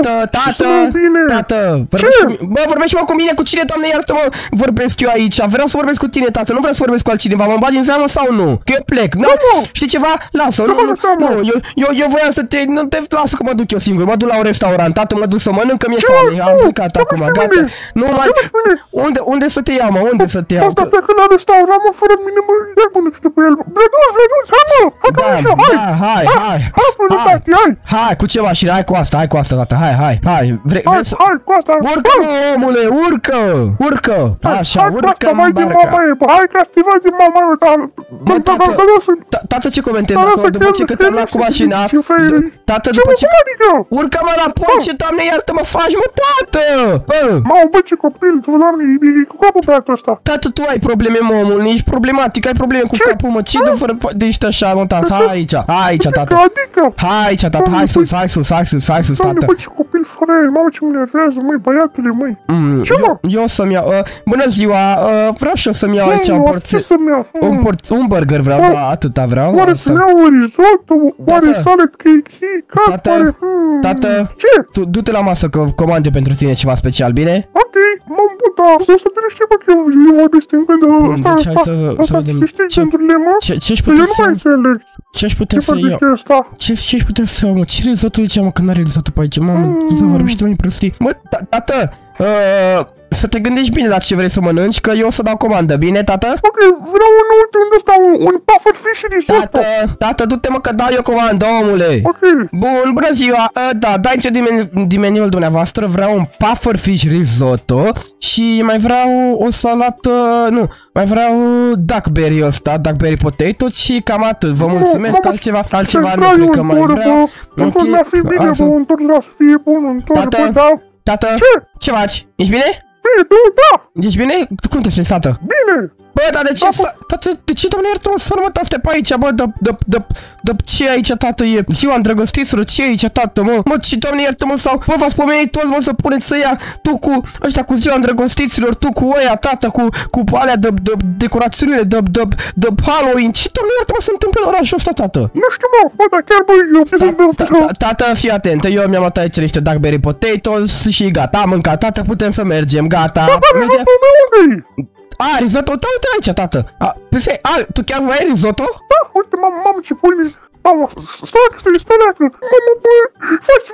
tată, vorbești, mă, cu mine, cu cine, doamne, iartă-mă, vorbesc eu aici, vreau să vorbesc cu tine, tată, nu vreau să vorbesc cu altcineva, mă bagi în seamă sau nu? Că eu plec, nu? Știi ceva? Lasă, nu, eu voiam să te, nu te lasă că mă duc eu singur, mă duc la un restaurant, tată, mă duc să mănânc, că mi-e foame, am plecat acum, gata, nu mai, unde să te iau, mă, unde să te iau? Asta plecă la restaurant, mă, fără mine, mă, ia cu niște pe el, Vleduț, hai, mă, hai, cu ce mașină, hai cu asta. Hai cu asta, tată, hai. Hai cu asta. Urcă, mă, omule, urcă. Așa, urcă în barca. Hai că stimați din mama, tată, ce comentezi acolo după ce că te-am luat cu mașina? Tată, după ce... Urcă, mă, la ponce, doamne, iartă-mă, faci, mă, tată! Mamă, bă, ce copil, doamne, e cu capul băiatul ăsta. Tată, tu ai probleme, mă, omul, ești problematic, ai probleme cu capul, mă, ce de fără... Ești așa, mă, tată, hai aici, tată. Hai aici, tată, hai sus, tată. Doamne, bă, ce copil fraier, mamă, ce mă nervează, măi, băiatule, măi. Ce, mă? Eu să-mi iau, bună ziua, vreau și eu să-mi iau aici un burger vreau, da, atâta vreau. Oare să-mi iau o risotto, oare salad cake, oare... Tată, ce? Du-te la masă că comand eu pentru tine ceva special, bine? Ok, mă, da, să te știi, bă, că eu vorbesc în gând, deci hai să vedem, ce-și putea să... Eu nu mai înțeleg. Ce-și putea să iau? Ce-și putea să iau, mă? Ce risotto zice, mă, că n-are risotto pe aici, mamă, să vorbești mai prostii. Mă, tată, să te gândești bine la ce vrei să mănânci, că eu o să dau comandă, bine, tată? Ok, vreau unul unde stau un puffer fish risotto. Tată, du-te mă că dau eu comandă, omule. Ok. Bun, bună ziua. Da, dai ce din meniul dumneavoastră. Vreau un puffer fish risotto și mai vreau o salată, nu, mai vreau duckberry ăsta, duckberry potato și cam atât. Vă mulțumesc, altceva nu cred că mai vreau. Un tur mi-a fi bine, bă, un tur să fie bun, un tur, bă, da. Tată, ce faci? Ești bine? Bine, da. Ești bine? Cum te simți, tată? Bine. Bă, dar de ce, tată, de ce, doamne, iartă să nu mă taste pe aici, bă, de ce aici, tată, e ziua îndrăgostiților, ce aici, tată, mă, ce, doamne, iartă-mă, sau, bă, v-ați pomenit toți, mă, să puneți să ia, tu cu ăștia cu ziua îndrăgostiților, tu cu ăia, tată, cu alea de decorațiunile, de Halloween, ce, doamne, iartă-mă, se întâmplă în orașul ăsta, tată? Nu știu, mă, bă, dar chiar, bă, eu Tată, fii atent, eu mi-am luat aici niște duckberry potatoes și gata, am mâncat, tată, putem să mergem, gata. A, risotto, uite aici, tată. Tu chiar vrei risotto? Da, uite, mamă, ce pui. Mamă, stai leacă. Mamă, bă, faci...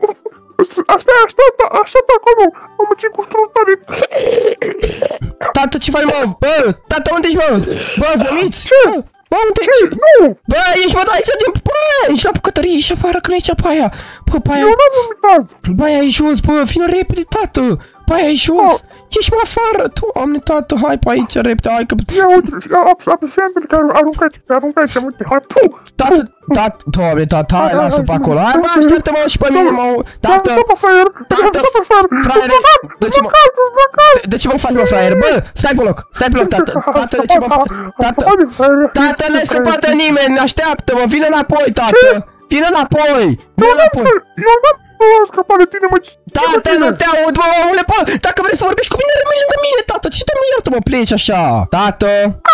Așteaptă acolo. Mamă, ce gustul tare. Tată, ce faci, mă? Bă, tată, unde ești, mă? Bă, vomiți? Ce? Bă, unde ești? Nu! Bă, ești, mă, aici din... Bă, ești la bucătărie, ești afară, că nu ești pe aia. Bă, pe aia... Eu n-am vomitat. Bă, aia e jos, bă, vină repede, tată. Bă, aia e jos. Ești mă afară, tu, Doamne, tată, hai pe aici, repede, hai că... Ia, uite, apropiantele care aruncați, uite, hai, tu! Tată, Doamne, tată, hai, lasă pe acolo, hai, mă, așteaptă-mă și pe mine, mă, tată, fraiere, de ce mă faci, mă, fraier, bă, stai pe loc, tată, de ce mă faci, tată, n-ai scăpat de nimeni, așteaptă-mă, vine înapoi, tată, vine înapoi, Eu n-am scăpat de tine, mă, tată, nu te aud, mă, omule, bă, dacă vrei să vorbești cu mine, rămâi lângă mine, tată, ce, doamne, iartă-mă, pleci așa, tată,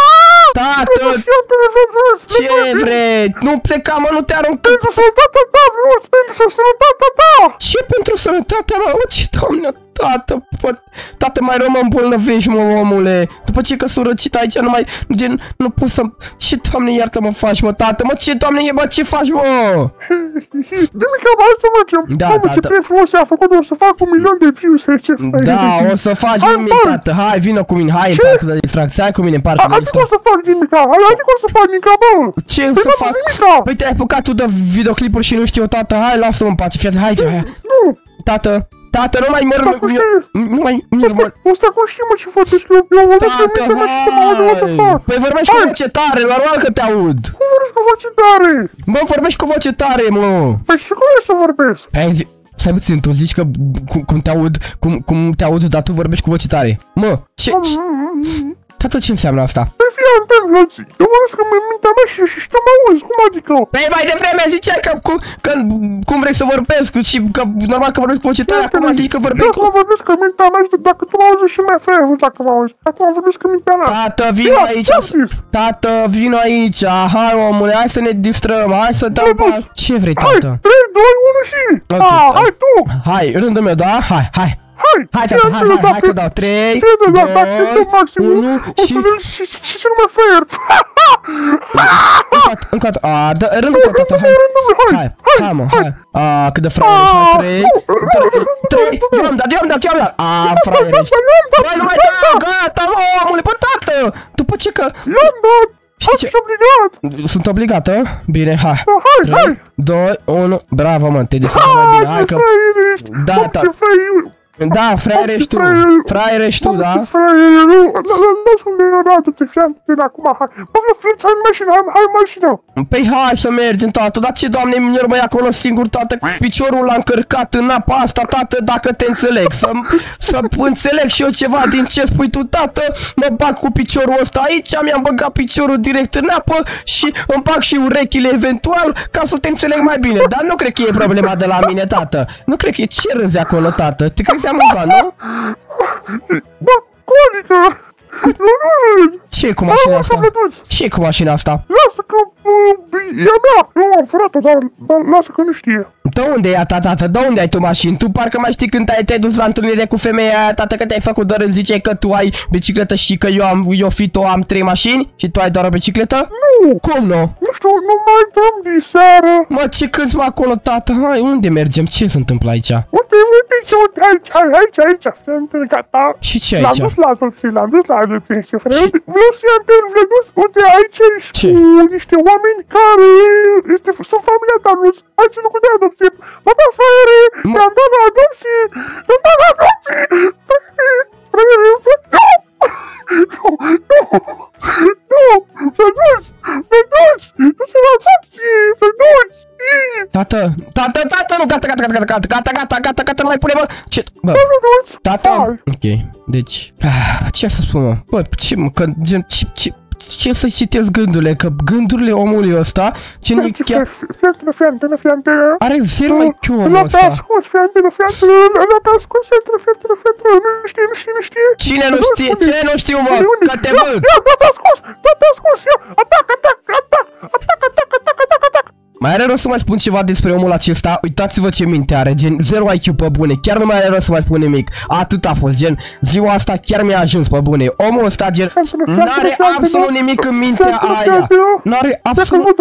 ce vrei, nu pleca, mă, nu te arunc, pentru sănătatea ta, pentru sănătatea ta, ce pentru sănătatea mea, mă, ce, doamne, tată, mai rău mă îmbolnăvești, mă, omule, după ce că s-o răcit aici, nu pot să, ce, doamne, iartă-mă faci, mă, tată, mă, ce, doamne, ce faci, mă? Nimica, hai să mergem. Da, mamă, ce prieten frumos a făcut, o să fac 1 milion de views, ce faci? Da, o să faci nimic, tată, hai, vină cu mine, hai în parcul de distracție, hai cu mine în parcul de distracție. Adică o să fac nimica, adică o să fac nimica, bă. Ce o să fac? Păi te-ai apucat tu de videoclipuri și nu știu, tată, hai, lasă-mă în pace, fii hai, Nu. Tată, nu mai merg, nu mai merg. O să acum știi, mă, ce faci, eu vorbesc cu minte, mă, și mă aud, what the fuck. Păi vorbești cu voce tare, normal că te aud. Cum vorbești cu voce tare? Bă, vorbești cu voce tare, mă. Păi și cum e să vorbesc? Stai puțin, tu zici că cum te aud, dar tu vorbești cu voce tare. Mă, ce... Tată, ce înseamnă asta? Păi fii atent, Loți, eu vorbesc că mintea mea și tu mă auzi, cum adică? Păi mai devreme ziceai că cum vrei să vorbesc și că normal că vorbesc cu voce tare, acum zici că vorbești cu... Acum vorbesc că mintea mea și dacă tu mă auzi și mai fraier, dacă mă auzi. Acum vorbesc că mintea mea. Tată, vino aici, tată, vino aici, hai omule, hai să ne distrăm, hai să dau bani. Ce vrei, tată? 3, 2, 1 și... Hai tu! Hai, rândul meu, da? Hai, tată, hai că dau 3, 2, 1 și cel mai fraier. Încă rândul tău, tată, hai, mă, hai. Cât de fraier ești, hai, 3, eu am dat, fraier ești. Băi, nu mai dau, gata, omule, bă, tată, după ce că... I-am dat, ești obligat. Sunt obligată? Bine, hai. 3, 2, 1, bravo, mă, te-ai descurcat mai bine, hai că... Da, tată. Da, fraier ești tu, fraier ești tu, da? Fraier, nu, lasă-mi Leonardo, fii atent acum, hai. Bă, Flip, hai în mașină, hai în mașină. Păi hai să mergem, tată, dar ce, doamne, mi-or mai acolo singur, tată, piciorul l-a încărcat în apa asta, tată, dacă te înțeleg, să înțeleg și eu ceva din ce spui tu, tată, mă bag cu piciorul ăsta aici, mi-am băgat piciorul direct în apă și îmi bag și urechile eventual ca să te înțeleg mai bine, dar nu cred că e problema de la mine, tată, nu cred că e ce râzi acolo, tată, te crezi amuzat, nu? Bă, cum adică? Nu râd. Ce e cu mașina asta? Ce e cu mașina asta? Lasă că E a mea, eu am furat-o, dar lasă că nu știe. De unde e a ta, tată? De unde ai tu mașini? Tu parcă mai știi când te-ai dus la întâlnire cu femeia aia, tată, că te-ai făcut doar îmi ziceai că tu ai bicicletă și că eu fito am 3 mașini și tu ai doar o bicicletă? Nu! Cum nu? Nu știu, nu mai dăm de seară. Mă, ce câți mă acolo, tată? Hai, unde mergem? Ce se întâmplă aici? Uite, aici, frate, gata. Și ce L-am aici? dus la adopție, frate. Vreau să-i antren, uite, aici ești Ce? cu niște oameni care sunt familia ta, nu ai ținut cu de adopție. Bă, fraiere, te-am dat la adopție, du-se la adopție, Tată, nu, gata, nu mai pune, bă. Ce? Bă, tată? Ok, deci, ce să spun, mă? Bă, ce, mă, că, gen, ce să citesc gândurile, că gândurile omului ăsta, gen, e chiar... Fiantenă. Are zero IQ omul L-a pe ăsta. ascuns, fiantenă, l-a pe ascuns, fiantenă, nu știe. Cine nu știe? Cine nu știu, mă? Că te văd. Ia, l-a pe ascuns, ia, atac. Mai are rost să mai spun ceva despre omul acesta? Uitați-vă ce minte are, gen 0 IQ pe bune, chiar nu mai are rost să mai spun nimic. Atât a fost, gen, ziua asta chiar mi-a ajuns pe bune. Omul ăsta, gen, n-are absolut nimic în mintea aia. N-are absolut... Îl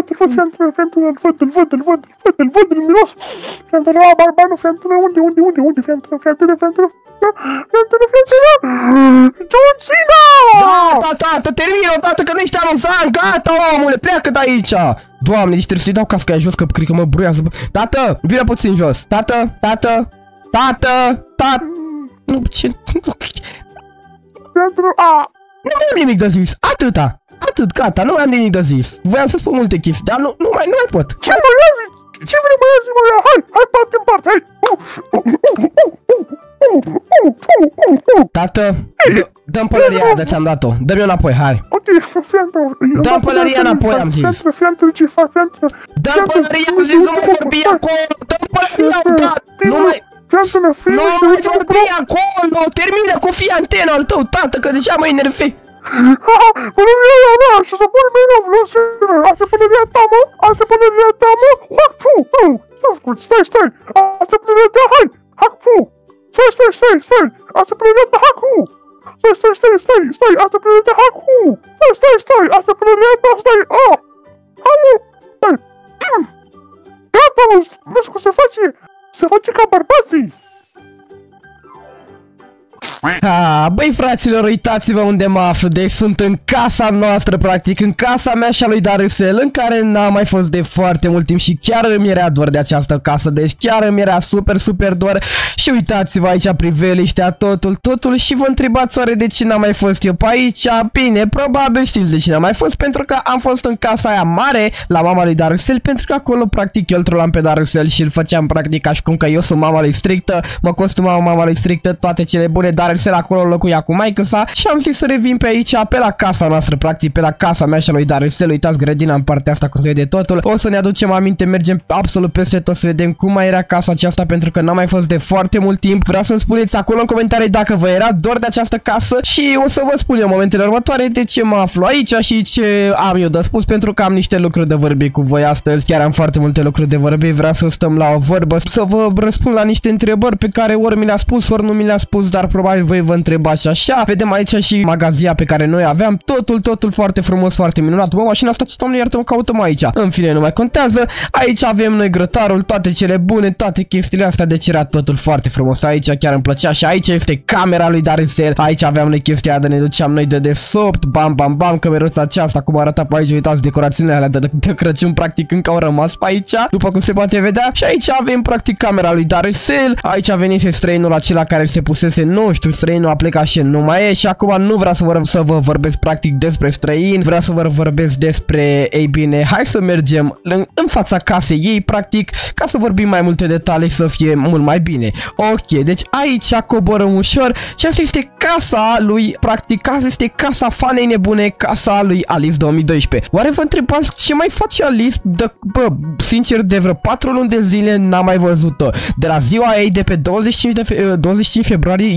văd, îl miros. Fiantenă, barbanul, fiantenă, unde, fiantenă, John Cena! Da, tată, termină, tată, că nu ești amuzant, gata, omule, pleacă de aici! Doamne, deci trebuie să-i dau casca aia jos, că cred că mă bruiază. Tată, vină puțin jos. Tată! Nu, ce... Nu mai am nimic de zis, atât, gata, nu mai am nimic de zis. Voiam să spun multe chestii, dar nu mai pot. Ce vrei mai azi, mă? Hai, parte în parte, hai! Tată, dă-mi pălăria aia de ți-am dat-o, dă-mi-o înapoi, hai. Dă-mi pălăria înapoi, am zis. Fiantenă, ce fac, fiantenă? Dă-mi pălăria, am zis, nu mai vorbi acolo, dă-mi pălăria, nu mai... Fiantenă, Nu mai vorbi acolo, termină cu fiantenul al tău, tată, că deja mă enervezi. Pălăria mea, și să pune mâine o vlosă. Asta pălăria ta, mă? Asculți, stai. Asta pălăria ta, hai! Stai! Asta pălăria ta, hacu! Stai! Asta pălăria ta, hacu! Stai! Asta pălăria ta, stai! Hamu! Stai! Gata, mă! Vezi cum se face? Se face ca bărbații! Băi fraților, uitați-vă unde mă aflu. Deci sunt în casa noastră, practic, în casa mea și a lui Darusel, în care n-am mai fost de foarte mult timp și chiar îmi era dor de această casă. Deci chiar îmi era super dor. Și uitați-vă aici priveliștea, totul și vă întrebați oare de ce n-am mai fost eu pe aici? Bine, probabil știți de ce n-am mai fost, pentru că am fost în casa aia mare la mama lui Darusel, pentru că acolo practic eu îl trolam pe Darusel și îl făceam practic ca și cum că eu sunt mama lui strictă, mă costumam mama lui strictă, toate cele bune. Darusel acolo locuia cu maică sa și am zis să revin pe aici, pe la casa noastră, practic, pe la casa mea și a lui Darusel. Uitați grădina în partea asta, cum se vede totul. O să ne aducem aminte, mergem absolut peste tot să vedem cum mai era casa aceasta, pentru că n-am mai fost de foarte mult timp. Vreau să-mi spuneți acolo în comentarii dacă vă era dor de această casă și o să vă spun eu în momentele următoare de ce mă aflu aici și ce am eu de spus, pentru că am niște lucruri de vorbit cu voi astăzi. Chiar am foarte multe lucruri de vorbit, vreau să stăm la o vorbă, să vă răspund la niște întrebări pe care ori mi le-a spus, ori nu mi le-a spus, dar probabil voi vă întrebați așa. Vedem aici și magazia pe care noi aveam, totul foarte frumos, foarte minunat. Bă, mașina asta, ce doamne iartă-mă, căutăm aici. În fine, nu mai contează. Aici avem noi grătarul, toate cele bune, toate chestiile astea, deci era totul foarte frumos. Aici chiar îmi plăcea și aici este camera lui Darusel. Aici aveam noi chestia de ne duceam noi de desubt, bam, cămeruța aceasta, cum arăta pe aici, uitați decorațiile alea de Crăciun, practic încă au rămas pe aici, după cum se poate vedea. Și aici avem practic camera lui Darusel. Aici a venit străinul acela care se pusese, nu știu, străinul a plecat și nu mai e și acum nu vreau să vă vorbesc practic despre străini, vreau să vă vorbesc despre, ei bine, hai să mergem în fața casei ei, practic, ca să vorbim mai multe detalii, să fie mult mai bine. Ok, deci aici coborăm ușor și asta este casa lui, practic, asta este casa fanei nebune, casa lui Alice 2012. Oare vă întrebați ce mai face Alice? Bă, sincer, de vreo 4 luni de zile n-am mai văzut-o. De la ziua ei de pe 25 februarie, eu chiar n-am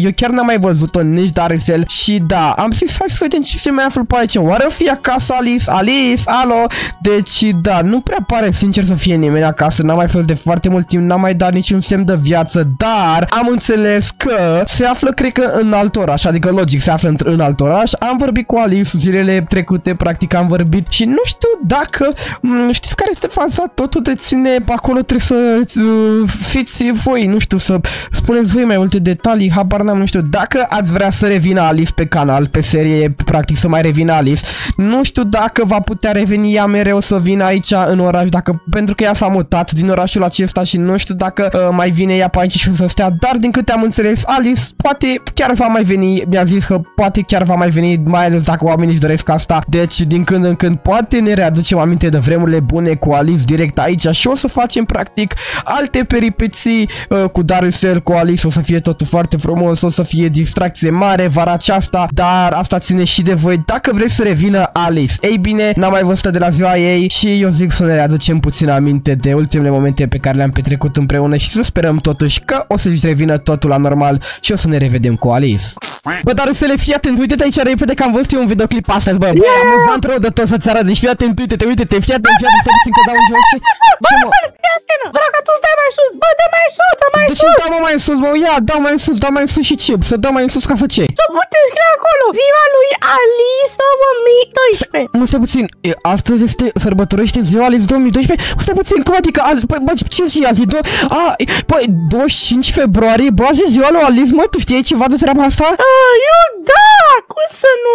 n-am mai văzut-o nici Darcel și da, am zis hai să vedem ce se mai află pe aici. Oare o fi acasă Alice? Alice, alo? Deci da, nu prea pare sincer să fie nimeni acasă, n-am mai fost de foarte mult timp, n-am mai dat niciun semn de viață, dar am înțeles că se află, cred că, în alt oraș, adică logic se află în alt oraș. Am vorbit cu Alice zilele trecute, practic am vorbit și nu știu dacă, știți care este faza, totul de ține acolo, trebuie să fiți voi, nu știu, să spuneți voi mai multe detalii, habar n-am, nu știu, dacă ați vrea să revină Alice pe canal, pe serie, practic să mai revină Alice, nu știu dacă va putea reveni ea mereu să vină aici în oraș, dacă, pentru că ea s-a mutat din orașul acesta și nu știu dacă mai vine ea pe aici și să stea, dar din câte am înțeles, Alice poate chiar va mai veni, mi-a zis că poate chiar va mai veni, mai ales dacă oamenii își doresc asta, deci din când în când poate ne readucem aminte de vremurile bune cu Alice direct aici și o să facem practic alte peripeții cu Darcel, cu Alice, o să fie totul foarte frumos, o să fie distracție mare vara aceasta, dar asta ține și de voi dacă vreți să revină Alice. Ei bine, n-am mai văzut de la ziua ei și eu zic să ne readucem puțin aminte de ultimele momente pe care le-am petrecut împreună și să sperăm totuși că o să-și revină totul la normal și o să ne revedem cu Alice. Bă, dar să le fii atent, uite-te aici repede că am văzut eu un videoclip astăzi, bă, bă, amuzant rău de tot să-ți arăt, deci fii atent, uite-te, uite-te, fii atent, să puțin că dau în jos. Bă, fii atent, vreau ca tu să dai mai sus, bă, dă mai sus, dă mai sus. Deci dau mai în sus, bă, ia, dau mai în sus, dau mai în sus și ce? Să dau mai în sus ca să ce? Să uite, scrie acolo, ziua lui Alice 2012. Mă, stai puțin, astăzi este, sărbătorește ziua Alice 2012? Mă, stai puțin, cum adică, azi, bă, ce zi azi? Băi, 25 februarie, bă, azi e ziua lui Alice, mă, tu știi ceva de treaba asta? Eu da, cum să nu,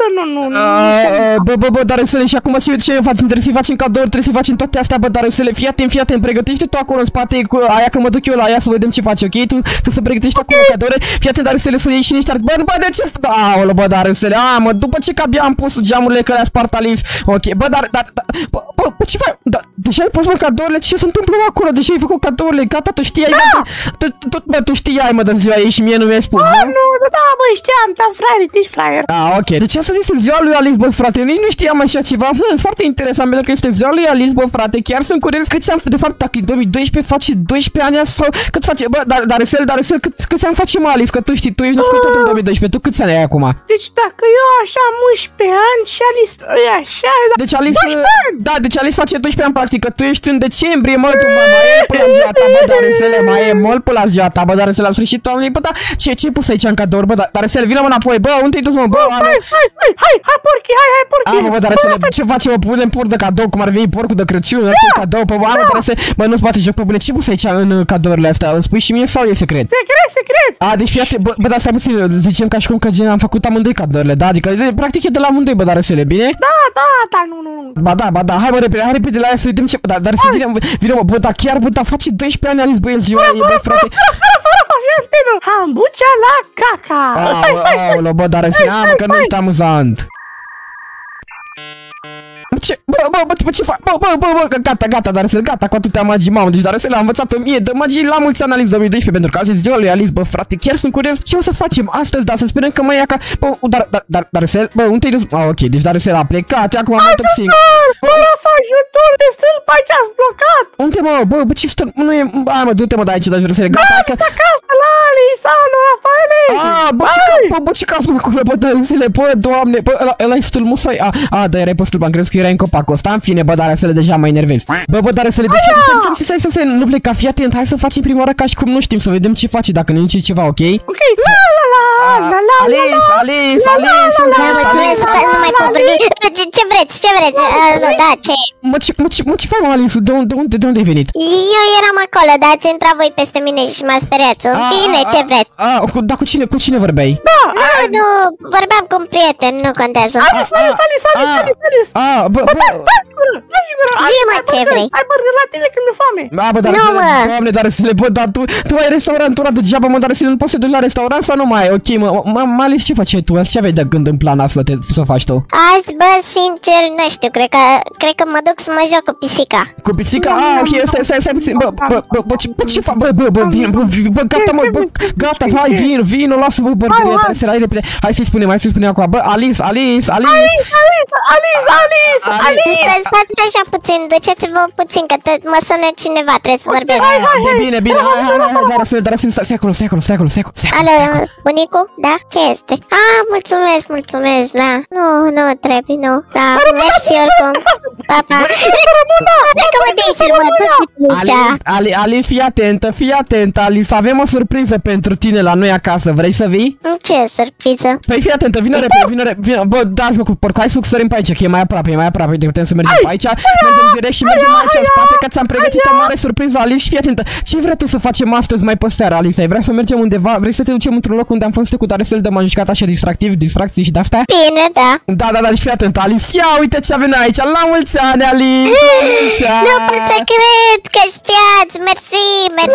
Bă, dar să le și acum ce facem, trebuie să-i facem cadouri, trebuie să-i facem toate astea, bă, dar să le fii atent, pregătește tu acolo în spate cu aia că mă duc eu la ea să vedem ce faci, ok? Tu să pregătești acolo cadouri, fii atent, dar să le iei și niște bă, de ce? Aoleu, bă, dar să le, mă, după ce că abia am pus geamurile că le-a spart Alice, ok, bă, bă, ce faci? Deja ai pus, mă, cadourile, ce se întâmplă acolo? Deja ai făcut cadourile, gata, tu știai, bă, tu știai, mă, de ziua ei și mie nu mi-ai spus, nu, da, bă, știam, dar fraier, ești fraier. Ok, deci asta este ziua lui Alice, bă, frate, eu nici nu știam așa ceva, foarte interesant, pentru că este ziua lui Alice, bă, frate, chiar sunt curios câți am, de fapt, dacă în 2012 face 12 ani sau cât face, bă, Darcel, câți ani face, mă, Alice, că tu știi, tu ești născut tot în 2012, tu câți ani ai acum? Deci dacă eu așa am 11 ani și Alice e așa, deci Alice, da, deci Alice face 12 ani, practic, că tu ești în decembrie, mă, tu, mai e până la ziua ta, bă, Darcel, mai e mult până la ziua ta, bă, Darcel, la sfârșit toamnei, bă, da, ce-ai pus aici în cadouri, bă, Darcel, vină mă înapoi, bă, unde te-ai dus, mă, bă, hai, porchi, hai, porchi. Bă, Darcel, ce face, mă, punem porc de cadou, cum ar veni porcul de Crăciun, ăsta e cadou, bă, Darcel, bă, nu-ți bate joc pe bune, ce pus aici în cadourile astea, îmi spui și mie sau e secret? Secret. Deci fii atent, bă, dar stai puțin, zicem ca și cum că am făcut amândoi cadourile, da, adică, practic e de la amândoi, bă, Darcel, bine? Da, nu. Ba da, hai repede la ea să vedem ce, dar să vine, mă, bă, da, chiar, bă, da, face 12 ani Alice, bă, e ziua ei, bă, frate. Hambucea la caca. Stai. Bă, dar că nu ești amuzant. Ce? Bă, ce faci? Bă, gata, Darcel, gata cu atâtea magii, mamă, deci Darcel a învățat 1000 de magii la mulți ani Alice 2012, pentru că azi e ziua lui Alice, bă, frate, chiar sunt curios ce o să facem astăzi, dar să sperăm că mai ia ca, bă, Darcel, bă, unde te-ai dus? Ok, deci Darcel a plecat, acum mă duc singur. Bă, ajutor, de stâlp aici ați blocat. Unde, mă, bă, ce stâlp, nu e, hai mă, du-te, mă, de aici, Darcel, gata, hai că... Acasă la Alice, alo, Rafaele. Bă, ce casă, bă, Darcel, bă, doamne, bă, ăla-i stâlp, musai, da, erai pe stâlp, am crezut că erai în copacul ăsta, în fine, bă, Darcel, deja mă enervezi. Bă, Darcel, deci să nu pleca, fii atent, hai să facem prima oară ca și cum nu știm, să vedem ce face, dacă ne zice ceva, ok? Ok, Alice, Nu mai pot vorbi. Ce vreți? Mă, ce faci, Alice? De unde ai venit? Eu eram acolo, dar ați intrat voi peste mine și m-a speriat. Bine, ce vreți? Dar cu cine vorbeai? Nu, vorbeam cu un prieten, nu contează. Alice. Bă, Zi-mă ce vrei. Hai burger la tine că mi-e foame. Bă, doamne, Darcel, bă, dar tu ai restaurantul ăla degeaba, mă, Darcel, nu poți să duci la restaurant sau nu mai ai? Ok, mă, Alice, ce faceai tu? Ce aveai de gând în plan asta să faci tu? Azi, bă, sincer, nu știu, cred că mă duc să mă joc cu pisica. Cu pisica? Ok, stai puțin, bă, ce faci? Bă, gata, mă, gata, hai, vino, lasă-mă bărbăria, Darcel, hai repede, hai să-i spunem acum, bă, Alice. Stați așa puțin, duceți-vă puțin, că mă sună cineva, trebuie să vorbesc. Bine, hai, Darcel, stai acolo. Alo, bunicul? Da? Ce este? Mulțumesc, da. Nu trebuie, nu. Da, mersi oricum. Pa, pa. Dacă mă deși, mă duc. Alice, fii atentă, Alice, avem o surpriză pentru tine la noi acasă, vrei să vii? Ce surpriză? Păi fii atentă, vină repede, bă, dați mă cu porc, hai să sărim pe aici, că e mai aproape, putem să mergem pe aici, mergem direct și mergem aici în spate, că ți-am pregătit o mare surpriză, Alice, fii atentă, ce vrei tu să facem astăzi mai pe seara, Alice, vrei să mergem undeva, vrei să te ducem într-un loc unde am fost cu tare să-l dăm jucat așa distracții și de-astea? Bine, da. Da, deci fii atentă, Alice, ia uite ce avem aici, la mulți ani, Alice, la mulți ani! Nu pot să cred că știați, mersi mult!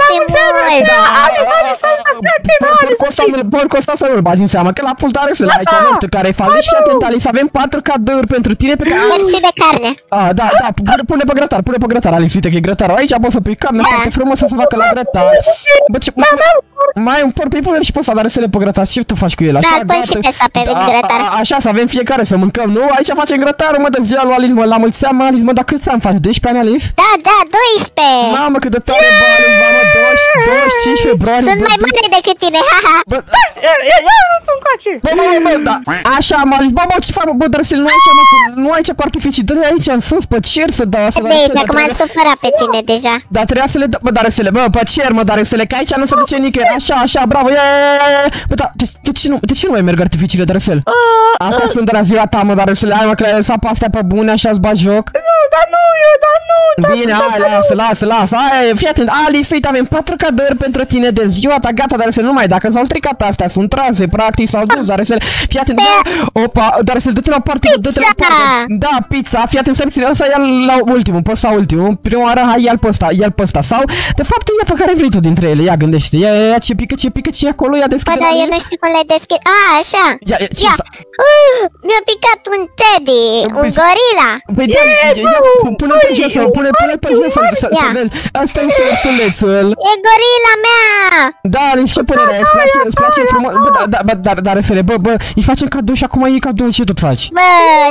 Porcul ăsta să nu-l bagi în seama, că la pultare sunt aici, nu știu care-i fac, și atent, Alice, avem 4 cadouri pentru tine pe care... Mersi de carne! Da, pune pe grătar, Alice, uite că e grătarul aici, poți să pui carne foarte frumos să se facă la grătar. Bă, ce... Mai un porc, pe pune și pe ăsta, dar să le pe grătar, ce tu faci cu el? Da, pun și pe ăsta pe grătar. Așa, să avem fiecare să mâncăm, nu? Aici facem grătarul, mă, de ziua lui Alice, mă, la mulți ani, Alice, mă, dar câți ani faci? 12 ani, Alice? Da, 12! Mamă, cât de tare bani, mamă, 25 februarie. Sunt mai mare decât tine, haha! Eu nu sunt coace! Bă, da, așa, Alice, bă, ce fac, bă, Darcel, nu aici cu artificii, dă-le aici în sus, pe cer să dau asta. Bine, acum am supărat pe tine deja. Dar trebuia să le dă, bă, Darcel, bă, pe cer, mă, Darcel, că aici nu se duce nicăieri, așa, bravo, bă, da, de ce nu mai merg artificiile, Darcel? Astea sunt de la ziua ta, mă, Darcel, hai, mă, că le sap astea pe bune, așa-ți bagi joc. Nu. Bine, hai, lasă, hai, fii atent, Alice, uite, avem 4 cadouri pentru tine de ziua ta, gata, Darcel, nu mai, dacă s-au stricat astea, sunt trase, practic, s-au dus, Darcel, fii atent, opa, Darcel, dă-te la parte, da, pizza, fii atent, stai puțin, ăsta ia la ultimul, pe ăsta ultimul, prima oară, hai, ia-l pe ăsta, sau, de fapt, ia pe care vrei tu dintre ele, ia, gândește, ia, ce pică, ce acolo, ia, deschide. Bă, da, eu nu știu cum le deschid, așa, ia, mi-a picat un teddy, un gorila. Păi da, pune pe jos, pe jos să vezi. Asta este ursulețul. E gorila mea. Da, ce părere ai? Îți place frumos? Dar refere, bă, îi facem cadou și acum e cadou, ce tot faci? Bă,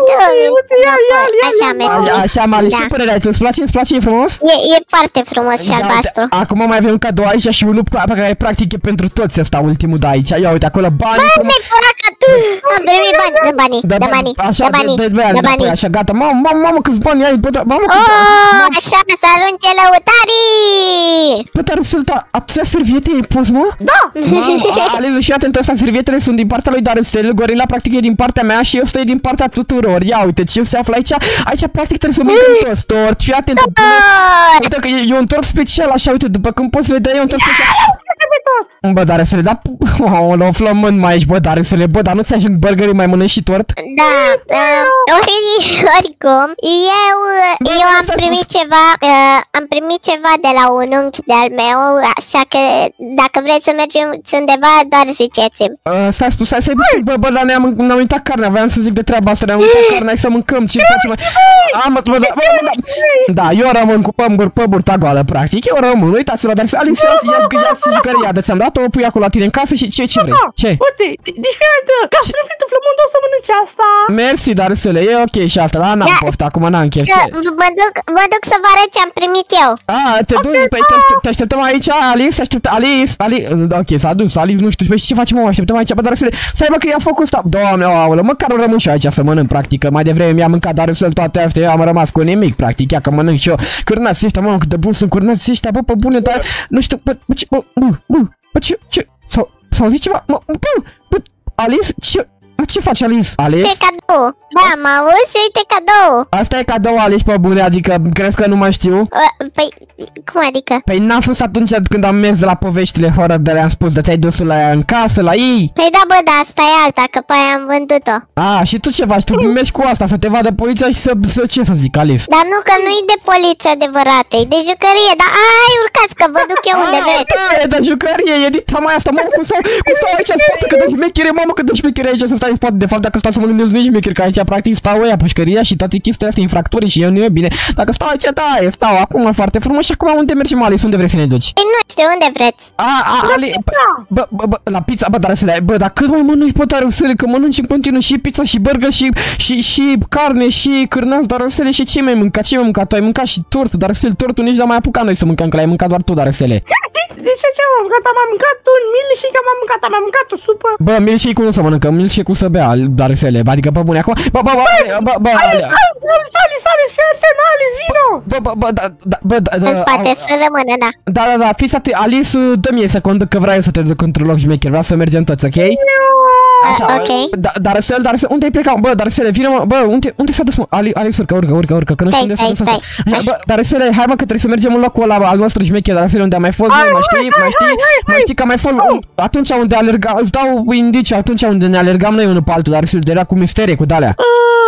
așa, Mali, ce părere ai? Îți place, e frumos? E foarte frumos și albastru. Acum mai avem un cadou aici și unul pe care practic e pentru toți ăsta, ultimul de aici. Ia uite, acolo bani frumos. Am primit bani, dă banii. Așa, gata, mamă, câți bani ai, bă, mamă, așa, să arunce lăutarii! Bă, dar sunt atâția serviete ai pus, mă? Da! Alice, și atent, ăsta, servietele sunt din partea lui Darcel, gorila practic e din partea mea și ăsta e din partea tuturor. Ia uite ce se află aici, practic trebuie să mâncăm toți tort, fii atent, uite că e un tort special, așa, uite, după cum poți vedea, e un tort special. Bă, Darcel, da, o flământ mai aici, bă, Darcel, bă, dar nu ți-ajung burgerii mai mănânci și tort? Da, oricum, eu am primit ceva de la un unchi de-al meu, așa că dacă vreți să mergem undeva, doar ziceți-mi. Stai puțin, bă, dar ne-am uitat carnea, voiam să zic de treaba asta, ne-am uitat carnea, hai să mâncăm, ce facem? Da, eu rămân cu pe burta goală, practic, eu rămân, uitați-vă, dar Alice, ia-ți jucăria, de ți-am dat-o, o pui acolo la tine în casă și ce vrei? Ce? Uite, diferită, ca să nu fii tu flămând, o să mănânci asta. Mersi, Darcele, e ok și asta, dar n-am poftă, acum n-am chef. Mă duc să vă arăt ce am primit eu. Te duci, păi te așteptăm aici, Alice, ok, s-a dus, Alice, nu știu, ce facem, mă, așteptăm aici, bă, Darcele, stai bă că ia focul ăsta, doamne, aolă, măcar nu rămân și aici să mănânc, practic, că mai devreme mi-am mâncat Darcele toate astea, eu am rămas cu nimic, practic, ia că mănânc și eu, cârnați ăștia, mă, cât de bun sunt cârnați ăștia, bă, pe bune, dar, nu știu, bă, ce, s-au zis ceva, bă, Alice, ce faci, Alice? Alice? E cadou. Da, mă auzi? Uite cadou. Asta e cadou, Alice, pe bune, adică crezi că nu mai știu? Păi, cum adică? Păi n-am fost atunci când am mers la poveștile horror de le-am spus, de te-ai dus la ea în casă, la ei? Păi da, bă, da, asta e alta, că pe aia am vândut-o. Și tu ce faci? Tu mergi cu asta, să te vadă poliția și să ce să zic, Alice? Dar nu, că nu-i de poliție adevărată, e de jucărie, dar hai, urcați, că vă duc eu unde vreți. Da, e de jucărie, e dita mai asta, mamă, cum stau aici în spate, că de șmechere, mamă, că de șmechere aici să stai în spate. De fapt, dacă stau să mă gândesc, nici mi-e că aici practic stau ăia, pușcăria și toate chestiile astea, infractorii și eu nu e bine. Dacă stau aici, da, stau acum foarte frumos și acum unde mergem, Alice? Unde vrei să ne duci? Nu știu, unde vreți? Bă, la pizza, bă, Darusele, bă, dar cât mai mănânci, bă, Darusele, că mănânci în continuu și pizza și burger și carne și cârnați, Darusele, și ce mai mâncat? Ce mai mâncat? Tu ai mâncat și tortul, Darusele, tortul nici n-am mai apucat noi să mâncăm, că l-ai mâncat doar tu, Darusele. De ce am mâncat? Am mâncat un milkshake, am mâncat o supă. Bă, milkshake-ul nu se mănâncă, milkshake-ul se bea, Darusele, adică pe bune, acum, bă, Alice, fii atent, Alice, vino! Bă, În spate să rămână, da. Da, fiți atent, Alice, dă-mi e să conduc, că vreau să te duc într-un loc șmecher, vreau să mergem toți, ok? Așa, ok. Darusele, unde ai plecat? Bă, Darusele, vină mă, bă, unde s-a dus, mă? Alex, urcă, că nu știu unde s-a dus asta. Bă, Darusele, hai mă, că trebuie să mergem în locul ăla al nostru șmecher, Darusele, unde am mai fost, mai știi că am mai fost, atunci unde alergam, îți dau indicii, atunci unde ne alergam noi unul pe altul, Darusele, era cu misterie, cu de-alea.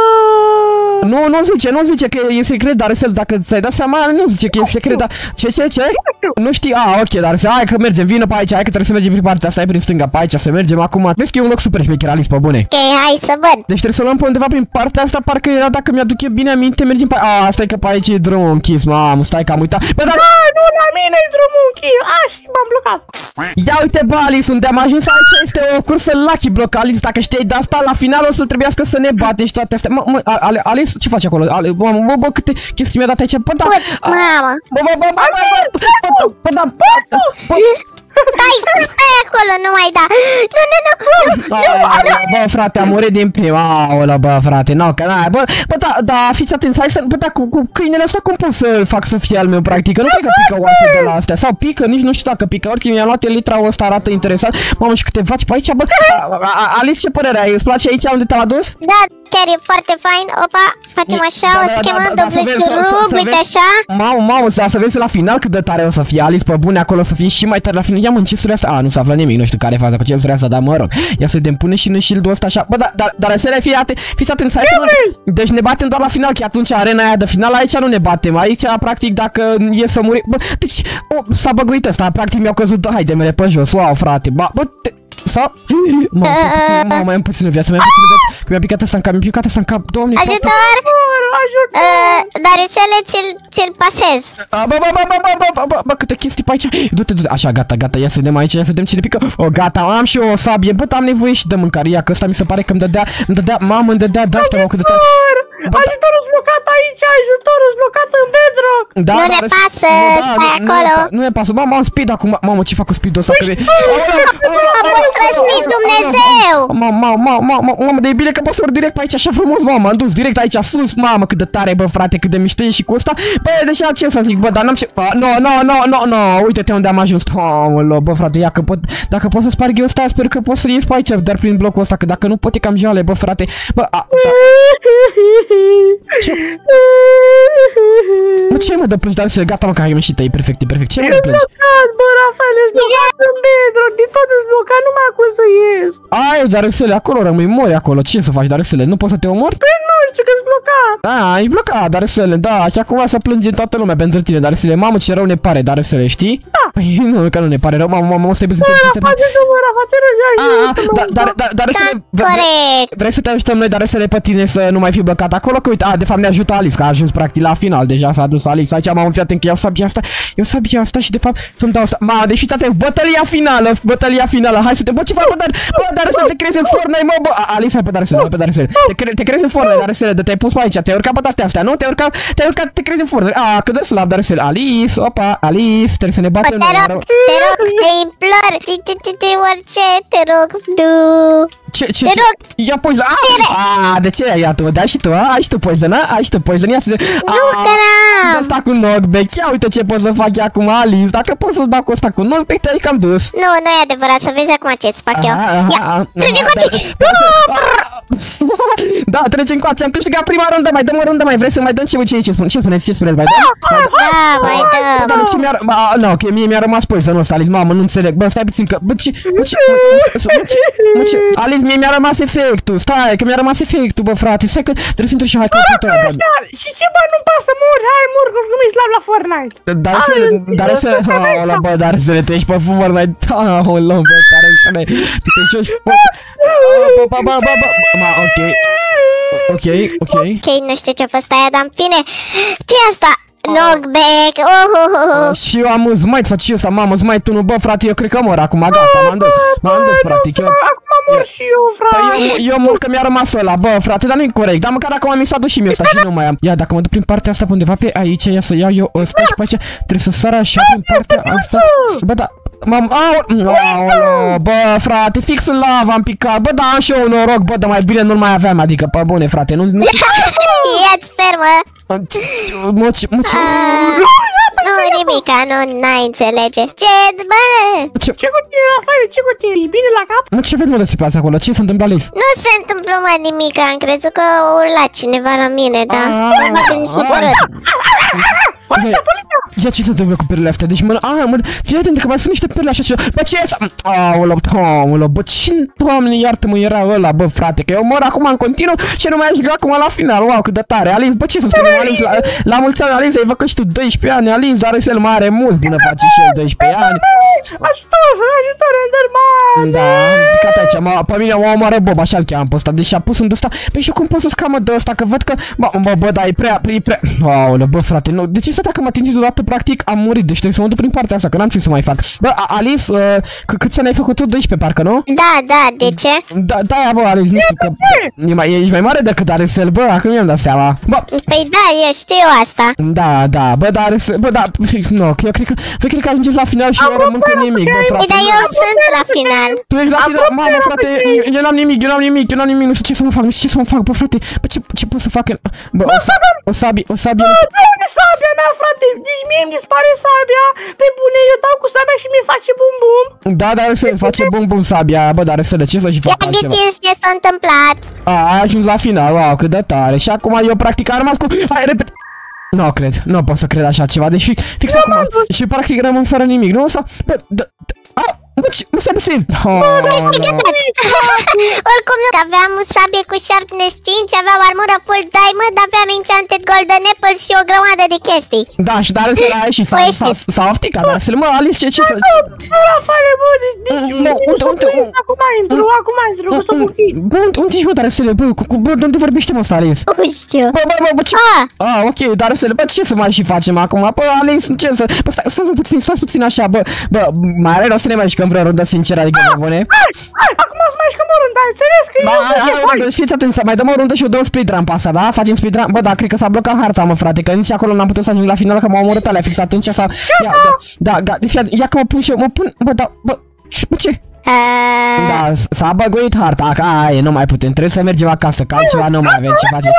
Nu zice că e secret, Darusele, dacă ți-ai dat seama, nu zice că e secret, dar ce? Nu știi? Ok, Darusele, hai că mergem, vină pe aici, hai că trebuie să mergem prin partea asta, hai prin stânga, pe aici, să mergem acum. Vezi că e un loc super șmecher, Alice, pe bune. Ok, hai să văd. Deci trebuie să luăm pe undeva prin partea asta, parcă era, dacă mi-aduc eu bine aminte, mergem pe... stai că pe aici e drumul închis, mamă, stai că am uitat. Bă, dar... Nu, la mine e drumul închis, și m-am blocat. Ia uite, bă, Alice, unde am ajuns aici este o cursă Lucky Block, Alice, dacă știi de asta, la final o să trebuiască să ne batem și toate astea. Alice, ce faci acolo? Bă, câte chestii mi-a dat aici? Bă, da. Mamă. Stai acolo, nu mai da. Nu. Bă, frate, am murit din prima. Aolă, bă, frate, no, că n-ai. Bă, da, fiți atenți, hai să... Bă, da, cu câinele ăsta cum pot să fac să fie al meu, practic? Nu cred că pică oase de la astea. Sau pică, nici nu știu dacă pică. Oricum, mi-am luat litra ăsta, arată interesant. Mamă, și câte vaci pe aici, bă. Alice, ce părere ai? Îți place aici unde te-am adus? Da, chiar e foarte fain. Opa, facem așa, o schemăm dublu, uite așa. Mamă, să vezi la final cât de tare o să fie, Alice, pe bune, acolo să fie și mai tare la final. Ia mă, în cesturile astea. Nu se află nimic, nu știu care e faza cu cesturile astea, dar mă rog. Ia să-i pune și noi shield-ul ăsta așa. Bă, dar fiți atenți, hai să nu... Deci ne batem doar la final, că atunci arena aia de final, aici nu ne batem. Aici, practic, dacă e să murim... Bă, deci, s-a băguit ăsta, practic mi-au căzut haidemele pe jos. Wow, frate, bă, sau... Mamă, mai am puțină viață, că mi-a picat asta în cap, Doamne, ajutor! Darusele, ți-l pasez. Bă, câte chestii pe aici. Du-te, așa, gata, ia să vedem aici, ia să vedem cine pică. Gata, am și eu o sabie. Bă, am nevoie și de mâncare, ia că ăsta mi se pare că îmi dădea, mamă, îmi dădea de-asta, mă, cât de tare. Ajutorul blocat aici, ajutorul blocat în bedrock. Nu ne pasă, stai acolo. Nu ne pasă, mamă, am speed acum. Mamă, ce fac cu speed-ul ăsta? Dumnezeu! Mamă, de e bine că pot să urc direct pe aici, așa frumos, mamă, am dus direct aici sus, mamă, cât de tare, bă, frate, cât de mișto e și cu ăsta. Bă, deși ce să zic, bă, dar n-am ce... No, uite-te unde am ajuns, mamă, bă, frate, ia că pot, dacă pot să sparg eu ăsta, sper că pot să ies pe aici, dar prin blocul ăsta, că dacă nu pot e cam jale, bă, frate, bă, ce mă dă plângi, dar să gata, mă, că ai ieșit, e perfect, ce mă plângi? Bă, Rafael, ești blocat în bedrock, din tot ești blocat, nu mai acum să ies. Ai, Darusele, acolo rămâi, mori acolo, ce să faci, Darusele, nu poți să te omori? Păi nu știu că-s blocat. E blocat, Darusele, da, și acum să plânge toată lumea pentru tine, Darusele, mamă, ce rău ne pare, Darusele, știi? Da. Păi nu, că nu ne pare rău, mamă, stai să Darusele, vrei să te ajutăm noi, Darusele, pe tine să nu mai fi blocat acolo? Că uite, de fapt ne ajută Alice, că a ajuns practic la final, deja s-a dus Alice, aici m-am înfiat încă iau sabia asta și de fapt să-mi dau asta. Ma, deci fiți bătălia finală, hai să te... Bă, ce fac, bă, Darusele, te crezi în Fortnite, mă, bă, Alice, hai pe Darusele, te crezi în Fortnite, Darusele, te-ai pus pe aici, te-ai urcat pe toate astea, nu? Te-ai urcat, te crezi în Fortnite, cât de slab, Darusele, Alice, opa, Alice, trebuie să ne batem. Te rog, te implor, orice, te rog, du. Ce? Ia poison. De ce ai tu? Da și tu, ai și tu poison, ai și tu poison, ia să... Nu, asta cu knockback, ia uite ce pot să fac eu acum, Alice, dacă pot să-ți dau cu ăsta cu knockback, te-ai cam dus. Nu e adevărat, să vezi acum ce-ți fac eu. Ia, trece încoace! Da, trece încoace, am câștigat prima rundă, mai dăm o rundă, mai vrei să mai dăm ce spuneți, mai dăm? Da, mai dăm. Nu, că mie mi-a rămas poison ăsta, Alice, mamă, nu înțeleg, bă, stai puțin că, bă, ce, Alice, Alice, mie mi-a rămas efectul. Stai, că mi-a rămas efectul, bă, frate. Stai că trebuie să intru și hai că Și ce, bă, nu-mi pasă, mor, hai, mor, că mi slab la Fortnite. Dar să... Aola, bă, dar să le treci pe Fortnite. Aola, bă, dar să le... Tu te joci... Bă, ma, ok. Ok, nu știu ce-a fost aia, dar în fine. Ce-i asta? Knockback, Și eu am smite, sau ce ăsta, mamă, smite 1, bă, frate, eu cred că mor acum, gata, m-am dus, practic, eu... Acum mor și eu, frate. Eu mor că mi-a rămas ăla, bă, frate, dar nu-i corect, dar măcar acum mi s-a dus și mie ăsta și nu mai am. Ia, dacă mă duc prin partea asta pe undeva pe aici, ia să iau eu ăsta și pe aici, trebuie să sar așa prin partea asta. Bă, da... Aoleu, bă, frate, fix în lava am picat, bă, da, am și eu un noroc, bă, dar mai bine nu mai aveam, adică, pe bune, frate, nu... Ia-ți fermă! Nu, nimica, n-ai înțelege. Ce, bă? Ce cu tine, Rafael, ce cu tine, e bine la cap? Mă, ce vezi, mă, de pe acolo, ce se întâmplă, Alice? Nu se întâmplă, mă, nimica, am crezut că a urlat cineva la mine, dar... Ia ce se întâmplă cu perlele astea? Deci mă, fii atent că mai sunt niște perle așa și... Bă, ce e asta? Aoleu, bă, cine, Doamne, iartă-mă, era ăla, bă, frate, că eu mor acum în continuu și nu mai ajung acum la final, wow, cât de tare, Alice, bă, ce să spun, Alice, la mulți ani, Alice, ai făcut și tu 12 ani, Alice, dar Răsel mai are mult, bună face și el 12 ani. Ajutor, Enderman! Da, gata aici, pe mine mă omoară Bob, așa-l cheamă pe ăsta, deși a pus în ăsta, păi și eu cum pot să scamă de ăsta, că văd că, bă, da, e prea, aoleu, bă, frate, nu, de ce să dacă mă atingi deodată, practic, am murit, deci trebuie să mă duc prin partea asta, că n-am ce să mai fac. Bă, Alice, câți ani ai făcut tu? 12, parcă, nu? Da, de ce? Da, bă, Alice, nu știu că... Ești mai mare decât Aresel, bă, acum mi-am dat seama. Bă. Păi da, eu știu asta. Da, bă, dar Aresel, bă, da, nu, eu cred că ajungeți la final și eu rămân cu nimic, bă, frate. Dar eu sunt la final. Tu ești la final, mamă, frate, eu n-am nimic, nu știu ce să mă fac, bă, frate, bă, ce pot să fac? Bă, o sabie... Unde sabia mea, frate? Deci mie îmi dispare sabia, pe bune, eu dau cu sabia și mi face bum-bum. Da, dar se face bum-bum sabia, bă, dar să ce să-și fac altceva? Ce s-a întâmplat? Ai ajuns la final, wow, cât de tare. Și acum eu practic am rămas cu... Hai, repede! Nu cred, nu pot să cred așa ceva, deci fix acum și practic rămân fără nimic, nu? Sau... Bă, mă stai puțin! Oricum nu, aveam un sabie cu sharpness 5, aveam armură full diamond, aveam enchanted golden apple și o grămadă de chestii. Da, și dar să l-ai și s-a ofticat, dar să-l mă, Alice, ce să... Rafael, bă, acum intru, că s-o buchit. Bă, unde ești, mă, dar să le, bă, unde vorbește, mă, Alice? Nu știu. Bă, ce... Ok, dar să le, bă, ce să mai și facem acum? Bă, Alice, ce să... Bă, stați puțin așa, bă, mai are rost să ne mai jucăm vreo rundă sinceră, adică de bune? Acum o să mai jucăm o rundă, înțeles că eu... Fiți atenți, să mai dăm o rundă și eu dau speedrun pe asta, da? Facem speedrun, bă, da, cred că s-a blocat harta, mă, frate, că nici acolo n-am putut să ajung la final, că m-au omorât alea fix atunci sau... Ia că mă pun și eu, bă, da, bă, ce? Da, s-a băguit harta, că aia, nu mai putem, trebuie să mergem acasă, că altceva nu mai avem ce face.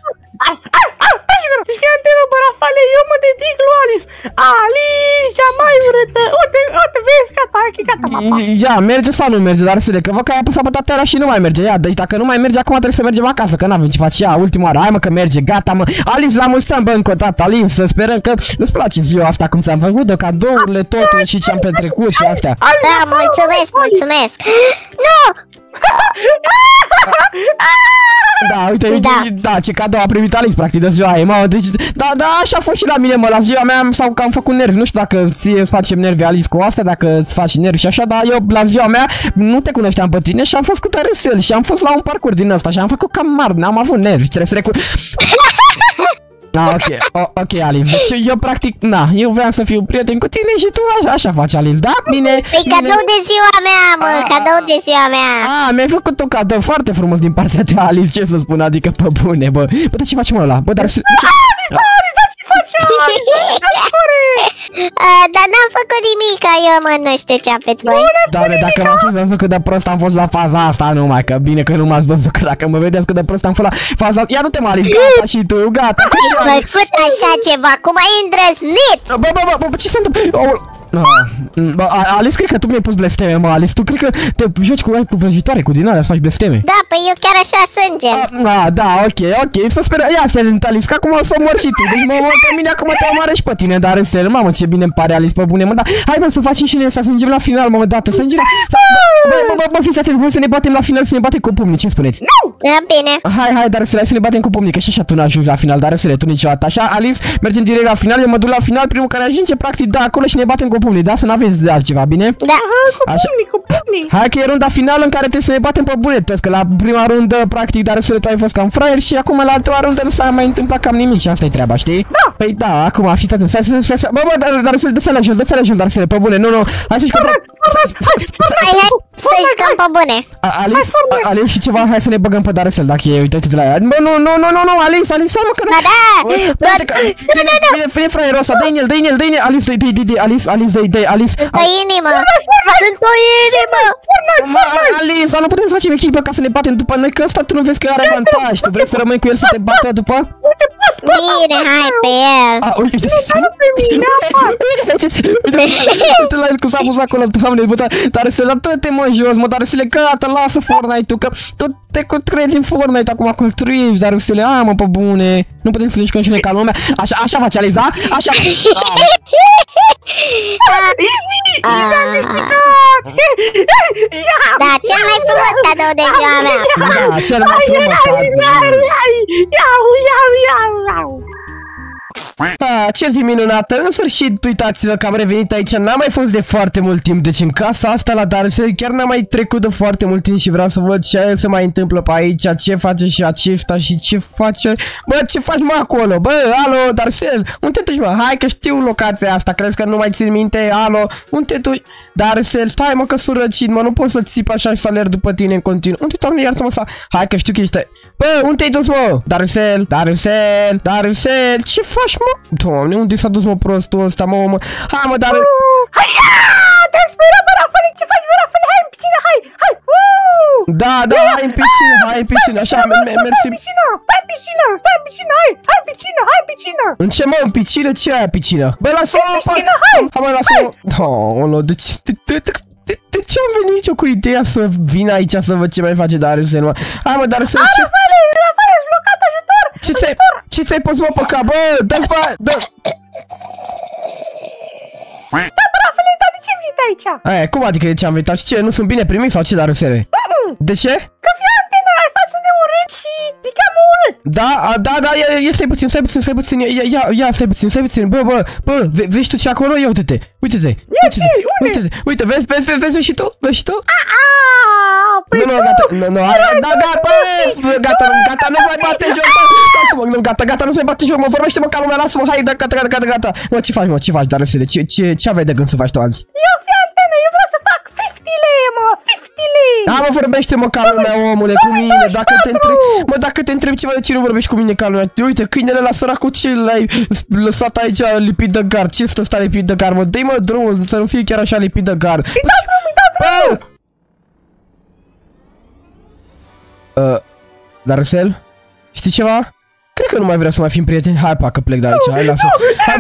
Deci fii atentă, bă, Rafael, eu mă dedic lui Alice. Alice, cea mai urâtă. Uite, vezi, gata, papa. Ia, merge sau nu merge, dar să că văd că ai apăsat pe tatera și nu mai merge. Ia, deci dacă nu mai merge, acum trebuie să mergem acasă, că n-avem ce face. Ia, ultima oară, hai mă că merge, gata, mă. Alice, la mulți ani, bă, încă o dată, Alice, să sperăm că nu-ți place ziua asta, cum ți-am făcut, de cadourile, totul și ce-am petrecut și astea. Da, mulțumesc. Nu! Da, uite, da, ce cadou a primit Alice, practic, de ziua ei, mă, deci, da, așa a fost și la mine, mă, la ziua mea, sau că am făcut nervi, nu știu dacă ție îți facem nervi, Alice, cu astea, dacă îți faci nervi și așa, dar eu, la ziua mea, nu te cunoșteam pe tine și am fost cu Aresel și am fost la un parcurs din ăsta și am făcut cam mari, am avut nervi, trebuie să recunosc. Ok, Alice, deci eu practic, eu vreau să fiu prieten cu tine și tu așa faci, Alice, da? Bine. Păi cadou de ziua mea, mă, cadou de ziua mea. Mi-ai făcut un cadou foarte frumos din partea ta, Alice, ce să spun, adică pe bune, bă. Bă, dar ce facem ăla? Bă, dar... Dar n-am făcut nimic, eu mă, nu știu ce aveți voi. Doamne, dacă m-ați văzut cât de prost am fost la faza asta, numai că bine că nu m-ați văzut, că dacă mă vedeți cât de prost am fost la faza... Ia du-te, Alice, gata și tu, gata. Ai făcut așa ceva, cum ai îndrăznit? Bă, ce se întâmplă? Bă, Alice, cred că tu mi-ai pus blesteme, mă, Alice. Tu cred că te joci cu vrăjitoare, cu din alea, să faci blesteme. Da, păi eu chiar așa sunt, Da, ok. Să sperăm. Ia fii atent, Alice, că acum o să mor și tu. Deci mă pe mine acum te omoară și pe tine, dar în serio, mamă, ce bine îmi pare, Alice, pe bune, mă, da. Hai, mă, să facem și noi asta, să ajungem la final, mă, dată, să ajungem. Bă, fiți atent, hai să ne batem la final, să ne batem cu pumnii, ce spuneți? Da, bine. Hai, dar să ne batem cu pumnii, că și așa tu n-ajungi la final, dar să tu niciodată. Așa, Alice, mergem direct la final, eu mă duc la final, primul care ajunge, practic, da, acolo și ne batem cu pumnii, da, să n-aveți altceva, bine? Da. Cu pumnii. Hai că e runda finală în care trebuie să ne batem pe bune toți, că la prima rundă, practic, dar să tu ai fost cam fraier și acum la a doua rundă nu s-a mai întâmplat cam nimic și asta e treaba, știi? Da. Păi da, acum fiți atent, stai, bă, dar să-l dă-ți la jos, dar să le pe bune, nu, hai să-și Hai, să-i jucăm pe bune. Alice și ceva, hai să ne băgăm pe Darcel dacă e, uite-te la ea. Bă, nu, Alice, hai mă că nu. Da. Fie fraierul ăsta, dă-i în el, Alice, dă-i, Alice. Sunt o inimă. Alice, nu putem să facem echipă ca să ne batem după noi, că ăsta tu nu vezi că are avantaj. Tu vrei să rămâi cu el să te bată după? Bine, hai pe el. Uite la el cum s-a pus acolo, doamne, bă, dar să le dă-te mă jos, mă, dar să le gata, lasă Fortnite-ul, că tu te crezi în Fortnite, acum construiești, dar să le mă, pe bune, nu putem să ne jucăm și noi ca lumea, așa face Alice, da? Așa. Da, cel mai frumos cadou de ziua mea. Da, cel mai frumos cadou. Ce zi minunată, în sfârșit, uitați-vă că am revenit aici, n-am mai fost de foarte mult timp, deci în casa asta la Darcel chiar n-am mai trecut de foarte mult timp și vreau să văd ce se mai întâmplă pe aici, ce face și acesta și ce face, bă, ce faci mă acolo, bă, alo, Darcel, unde te duci mă, hai că știu locația asta, crezi că nu mai țin minte, alo, unde te duci, Darcel, stai mă că sunt răcit, mă, nu pot să țip așa și să alerg după tine în continuu, unde doamne iartă-mă să, hai că știu că ești, bă, unde te-ai dus mă, Darcel, ce faci mă? Doamne, unde s-a dus mă prostul ăsta, mă? Hai mă, dar... Hai, te-am sperat, bă, Rafale, ce faci, bă, Rafale? Hai în piscină, hai! Da, hai în piscină, așa, mersi. Stai în piscină! În ce mă, în piscină? Ce e aia piscină? Bă, lasă-mă, hai mă, lasă-mă. Doamne, de ce am venit eu cu ideea să vin aici să văd ce mai face Darcel, mă? Hai mă, Darcel, ce... Rafale, ești blocat, ajutor! Ce ți-ai pus mă pe cap, bă? Dă-ți bă, dă... Da, bă, Rafale, dar de ce vii aici? Aia, cum adică de ce am venit? Și ce, nu sunt bine primit sau ce, Darcel? De ce? Că fii antenă, ai față de urât și te cheamă urât. Da, stai puțin, stai puțin, bă, vezi tu ce acolo? Ia uite-te, uite, vezi și tu? Păi nu, gata, nu mai bate joc, gata, nu se mai bate joc, mă, vorbește-mă ca lumea, lasă-mă, hai, gata, mă, ce faci, Darcel, ce aveai de gând să faci tu azi? Eu fii antenă, eu vreau să fac 50 lei, mă, 50 lei. Da, mă, vorbește-mă ca lumea, omule, cu mine, dacă te întreb ceva, de ce nu vorbești cu mine ca lumea? Uite, câinele la săracul ce l-ai lăsat aici lipit de gard, ce stă ăsta lipit de gard, mă, dă-i mă drumul, să nu fie chiar așa lipit de gard. Îi dau drumul. Darcel, știi ceva? Cred că nu mai vreau să mai fim prieteni. Hai, pa, că plec de aici. Hai, lasă.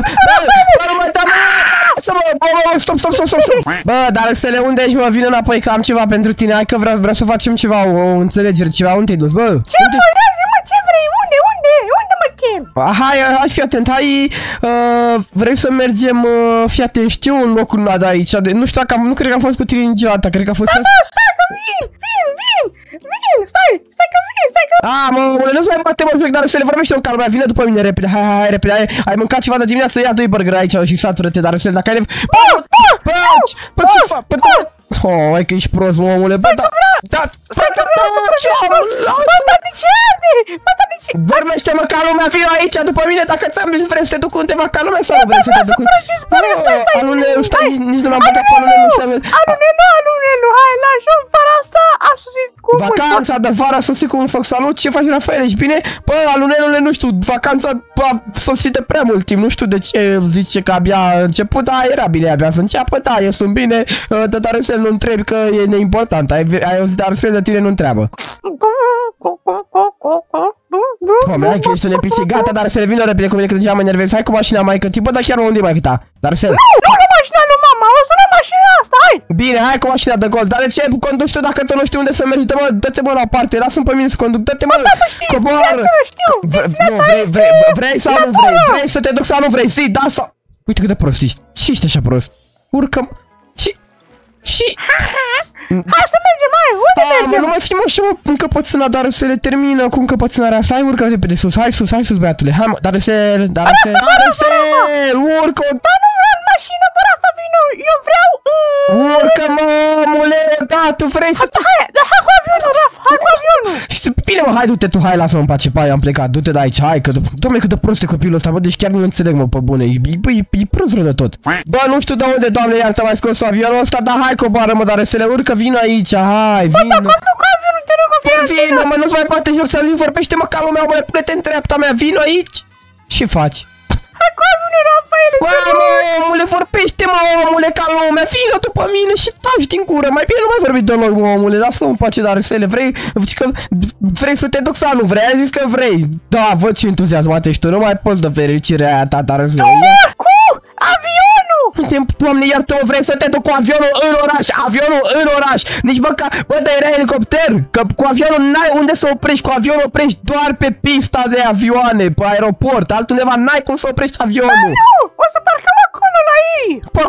Stop. Bă, Darcel, unde ești, mă? Vine înapoi că am ceva pentru tine. Hai că vreau să facem ceva, o înțelegere, ceva. Unde te-ai dus, bă? Ce, mă, ce vrei? Unde mă chem? Hai, fii atent, hai, vrei să mergem, fii atent, știu un loc de aici, nu știu dacă nu cred că am fost cu tine niciodată, cred că a fost... Stai că vin, stai că mă, nu-ți mai bate, mă, dar să le vorbește un calma, vine după mine, repede, hai, repede, ai mâncat ceva de dimineață, ia 2 burgeri aici și satură-te, dar să dacă ai bă, ce fac, hai că ești prost, mă, omule, bă, vorbește-mă ca lumea, vin aici după mine, dacă ți-am vrei să te duc undeva ca lumea sau nu vrei să te duc Alunelu, stai, nici nu l-am băgat pe Alunelu, Alunelu, hai, lași-o în vara asta, a sosit cu vacanța de vară, a sosit cu un foc, salut, ce faci, Rafael, ești bine? Bă, Alunelule, nu știu, vacanța a sosit de prea mult timp, nu știu de ce zice că abia a început, dar era bine abia să înceapă, da, eu sunt bine, de Darcel nu întrebi că e neimportant, ai auzit Darcel de tine nu întreabă. Doamne, hai că ești un NPC, gata, dar să le vină repede cu mine că deja mă enervez. Hai cu mașina mai cât, bă, dar chiar unde e mai câta? Dar să... Nu mașina lui mama, o să luăm mașina asta, hai! Bine, hai cu mașina de gol, dar de ce conduci tu dacă tu nu știi unde să mergi? Dă-te mă la parte, lasă-mi pe mine să conduc, dă-te mă, coboară! Vrei sau nu vrei? Vrei să te duc sau nu vrei? Zi, da asta! Uite cât de prost ești, ce ești așa prost? Urcă-mi... Ce? Hai să mergem, hai, unde mergem? Nu mai fi mă așa, mă, încăpățâna, dar să le termină cu încăpățânarea asta. Hai, urcă de sus, hai sus, băiatule. Hai, mă, Darusel, urcă! Dar nu vreau mașină, bă, Rafa, vino, eu vreau... Urcă, mă, omule, da, tu vrei să... Hai cu avionul, Rafa, hai cu avionul! Bine, mă, hai, du-te tu, hai, lasă-mă în pace, pai, am plecat, du-te de aici, hai, că... Doamne, cât de prost e copilul ăsta, bă, deci chiar nu înțeleg, mă, pe bune, e prost rău de tot. Bă, nu știu de unde, Doamne, iar te-a mai scos avionul ăsta, dar hai, coboară, mă, Darusele, urcă, vină aici, hai, vină. Bă, dar cu avionul, te rog, Vină, mă, nu-ți mai poate joc să-l vorbește, mă, calul meu, mă, pune-te în treapta mea, vină aici. Ce faci? Hai cu avionul, Rafaele, Bă, mă, omule, vorbește, mă, omule, ca lumea, vină tu pe mine și taci din gură, mai bine nu mai vorbi deloc, mă, omule, lasă-mă în pace, Darusele, vrei să te duc sau nu vrei? Ai zis că vrei. Da, văd ce entuziasmat ești tu, nu mai poți de fericirea aia ta, Darusele. cu avionul! Doamne, iartă, vrei să te duc cu avionul în oraș, nici măcar, bă, dar era elicopter, că cu avionul n-ai unde să oprești, cu avionul oprești doar pe pista de avioane, pe aeroport, altundeva n-ai cum să oprești avionul. Nu, o să parcăm acolo la ei! Pă,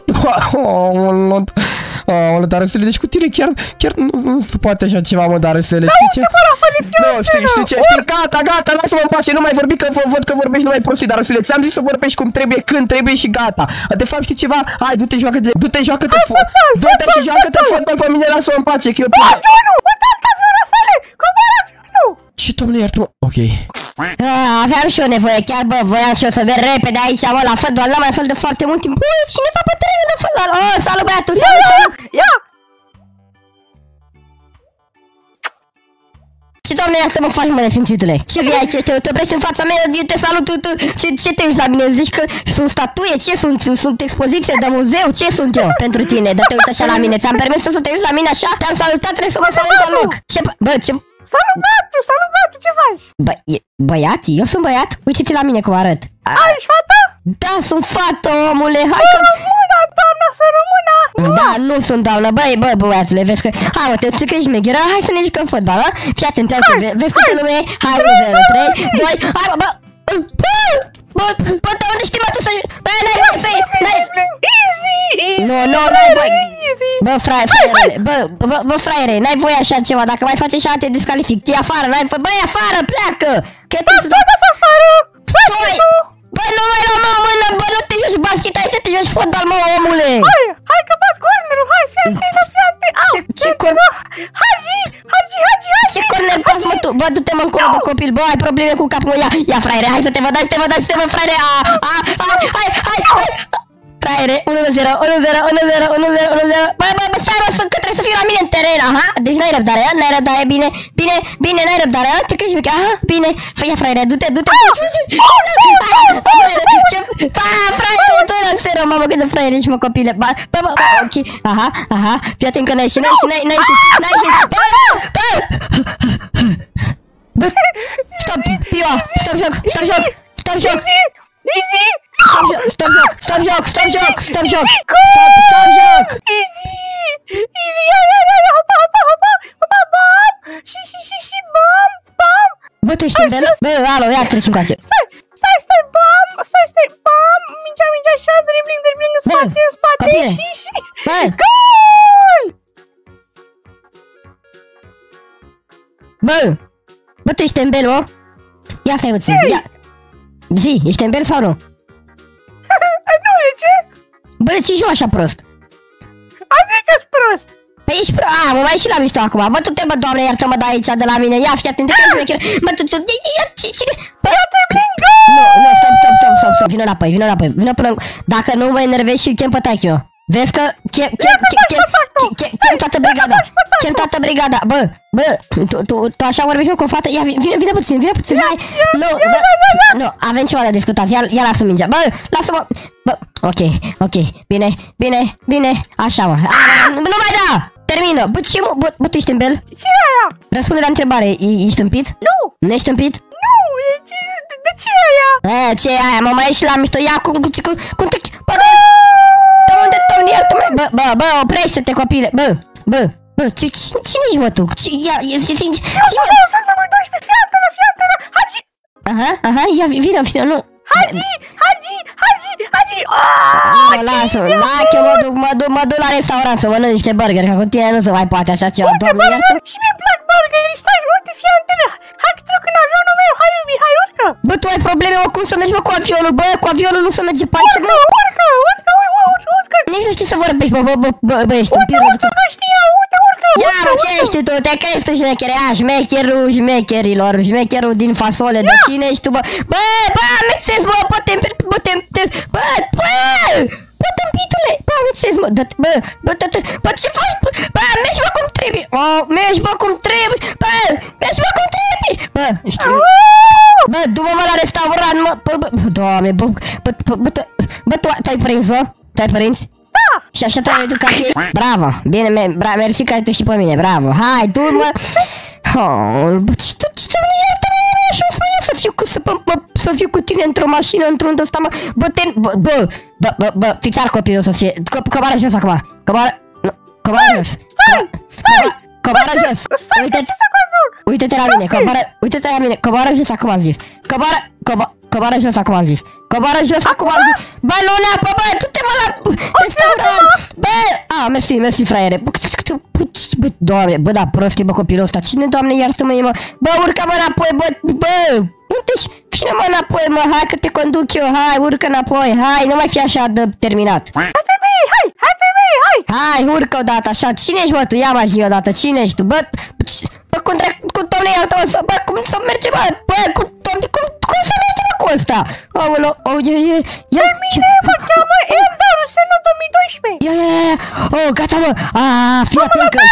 Aoleu, Darusele, deci cu tine chiar nu se poate așa ceva, mă, Darusele, știi ce? Nu, știi ce, gata, lasă-mă în pace, nu mai vorbi că văd că vorbești numai prostii, Darusele, ți-am zis să vorbești cum trebuie, când trebuie și gata. De fapt, știi ceva? Hai, du-te, joacă-te și joacă-te fotbal pe mine, lasă-mă în pace, că eu... Avionul, uite-te avionul, Rafale, cobor avionul! Ce, Doamne, iartă-mă, ok. Aveam și eu nevoie, chiar bă, voiam și eu să merg repede aici, mă, la fotbal, n-am mai fost de foarte mult timp. Băi, cineva pe terenul de fotbal. Oh, salut, băiatul, salut. Ia! Și, Doamne, iartă mă faci, mă, de simțitule. Ce vii aici, te oprești în fața mea, eu te salut, ce te uiți la mine? Zici că sunt statuie, ce sunt? Sunt expoziție de muzeu, ce sunt eu pentru tine? Dar te uiți așa la mine, ți-am permis să te uiți la mine așa? Te-am salutat, trebuie să mă salut la loc. Ce, bă, ce... Salut, băiatul, ce faci? Băiat? Eu sunt băiat? Uite-te la mine cum arăt. Ești fată? Da, sunt fată, omule, hai că... Doamna, să rămână! Da, nu sunt doamnă, băiatule, vezi că... Hai, mă, te zic că ești megheră, hai să ne jucăm fotbal, ha? Fii atent, uite, vezi câte lume e? Hai, 1, 0, 3, 2, hai, bă, dar unde știi, mă, tu să... Bă, n-ai voie să-i... Nu, n-ai voie... Bă, fraiere, bă, fraiere, n-ai voie așa ceva, dacă mai faci așa te descalific, e afară, n-ai voie... Băi, afară, pleacă! Că te... afară! Bă, nu mai lua, mă, mână, bă, nu te joci basket, hai să te joci fotbal, mă, omule! Hai că bat cornerul, hai, fiate! Ce corner? Hagi! Ce corner pas, mă, tu? Bă, du-te, mă, încolo de copil, bă, ai probleme cu capul, ia, fraiere, hai să te văd, fraiere, hai! Fraiere, 1-0, bă, stai, mă, că trebuie să fiu la mine în teren, aha? Deci n-ai răbdare, bine, n-ai răbdare, te crești mică, aha? Bine, ia, fraiere, du-te, fraiere, tu la seră, mamă, cât de fraiere ești, mă, copile, bă, ok, aha, fii atent că n-ai ieșit, bă, stop, Pio, stop joc, Stop joc! Stop joc! Bă, tu ești în bel? Bă, alo, ia treci încoace. Stai, bam, mingea, așa, dribbling, în spate, și... Gol! Bă, tu ești în bel, mă? Ia stai puțin, ia. Zi, ești în bel sau nu? Nu, de ce? Bă, de ce ești așa prost? Adică-s prost. Păi ești prost, mă mai și la mișto acum. Bă, tu te, bă, doamne, iartă-mă de aici, de la mine. Ia, fii atent, bă, tu, ia, cine? Nu, stop, vină înapoi, Dacă nu mă enervezi și chem pe taichi meu. Vezi că chem toată brigada, bă, tu așa vorbești cu o fată, ia, vine puțin, hai, nu, avem ceva de discutat, ia lasă mingea, bă, lasă-mă, bă, ok, bine, așa, mă, nu mai da, termină, bă, ce mă, bă, tu ești în bel? Ce e aia? Răspunde la întrebare, ești tâmpit? Nu. Nu ești tâmpit? Nu. De ce e aia? Ce e aia, mă mai ieși la mișto, ia cum te... Bă, unde Tony, iartă-mă, bă, oprește-te, copile, bă, cine ești, mă, tu? Eu sunt numărul 12, fiantele, Hagi! Aha, ia, vină, nu... Hagi! Mă lasă, că mă duc la restaurant să mănânc niște burgeri, că cu tine nu se mai poate așa ceva, doamne, iartă. Și mie-mi plac burgerii, stai, uite fiantele, hai că trec în avionul meu, hai iubi, hai urcă! Bă, tu ai probleme, cum să mergi, bă, cu avionul, bă, cu avionul nu se merge pe aici, bă. Urcă! Nici nu știi să vorbești, bă, ești un pierdut. Urcă, nu știa, urcă! Ia, mă, ce ești tu? Te crezi tu șmechere? Șmecherilor, șmecherul din fasole, de cine ești tu, bă? Bă, amețesc, bă, bă, tâmpitule, bă, amețesc, mă, bă, ce faci, bă, mergi, bă, cum trebuie, mergi, bă, cum trebuie, bă, știi, bă, du-mă, mă, la restaurant, mă, bă, doamne, bă, tu ai prins, bă? Tu-ai prins? Da! Și așa te-ai educat ei? Bravo, bine, mersi că ai tu și pe mine, bravo, hai, du-mă, bă, ce doamne, iartă-mă, așa spune să fiu cu tine într-o mașină, într-un ăsta, mă, bă, fixar copilul să fie, coboară jos acum, coboară jos, coboară jos, uite-te la mine, coboară jos acum am zis, coboară jos acum am zis, bă, nu neapă, bă, du-te mă la restaurant, bă, mersi, fraiere, bă, doamne, bă, da, prostie, bă, copilul ăsta, cine, doamne, iartă-mă, bă, urcă-mă înapoi, bă, unde-și, vine mă înapoi, mă, hai că te conduc eu, hai, urcă înapoi, hai, nu mai fi așa de terminat. Hai, femeie, hai! Hai, urcă odată, așa, cine ești, bă, tu, ia mai zi odată, cine ești tu, bă, cu doamne, iartă-mă, bă, cum să merge, bă, cu doamne, cum să merge, bă, cu ăsta? Aoleu, ia, mine mă cheamă Eldar, Senul 2012. Ia, gata, bă, fii atent că,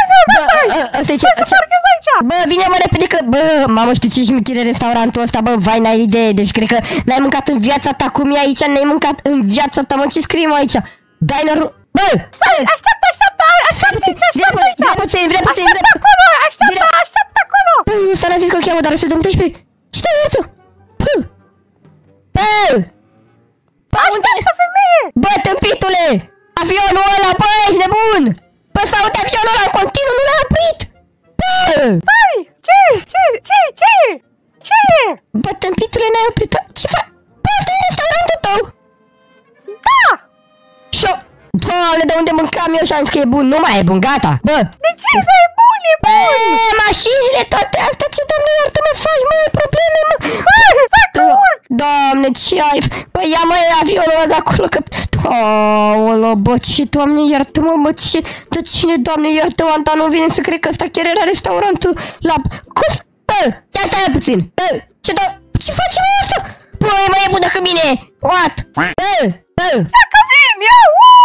bă, vine, mă, repede că, bă, mamă, știi ce șmechire restaurantul ăsta, bă, vai, n-ai idee, deci cred că n-ai mâncat în viața ta, cum e aici, n-ai mâncat în viața ta, mă, ce scrie aici? Diner, bă, stai, așteaptă puțin, așteaptă acolo! Bă, ăsta n-a zis că o cheamă, dar o să-l dăm 12, ce te-ai iartă? Bă! Așteaptă, femeie! Bă, tâmpitule! Avionul ăla, bă, ești nebun! Bă, s-aude avionul ăla în continuu, nu l-a oprit! Bă! Stai! Ce e? Bă, tâmpitule, n-ai oprit, ce faci? Bă, ăsta e restaurantul tău! Da! Și-o... Doamne, de unde mâncam eu și am zis că e bun, nu mai e bun, gata! Bă! De ce nu e bun, e bun? Bă, mașinile toate astea, ce, doamne, iartă-mă, faci, mă, ai probleme, mă! Doamne, ce ai... Bă, ia, mă, avionul ăla de acolo, că... Aoleu, bă, ce, doamne, iartă-mă, mă, ce... De cine, doamne, iartă-mă, dar nu vine să cred că ăsta chiar era restaurantul la... Cum? Bă, ia stai puțin! Bă, ce faci, mă, asta? Bă, e mai e bun decât mine! What? Bă! Ia că vin, ia,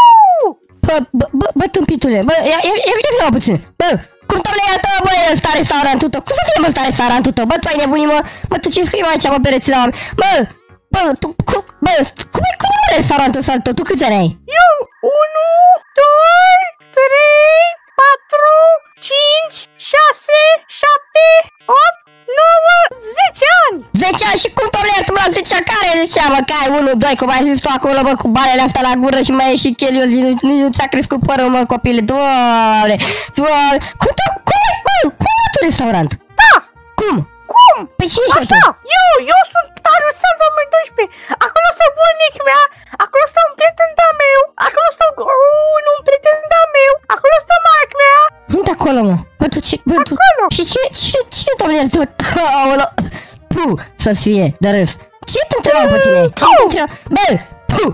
Bă, tâmpitule, bă, ia vină puțin, bă, cum doamne iartă, bă, e ăsta restaurantul tău, cum să fie, mă, ăsta restaurantul tău, bă, tu ai nebunii, mă, tu ce scrii aici, mă, pereții la oameni, bă, tu, cum e restaurantul ăsta tău, tu câți ani ai? Eu, 1, 2, 3, 4, 5, 6, 7, 8, 9, 10 ani! 10 ani și cum doamne iartă, mă, la 10 ani, care e 10 ani, mă, că ai 1, 2, cum ai zis tu acolo, bă, cu balele astea la gură și mai e și chelios, nici nu ți-a crescut părul, mă, copile, doamne, cum e tu restaurant? Da! Cum? Păi cine ești așa, eu sunt Tarul Săl 2012, acolo stă bunica mea, acolo stă un prieten de-a meu, acolo stă un prieten de-a meu, acolo stă maică mea. Unde acolo, mă? Bă, tu ce, bă, tu... Acolo. Și cine, doamne, iartă-mă? Aoleu, puh, să-ți fie de râs. Ce te întrebam pe tine? Ce te întrebam? Bă, puh!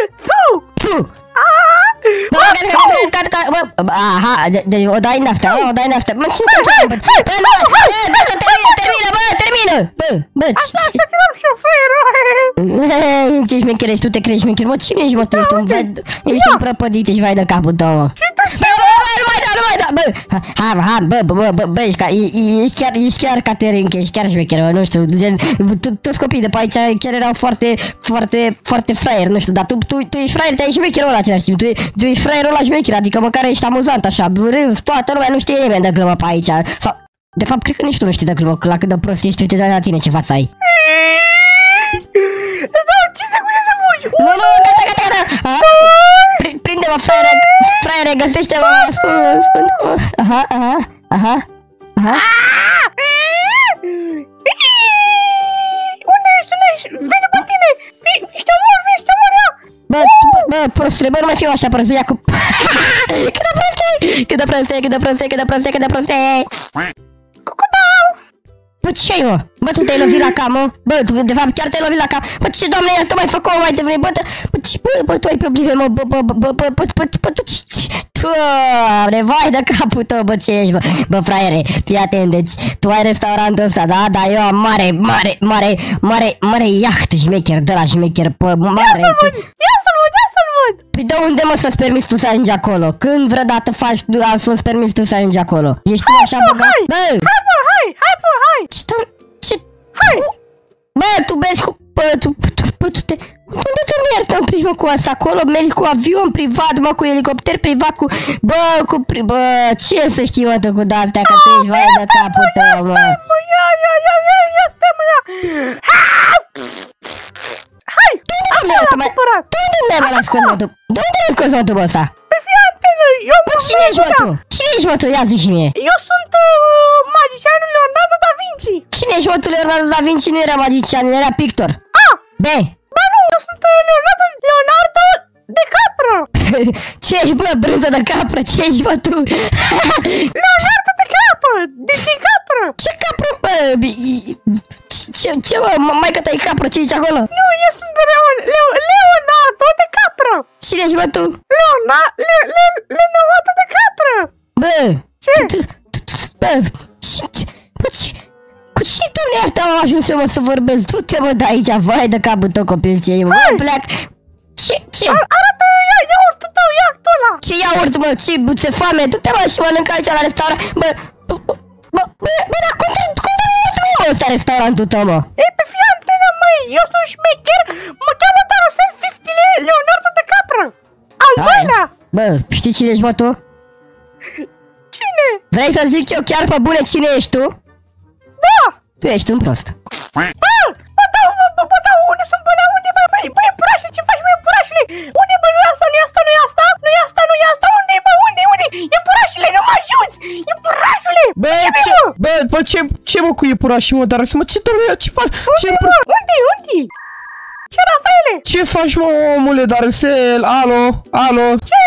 Bă, aha, deci o dai în astea, Mă, cine te întrebam pe tine? Bă, termină! Bă, Așa că am șoferul! ce șmecher ești, tu te crezi șmecher, mă, cine ești, mă, tu ești un prăpădit, ești vai de capul tău, mă. Nu mai da, bă, ești chiar Caterinca, ești chiar șmecher, mă, nu știu, gen, toți copiii de pe aici chiar erau foarte fraieri, nu știu, dar tu ești fraier, te-ai șmecherul ăla același timp, tu ești fraierul ăla șmecher, adică măcar ești amuzant așa, râzi, toată lumea, nu știe nimeni de glumă pe aici, sau... De fapt, cred că nici tu nu știi la cât de prost ești, uite la tine ce față ai. Îți dau 5 secunde să fugi. Nu, gata. Prinde-mă, fraiere, găsește-mă, spun. Aha. Unde ești? Vine pe tine! Ești omor, ia! Bă, prostule, bă, nu mai fiu așa prost, ia cu... Cât de proste! Cucubau! Bă, ce-ai, mă? Bă, tu te-ai lovit la cap, mă? Bă, tu, de fapt, chiar te-ai lovit la cap. Bă, ce, doamne, tu mai făcut mai devreme, bă, tu ai probleme, mă, bă, tu, Doamne, vai de capul tău, bă, ce ești, bă? Bă, fraiere, fii atent, deci, tu ai restaurantul ăsta, da? Dar eu am mare iaht șmecher, de la șmecher, mare. Ia să-l văd! Păi de unde, mă, să-ți permiți tu să ajungi acolo? Când vreodată faci să-ți permiți tu să ajungi acolo? Ești tu așa băgat? Bă! Hai! Ce? Hai! Bă, tu vezi cu... Bă, tu te... Unde te mergi în mijlocul ăsta? Acolo mergi cu avion privat, mă, cu elicopter privat, cu... Bă, ce să știi, mă, tu cu de-astea, că tu ești vai de capul tău, mă. Ia stai, mă, ia! Hai! De unde ne-ai mai ascult, mă, tu? De unde ne-ai ascult, mă, tu, bă, ăsta? Pe fii antene, eu... Bă, cine ești, mă, tu? Cine ești, mă, tu? Ia zi și mie. Eu sunt magicianul Leonardo da Vinci. Cine ești, mă, tu? Leonardo da Vinci nu era magician, era pictor. B. Bă, nu, eu sunt Leonardo de Capra. Ce ești, bă, brânză de capră? Ce ești, bă, tu? Leonardo de Capra, de Capra. Ce capră, bă? Ce, bă, maică ta-i capră, ce ești acolo? Nu, eu sunt Leonardo de Capra. Cine ești, bă, tu? Leonardo de Capra. Bă! Ce? Bă, cu cine dom'le iartă am ajuns eu, mă, să vorbesc? Du-te, mă, de aici, vai de capul tău, copil, ce e, mă, pleac. Ce? Arată iaurtul tău, iaurtul ăla. Ce iaurt, mă, ce, ți-e foame? Du-te, mă, și mănâncă aici la restaurant. Bă, dar cum te mă, ăsta restaurantul tău, mă? Ei, pe fii antenă, măi, eu sunt șmecher, mă cheamă Darusel 50 Leonardo de Capra. Al doilea. Bă, știi cine ești, mă, tu? Cine? Vrei să zic eu chiar pe bune cine ești tu? Da. Tu ești un prost. Bă, da, unde sunt bălea, unde, băi, purașle, ce faci, băi, purașle? Unde, bă, nu-i asta, unde, bă, unde? E purașle, nu mă ajuns, e purașule! Bă, ce mă cu iepurașii, mă, dar mă, ce doamne, ce faci? Unde? Ce, Rafaele? Ce faci, mă, omule, Darusel? Alo? Ce?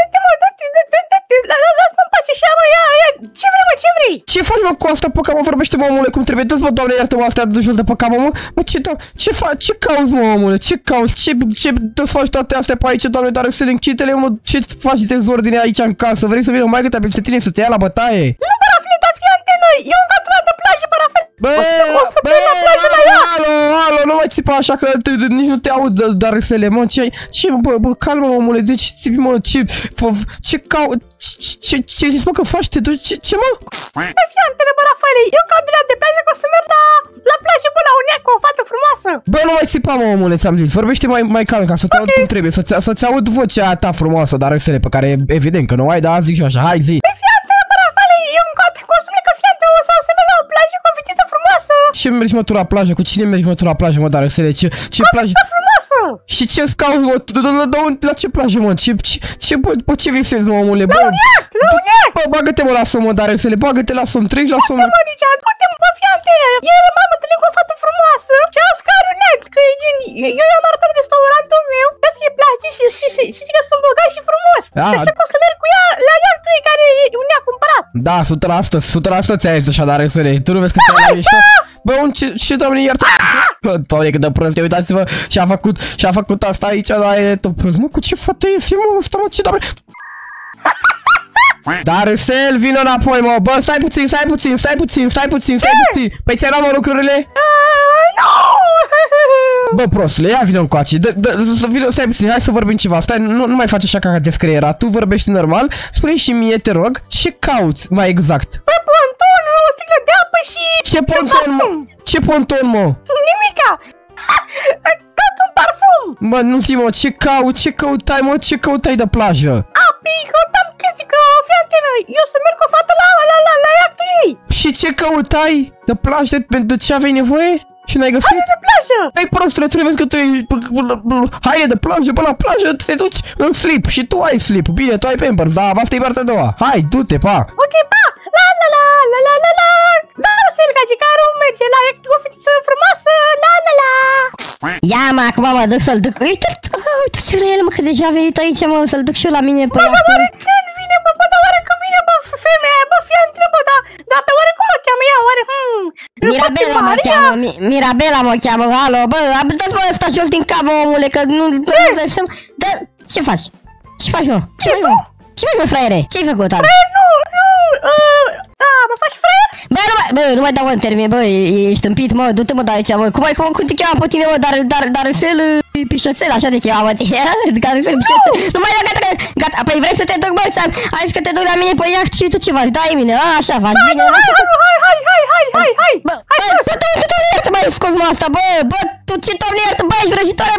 Lasă-mă în pace și ia, mă, ia, ce vrei, mă, ce vrei? Ce faci, mă, cu asta pe cap, mă, vorbește, mă, omule, cum trebuie? Dă-ți, mă, doamne, iartă-mă, astea de jos de pe cap, mă, ce faci, ce cauți, mă, omule, ce cauți, ce dă-ți faci toate astea pe aici, doamne, Darusel, închide-le, mă, ce faci dezordine aici în casă? Vrei să vină maică-ta pe tine să te ia la bătaie? Nu, bă, Rafile, dar fii antenă, eu încă atât de plajă, bă, Rafile. Bă, alo, nu mai țipa așa că nici nu te aud, Darusele, mă, ce, bă, calmă, omule, deci, mă, ce zici, mă, că faci, te duci, ce, mă? Bă, fii antenă, bă, Rafaele, eu caut de la de plajă că o să merg la plajă, bă, la un ea cu o fată frumoasă. Bă, nu mai țipa, mă, omule, ți-am zis, vorbește mai calm, ca să te aud cum trebuie, să-ți aud vocea ta frumoasă, Darusele, pe care, evident, că nu ai, dar zic și eu așa, hai, zi. Bă, fii antenă, bă, Rafaele, eu încă costumele că fii antenă, o să merg la o plajă cu o fetiță frumoasă. Ce mergi, mă, tu la plajă? Cu cine mergi, mă, tu la plajă, mă, Darusele? Ce plajă? Frumoasă! Și ce-ți cauți, mă? La ce plajă, mă? Bă, ce visezi, mă, omule? Bă, bagă-te, mă, la somn, mă, Darusele, bagă-te la somn, treci la somn. Mă, nici du-te, mă, fii antenă. Ieri m-am întâlnit cu o fată frumoasă și a scarionet, că e gen, eu i-am arătat restaurantul meu, că să-i place și că sunt bogat și frumos. Și așa că o să merg cu ea la iartul ei care ne-a cumpărat. Da, 100% ți-ai zis așa, Darusele, tu nu vezi că te-ai la mișto? Bă, ce, doamne, iartă? Doamne, cât de prost, uitați-vă, și-a făcut asta aici, dar e tot prost. Mă, cu ce fată e, mă, ăsta, mă, ce, doamne? Darusel, vină înapoi, mă, bă, stai puțin. Păi ți-ai luat, mă, lucrurile? Bă, prostule, ia vină încoace, stai puțin, hai să vorbim ceva, stai, nu mai faci așa ca descrierea, tu vorbești normal, spune și mie, te rog, ce cauți mai exact? Bă, ponton, o sticlă de apă și... Ce ponton, mă? Ce ponton, mă? Nimica! Caut un parfum! Bă, nu zi, mă, ce căutai, mă, ce căutai de plajă? Păi, căutam chestii, că fii antenă, eu să merg cu o fată la iactul ei. Și ce căutai? De plajă? Pentru ce aveai nevoie? Și n-ai găsit? Haide de plajă! Ei, prostule, trebuie că tu ești... Haide de plajă, până la plajă te duci în slip. Și tu ai slip. Bine, tu ai Pampers, dar asta e partea a doua. Hai, du-te, pa! Ok, pa! La! Da, Selca, Gicaru merge la iactul cu o fetiță frumoasă, la! Ia, mă, acum mă duc să-l duc. Uite-ți la el, mă, că deja a venit aici, mă, să-l duc și eu la mine pe iahtul. Oare când vine, bă, dar oare când vine, bă, femeia aia, bă, fii întrebă, dar pe oare cum o cheamă ea, oare, Mirabela mă cheamă, Mirabela mă cheamă, alo, bă, dă-ți mă ăsta jos din cap, omule, că nu dai seama. Dar, ce faci? Ce faci, mă? Ce faci, mă? Ce faci, mă, fraiere? Ce-ai făcut, alo? Mă faci fraier? Bă, nu mai dau în termen, bă, ești tâmpit, mă, du-te, mă, de aici, mă, cum te cheamă pe tine, mă, Darusel Pișoțel, așa te cheamă, mă, Darusel Pișoțel, nu mai da, gata, păi vrei să te duc, bă, ai zis că te duc la mine pe iaht și tu ce faci, dai mine, așa faci, bine, Hai! Bă, tu nu iartă, bă, scos-mă asta, bă, tu ce doamne iartă, bă, ești vrăjitoare,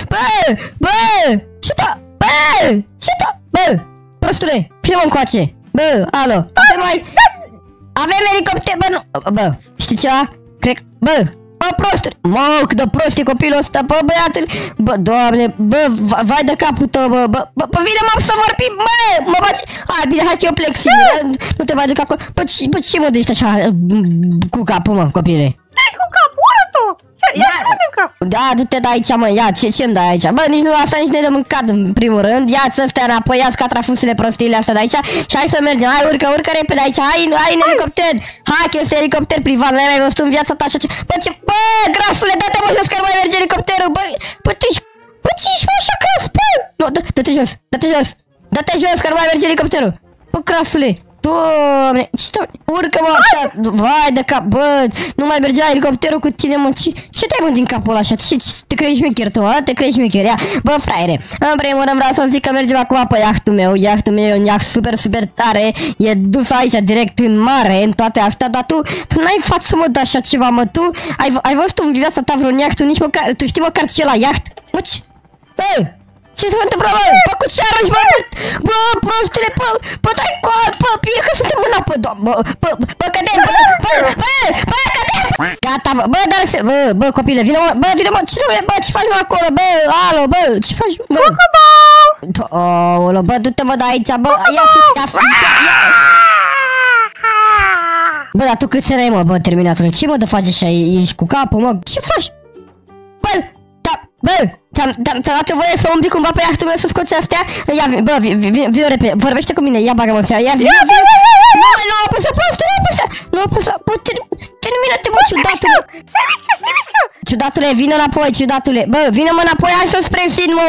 bă, prostule, fie-mă încoace, bă, alo, avem elicopter, bă, nu, bă, știi ceva? Cred, bă, prostule, mă, cât de prost e copilul ăsta, bă, băiatele, bă, doamne, bă, vai de capul tău, bă, vine, mă, să vorbim, mă faci, hai, bine, hai că eu plec singur, nu te mai duc acolo, bă, ce mă dești așa, cu capul, mă, copile? Ești cu capul, ură-tu! Ia mănâncă! Da, du-te de aici, mă, ia, ce-mi dai aici? Bă, nici nu, asta nici nu e de mâncat, în primul rând. Ia-ți ăstea înapoi, ia-ți catrafusele prostiile astea de aici și hai să mergem, hai, urcă repede aici, hai în elicopter! Hai, că este elicopter privat, n-ai mai văzut în viața ta așa ce... Bă, grasule, dă-te mă jos că nu mai merge elicopterul, bă, tu ești mă așa gras, bă! Nu, dă-te jos, că nu mai merge elicopterul! Bă, grasule! Doamne, urcă-mă așa, vai de cap, bă, nu mai mergea elicopterul cu tine, mă, ce te-ai, mă, din capul ăla așa, te crezi șmecher tu, a? Te crezi șmecher, ia, bă, fraiere, în primul rând vreau să zic că mergem acum pe iahtul meu e un iaht super tare, e dus aici direct în mare, în toate astea, dar tu n-ai față, mă, de așa ceva, mă, tu ai văzut în viața ta vreun iaht, tu nici măcar, tu știi măcar ce e la iaht, mă, bă, ce se întâmplă, bă, cu ce arunci, bă, prostule, bă, dai coal, bă, bine că suntem în apă, bă, cădem, bă, cădem, gata, bă, bă, copile, vină, mă, ce faci, mă, acolo, bă, alo, bă, ce faci, bă, bă, du-te, mă, de aici, bă, ia, bă, dar tu cât erai, mă, bă, terminatule, ce mă de faci așa, ești cu capul, mă, ce faci, bă, ți-am dat eu voie să umbli cumva pe iahtul meu să scoți astea? Ia, bă, vino repede, vorbește cu mine, ia bagă-mă în seara, ia, nu apăsa, bă, termină-te, bă, ciudatule. Se mișcă! Ciudatule, vină înapoi, ciudatule, bă, vină-mă înapoi, hai să-ți prezint, mă,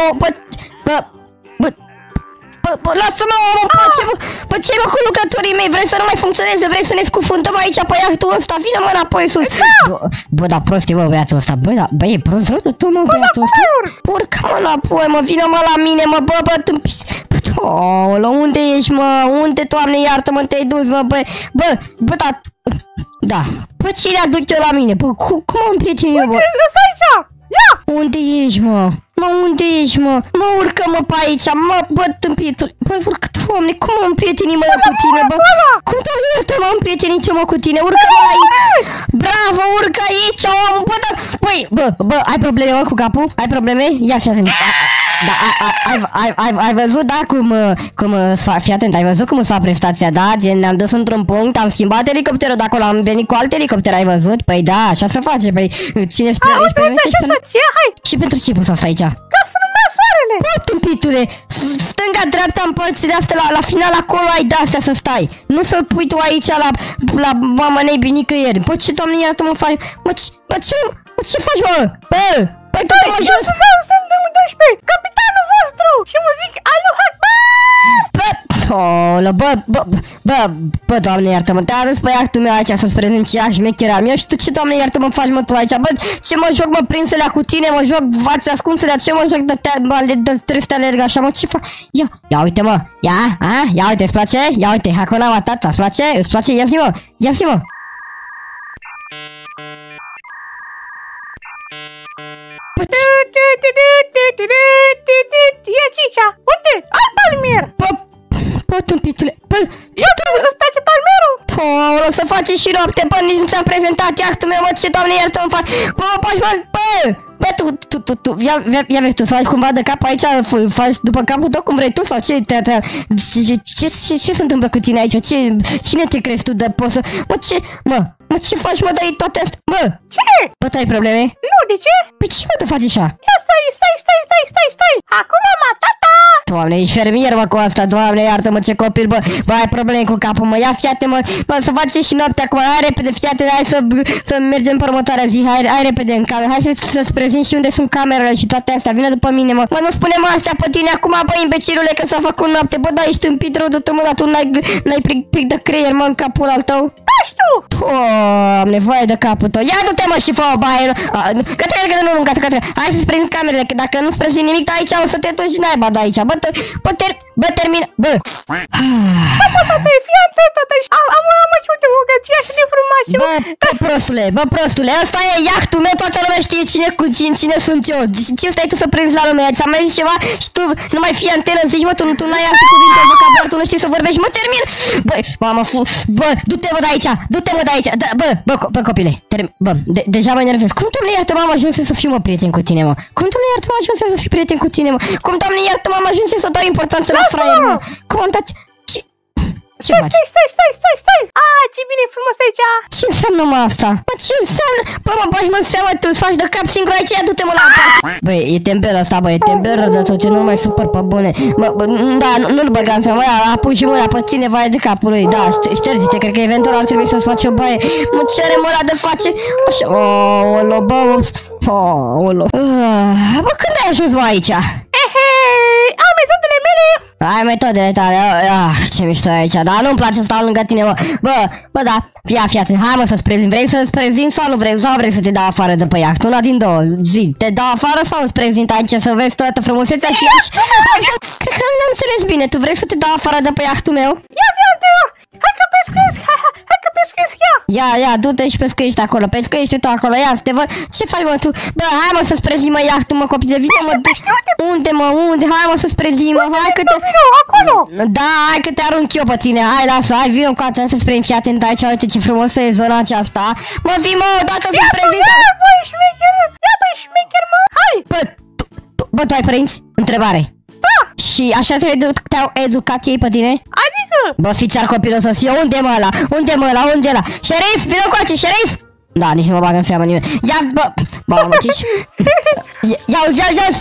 bă, lasă-mă, bă, ce mă cu lucrătorii mei, vrei să nu mai funcționeze, vrei să ne scufundăm aici pe iahtul ăsta, vină-mă înapoi sus. Bă, da, prost e, bă, băiatul ăsta, bă, e prost rău tu, mă, băiatul ăsta. Urcă-mă înapoi, mă, vină-mă la mine, mă, bă, tâmpis. Bă, unde ești, mă, unde, Doamne, iartă-mă, te-ai dus, mă, bă, da, bă, cine aduc eu la mine, bă, cum am prietenit eu, bă? Lăsa aici, ia! Unde ești, mă? Unde ești, mă? Mă, urcă-mă pe aici, mă, bă, tâmpitul. Bă, urcă, Doamne, cum am prietenit, mă, cu tine, bă? Cum, Doamne, iartă, m-am prietenit eu, mă, cu tine? Urcă-mă aici! Bravo, urcă aici, om, bă, da, bă, ai probleme, mă, cu capul? Ai probleme? Ia, fii atent. Da, ai văzut, da, cum fii atent, ai văzut cum s-a prestația, da? Gen, ne-am dus într-un punct, am schimbat elicopterul de acolo, am venit cu alt elicopter, ai văzut? Păi da, așa se face, păi, cine spune, și pentru ce poți să stai aici? Ca să nu mea soarele! Bă, tâmpitule, stânga-dreapta în părțile astea, la final acolo ai de-astea să stai. Nu să-l pui tu aici la mama neibii nicăieri. Bă, ce, Doamne, iartă mă faci? Bă, ce faci, bă? Bă, du-te mă jos! Capitanul vostru! Și mă zic, aloha, bă, Doamne, iartă-mă, te-a adus pe iahtul meu aici să-ți prezint ce șmecher al meu și tu ce, Doamne, iartă-mă, faci, mă, tu aici, bă, ce mă joc, mă, prinselea cu tine, mă joc vați ascunselea, ce mă joc trebuie să te alerg așa, mă, ce faci? Ia uite, mă, ia uite, îți place? Ia uite, Hakuna Matata, îți place? Îți place? Ia-zi, mă! E aici, uite, al palmier! Bă, tâmpitule, bă, și noapte, bă, nici nu ți-am prezentat iahtul meu, mă, ce Doamne iartă-mă fac. Bă, mă faci, bă, tu, ia vezi tu, să faci cumva de cap aici, faci după capul tău cum vrei tu sau ce se întâmplă cu tine aici, cine te crezi tu de poți să, mă, ce faci, mă, dai toate astea, bă? Ce? Bă, tu ai probleme? Nu, de ce? Păi ce, mă, te faci așa? Ia stai. Acum, mama, tata! Doamne, ești fermier, mă, cu asta, Doamne, iartă-mă, ce copil, bă, ai probleme cu capul, mă, ia fiate, mă, să facem și noaptea acum, hai repede, fiate, hai să mergem pe următoarea zi, hai repede în cameră, hai să-ți prezint și unde sunt camerele și toate astea, vină după mine, mă, nu spune astea pe tine acum, bă, imbecilule, că s-a făcut noapte, bă, da, ești tâmpit rău de tot, mă, dar tu n-ai pic de creier, mă, în capul al tău. Da, știu! Am nevoie de capul tău, ia du-te, mă, și fă o baie, gata, hai să-ți prezint camerele, că dacă nu-ți prezint nimic, aici o să te duci naiba de aici, bă, termină, bă! Tata, fii atent, tata, am uite, o găția și de frumoasă. Bă, prostule, ăsta e iahtul meu, toată lumea știe cine sunt eu. Ce stai tu să prinzi la lume? Ți-am mai zis ceva și tu nu mai fii antenă, zici, mă, tu n-ai alte cuvinte în vocabular, tu nu știi să vorbești, mă, termin! Băi, mamă, bă, du-te, mă, de aici, bă, copile, bă, deja mă enervez. Cum, Doamne, iartă, m-am ajuns să fiu, mă, prieten cu tine, mă? Cum, Doamne, iartă, m-am ajuns să fiu prieten cu tine, mă? Cum, Doamne, iartă, m-am ajuns să dau importanță la fraier, mă? Cum am dat... Ce faci? Stai! Ce bine frumos aici! Ce înseamnă, mă, asta? Bă, ce înseamnă? Bă, mă bagi, mă, în seama, tu îți faci de cap singur aici, ia du-te, mă, la parte! Băi, e tembel ăsta, bă, e tembel rău de tot, nu mai supăr pe bune. Bă, da, nu-l băga în seama, a pus și mâna pe tine, vai de capul lui, da, ștergi-te, cred că eventual ar trebui să-ți faci o baie. Mă cere mâna de face, așa, olo, bă, olo. Bă, când ai ajuns, mă, aici? Am metodele mele! Ai metodele tale, ce mișto e aici, dar nu-mi place să stau lângă tine, mă. Bă, da, fii atent, hai, mă, să-ți prezint, vrei să-ți prezint sau nu vrei, sau vrei să te dau afară de pe iaht, una din două, zi, te dau afară sau îți prezint aici să vezi toată frumusețea și aici? Cred că n-am înțeles bine, tu vrei să te dau afară de pe iahtul meu? Ia, hai că pescuiesc, hai că pescuiesc, ia, du-te și pescuiești acolo, pescuiești tu acolo, ia, să te văd, ce faci, mă, tu? Bă, hai, mă, să-ți prezint, mă, iahtul, mă, copii de vină, mă, unde, hai, mă, să-ți prezint, mă, hai că te... acolo! Da, hai că te arunc eu pe tine, hai, lasă, hai, vino cu aceea să-ți prezint, fii atent aici, uite ce frumosă e zona aceasta. Mă, vii, mă, odată să-ți prezint... Băi, șmecher, mă, hai! Bă, tu ai părinți? Întrebare. Da! Și așa te-au educat ei pe tine? Adică? Bă, fițar copilul să fie, unde mă ăla? Unde e ăla? Șerif, vină cu aici, șerif! Da, nici nu mă bagă în seamă nimeni. Ia, bă, cici. Ia-uzi!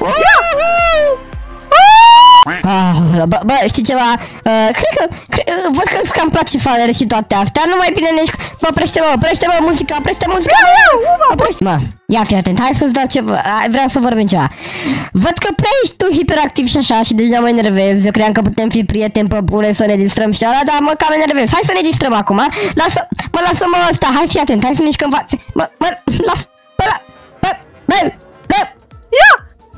Bă, știi ceva? Văd că îți cam place falere și toate astea. Nu mai bine nești. Bă, oprește-mă, muzica. Mă, ia fi atent, hai să-ți dau ceva. Vreau să vorbim ceva. Văd că prea ești tu hiperactiv și așa și deja mă enervez. Eu cream că putem fi prieteni pe bune să ne distrăm și ala, dar mă cam enervez. Hai să ne distrăm acum, lasă-mă ăsta. Hai, fi atent, hai să ne mișcăm față. Ia!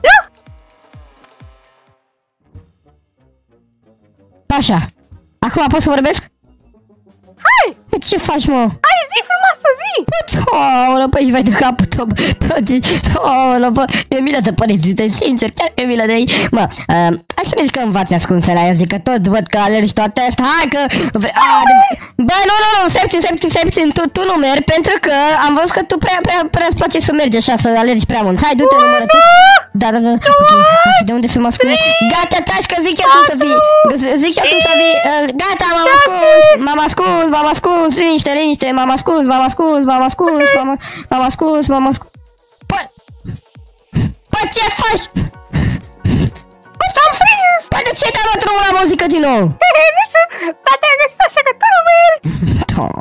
Așa, acum pot să vorbesc? Hai! Ce faci, mă? Hai, zi frumoasă, zi! Aoleu, bă, ești vai de capul tău, bă, e milă de părinte, sincer, chiar e milă de ei. Mă, hai să ne jucăm învați ascunsele, eu zic că tot văd că alergi toate astea, hai că... Bă, nu, septin, tu nu mergi, pentru că am văzut că tu prea îți place să mergi așa, să alergi prea mult. Hai, du-te, numără tu. Da, ok, de unde să mă ascund? Gata, taci, că zic eu cum să vii, gata, m-am ascuns, liniște, m-am ascuns. Bă, ce faci? S-am prins! Bă, de ce te-am într-o la muzică din nou? Nu știu, poate am găsit așa că tu nu mergi!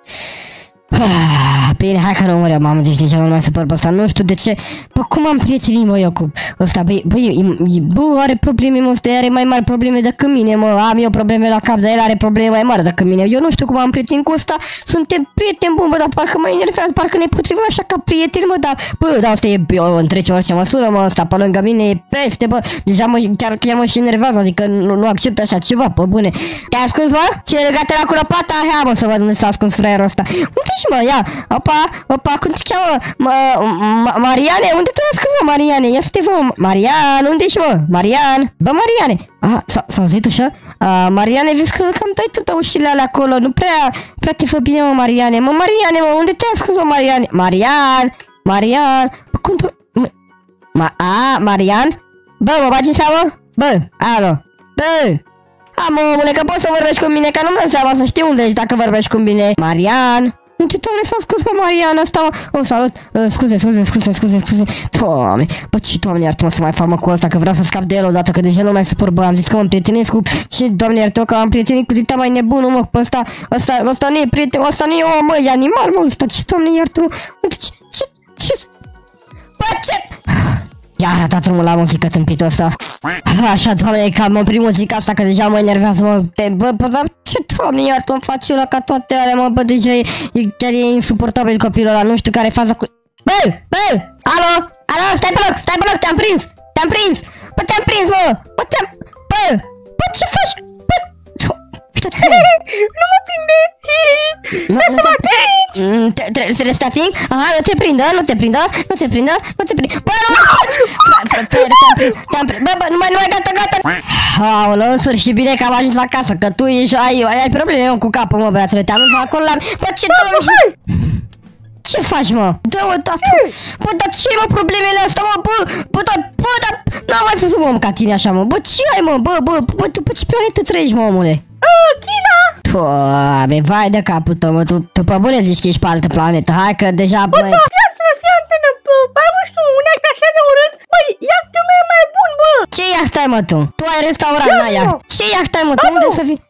Bine, hai că nu mă mamă, deci deja nu mai supăr pe ăsta, nu știu de ce. Bă, cum am prietenit, mă, eu cu ăsta, bă, are probleme, mă, ăsta are mai mari probleme decât mine, mă, am eu probleme la cap, dar el are probleme mai mari decât mine. Eu nu știu cum am prietenit cu ăsta, suntem prieteni buni, bă, dar parcă mă enervează, parcă ne potrivim așa ca prieteni, mă, dar, bă, da, ăsta e, eu întrece orice măsură, mă, ăsta pe lângă mine e peste, bă, deja chiar mă și enervează, adică nu accept așa ceva, pe bune. Te-ai ascuns, mă? Ce legate la cu lopata? Hai, mă, să văd unde s-a ascuns fraierul ăsta. Unde-și, mă, ia. Opa, cum te cheamă? Mariane, unde te ascuzi, mă, Mariane? Ia să te vă, Marian, unde ești, mă? Marian, bă, Mariane. S-a auzit ușa? Mariane, vezi că cam tai tot ușile alea acolo, nu prea te fă bine, mă, Mariane. Mă, Mariane, mă, unde te ascuzi, mă, Mariane? Marian, bă, cum tu... Marian? Bă, mă bagi în seamă? Bă, alo, bă! Omule, că poți să vorbești cu mine, că nu-mi dă seama să știu unde ești dacă vorbești cu mine. Marian! Uite, doamne, s-a scos pe Marian ăsta, mă. Salut! Scuze. Doamne, bă, ce, doamne, iartă-mă să mai fac, mă, cu ăsta, că vreau să scap de el odată, că deja nu mai suport, bă, am zis că mă împrietenesc cu... Ce, doamne, iartă-mă, că am prietenit cu dita mai nebunul, mă, pe ăsta nu e prieten, ăsta nu e om, mă, e animal, mă, ăsta, ce, doamne, iartă-mă, uite, ce... Bă, ce... Iar a dat drumul la muzică tâmpitul ăsta. Așa, doamne, că am oprit muzica asta, că deja mă enervează, mă. Bă, ce, doamne, iartă-mă, face ăla ca toate alea, mă, bă, deja chiar e insuportabil copilul ăla, nu știu care e faza cu... Bă, alo, stai pe loc, te-am prins, bă, bă, ce faci, bă, uitați-mă. Nu mă prinde. Trebuie să le stating? Aha, nu te prindă. Bă, te-am prins. Bă, nu mai, gata. Aoleu, în sfârșit, bine că am ajuns acasă, că tu ai probleme cu capul, mă, băiatule, te-am dus acolo la... Bă, ce doamne? Ce faci, mă? Dă-o, tatu. Bă, dar ce ai, mă, problemele astea, mă? Bă, dar... N-am mai fost un om ca tine așa, mă. Bă, ce ai, mă? Bă, tu pe ce planetă trăiești, mă, omule? China! Doamne, vai de capul tău, mă, tu pe bune zici că ești pe altă planetă, hai că deja... Bă, da, fii antenă, bă, nu știu, un act așa de urât, băi, iactul meu e mai bun, bă! Ce iaht ai, mă, tu? Tu ai restaurant, n-ai iaht. Ce iaht ai, mă, tu? Unde să vii?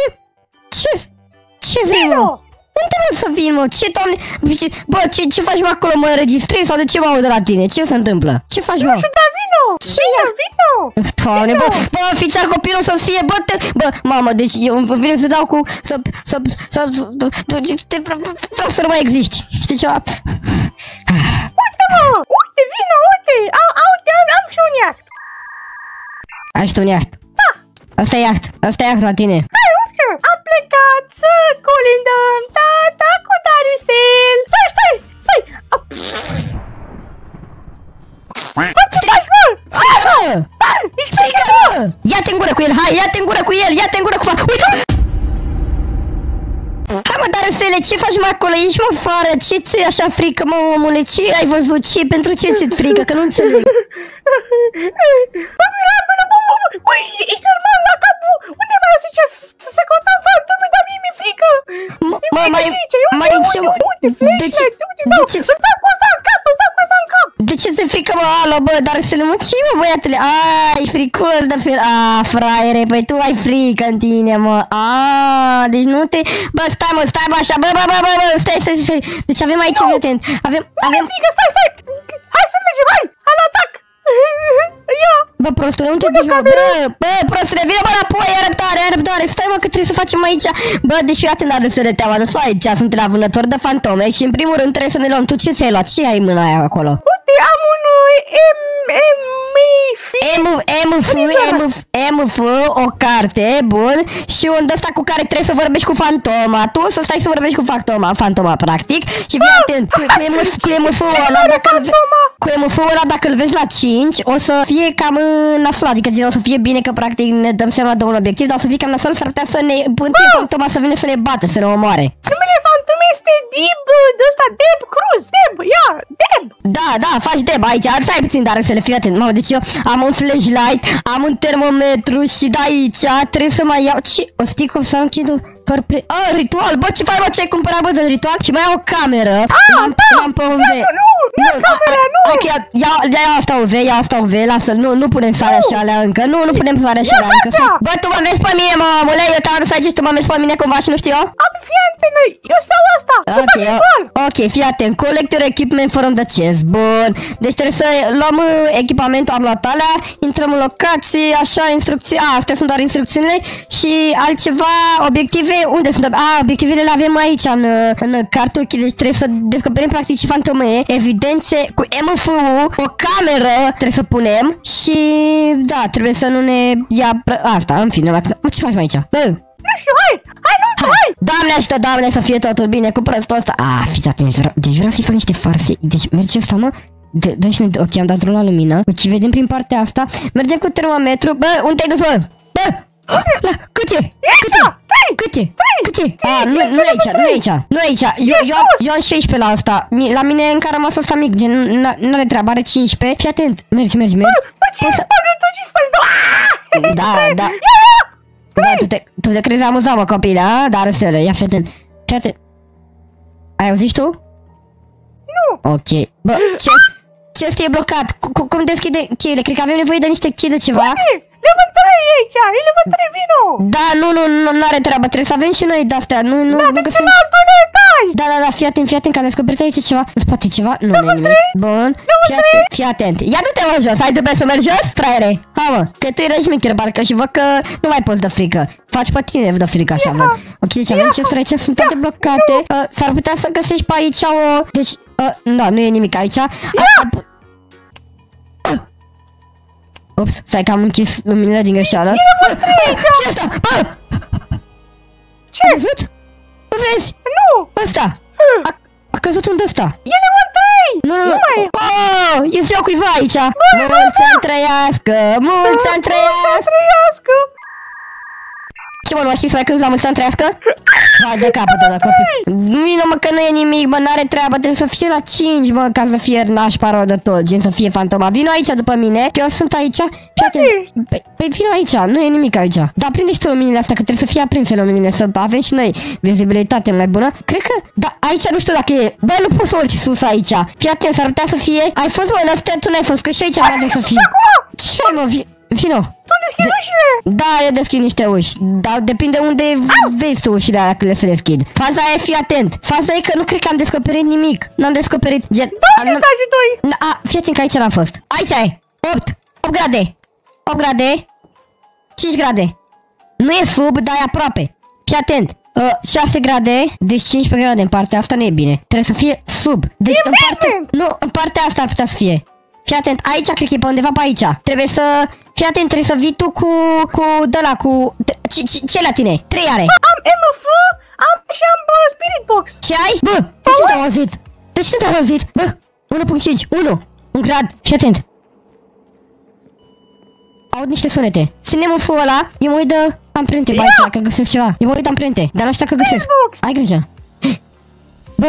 Ce vrei, mă? Unde mă să vin, mă? Ce, doamne? Bă, ce faci, mă, acolo? Mă înregistrezi sau de ce mă aud de la tine? Ce se întâmplă? Ce faci, mă? Nu știu, dar vino! Vino! Doamne, bă, fițar copilul să fie, bă, mamă, deci eu îmi vine să dau cu... Vreau să nu mai existi. Știi ceva? Uite, mă! Uite, vino, uite! Am și un iaht! Ai și tu un iaht? Da! Asta e iaht la tine. Hai, uite! Am plecat să colindăm tata cu Darusel! Stai! Bă, ce faci, mă? Ești frică, mă! Ia-te în gură cu el, hai, ia-te în gură cu el, ia-te în gură cu... Uite! Hai, mă, Darusele, ce faci, mă, acolo? Ești, mă, afară, ce ți-e așa frică, mă, omule? Ce ai văzut? Pentru ce ți-e frică? Că nu înțeleg. Bă, mirabilă, bă, ești normal la capul? Unde vreau să zice să se conta fantume, dar mie mi-e frică. De ce ți-e frică, mă? Alo, bă, Darusele, mă, ce, mă, băiatule? Ai fricos de fel. Fraiere, păi tu ai frică în tine, mă. Deci nu te... Bă, stai, mă, așa, bă, stai. Deci avem aici, fii atent. Avem... frică, stai. Hai să mergem, hai, la atac. Ia. Bă, prostule, unde te duci, mă? Bă, prostule, vine, bă, înapoi, ai răbdare. Stai, mă, că trebuie să facem aici. Bă, deși atent, Darusele, te-am adus aici, sunt la vânător de fantome și în primul rând trebuie să ne luăm. Tu ce ți-ai luat? Ce ai în mâna aia acolo? Uite, am un MF, o carte, bun, și un ăsta cu care trebuie să vorbești cu fantoma. Tu să stai să vorbești cu fantoma, practic. Și fii atent, cu MF-ul ăla, dacă îl vezi la 5, o să fie cam nasol, adică o să fie bine că practic ne dăm seama de un obiectiv, dar o să fie cam nasol, s-ar putea să ne pântie fantoma să vină să ne bată, să ne omoare. Numele fantomei este Deb Cruz, Deb. Da, faci Deb aici, stai puțin, dar să le fii atent, mamă, deci eu am un flashlight, am un termometru și de aici trebuie să mai iau, ce, o sticlă să închid ritual, bă, ce faci, bă, ce ai cumpărat, bă, de ritual? Și mai iau o cameră, l-am pe UV. Nu, camera, nu! Ok, ia asta UV, lasă-l, nu punem sarea și alea încă, nu punem sarea și alea încă. Bă, tu mă vezi pe mine, mă, omule, eu te-am adus aici și tu mă vezi pe mine cumva și nu știu eu? Fii atent, eu sau asta, să fac ritual. Ok, fii atent, collect your equipment from the chest, bun. Deci trebuie să luăm echipamentul, am luat alea, intrăm în locație, așa, instrucții, astea sunt doar instrucțiunile și altceva, obiective, unde sunt? Obiectivele le avem aici, în cartochi, deci trebuie să descoperim practic și fantome, evidențe cu MF-ul, o cameră trebuie să punem și, da, trebuie să nu ne ia asta, în fine, ce faci mai aici? Bă! nu știu, hai, hai! Doamne ajută, Doamne, să fie totul bine cu prostul ăsta. Fiți atenți, deci vreau să-i fac niște farse. Deci merge ăsta, mă. Dă-și, ok, am dat drumul la lumină. Ok, vedem prin partea asta. Mergem cu termometru. Bă, unde te-ai dus, bă? Bă! Cât e? Cât e? Nu e aici. Eu am 16 la asta. La mine încă a rămas asta mic, gen, n-are treabă, are 15. Fii atent, mergi. Bă, ce spune? Da. Da, tu te crezi amuzat, mă, copile, a? Da, răsele, ia fii atent. Ai auzit tu? Nu. Ok. Bă, ce ăsta e blocat? Cum deschide cheile? Cred că avem nevoie de niște chei de ceva. Level 3 e aici, e level 3, vino! Da, nu are treabă, trebuie să avem și noi de-astea, nu găsim... Da, fii atent, că am descoperit aici ceva, în spate ceva, nu e nimic. Bun, fii atent, ia du-te mă jos, ai trebuie să mergi jos, fraiere? Ha mă, că tu erai șmecher parcă și văd că nu mai poți de frică. Faci pe tine de frică, așa văd. Ok, deci avem chesturi aici, sunt toate blocate, s-ar putea să găsești pe aici o... Deci, da, nu e nimic aici. Ups, stai că am închis luminile din greșeală. Ce asta? Ce? A căzut? Nu vezi? Nu! Ăsta! A căzut unde ăsta? E level 3! Nu! E ziua cuiva aici! Mulți ani trăiască! Mulți ani trăiască! Ce mă, nu știi să mai cânti la mulți ani trăiască? Vai de capul tău, copii! Vino mă că nu e nimic, mă, n-are treabă, trebuie să fie la 5, mă, ca să fie nașpa de tot, gen să fie fantoma. Vino aici după mine, că eu sunt aici. Păi vino aici, nu e nimic aici. Dar prinde și tu luminile astea, că trebuie să fie aprinse luminile, să avem și noi vizibilitate mai bună. Cred că, da, aici nu știu dacă e. Bă, nu poți să urci sus aici. Fii atent, s-ar putea să fie. Ai fost, mă, în astea, tu n-ai fost, că și aici trebuie să fie. Ce, mă, vino. Tu deschizi ușile? Da, eu deschid niște uși, dar depinde unde vezi tu ușile alea când le să deschid. Faza e, fii atent. Faza e că nu cred că am descoperit nimic. N-am descoperit, gen... Da, etajul 2. Fii atent că aici n-am fost. Aici e. 8 grade. 8 grade. 5 grade. Nu e sub, dar e aproape. Fii atent. 6 grade, deci 15 grade în partea asta nu e bine. Trebuie să fie sub. Deci în partea... Nu, în partea asta ar putea să fie. Fii atent, aici cred că e pe undeva pe aici. Trebuie să... Fii atent, trebuie să vii tu cu de-ala, cu... Ce la tine? 3 are. Am MF, și am Spirit Box. Ce ai? Bă, deci nu te-am auzit. Deci nu te-am auzit. Bă, 1.5, 1 grad. Fii atent. Aud niște sunete. Ținem un fu ăla, eu mă uit de amprente pe aici, că găsesc ceva. Eu mă uit de amprente, dar nu știu dacă găsesc. Ai grijă. Bă.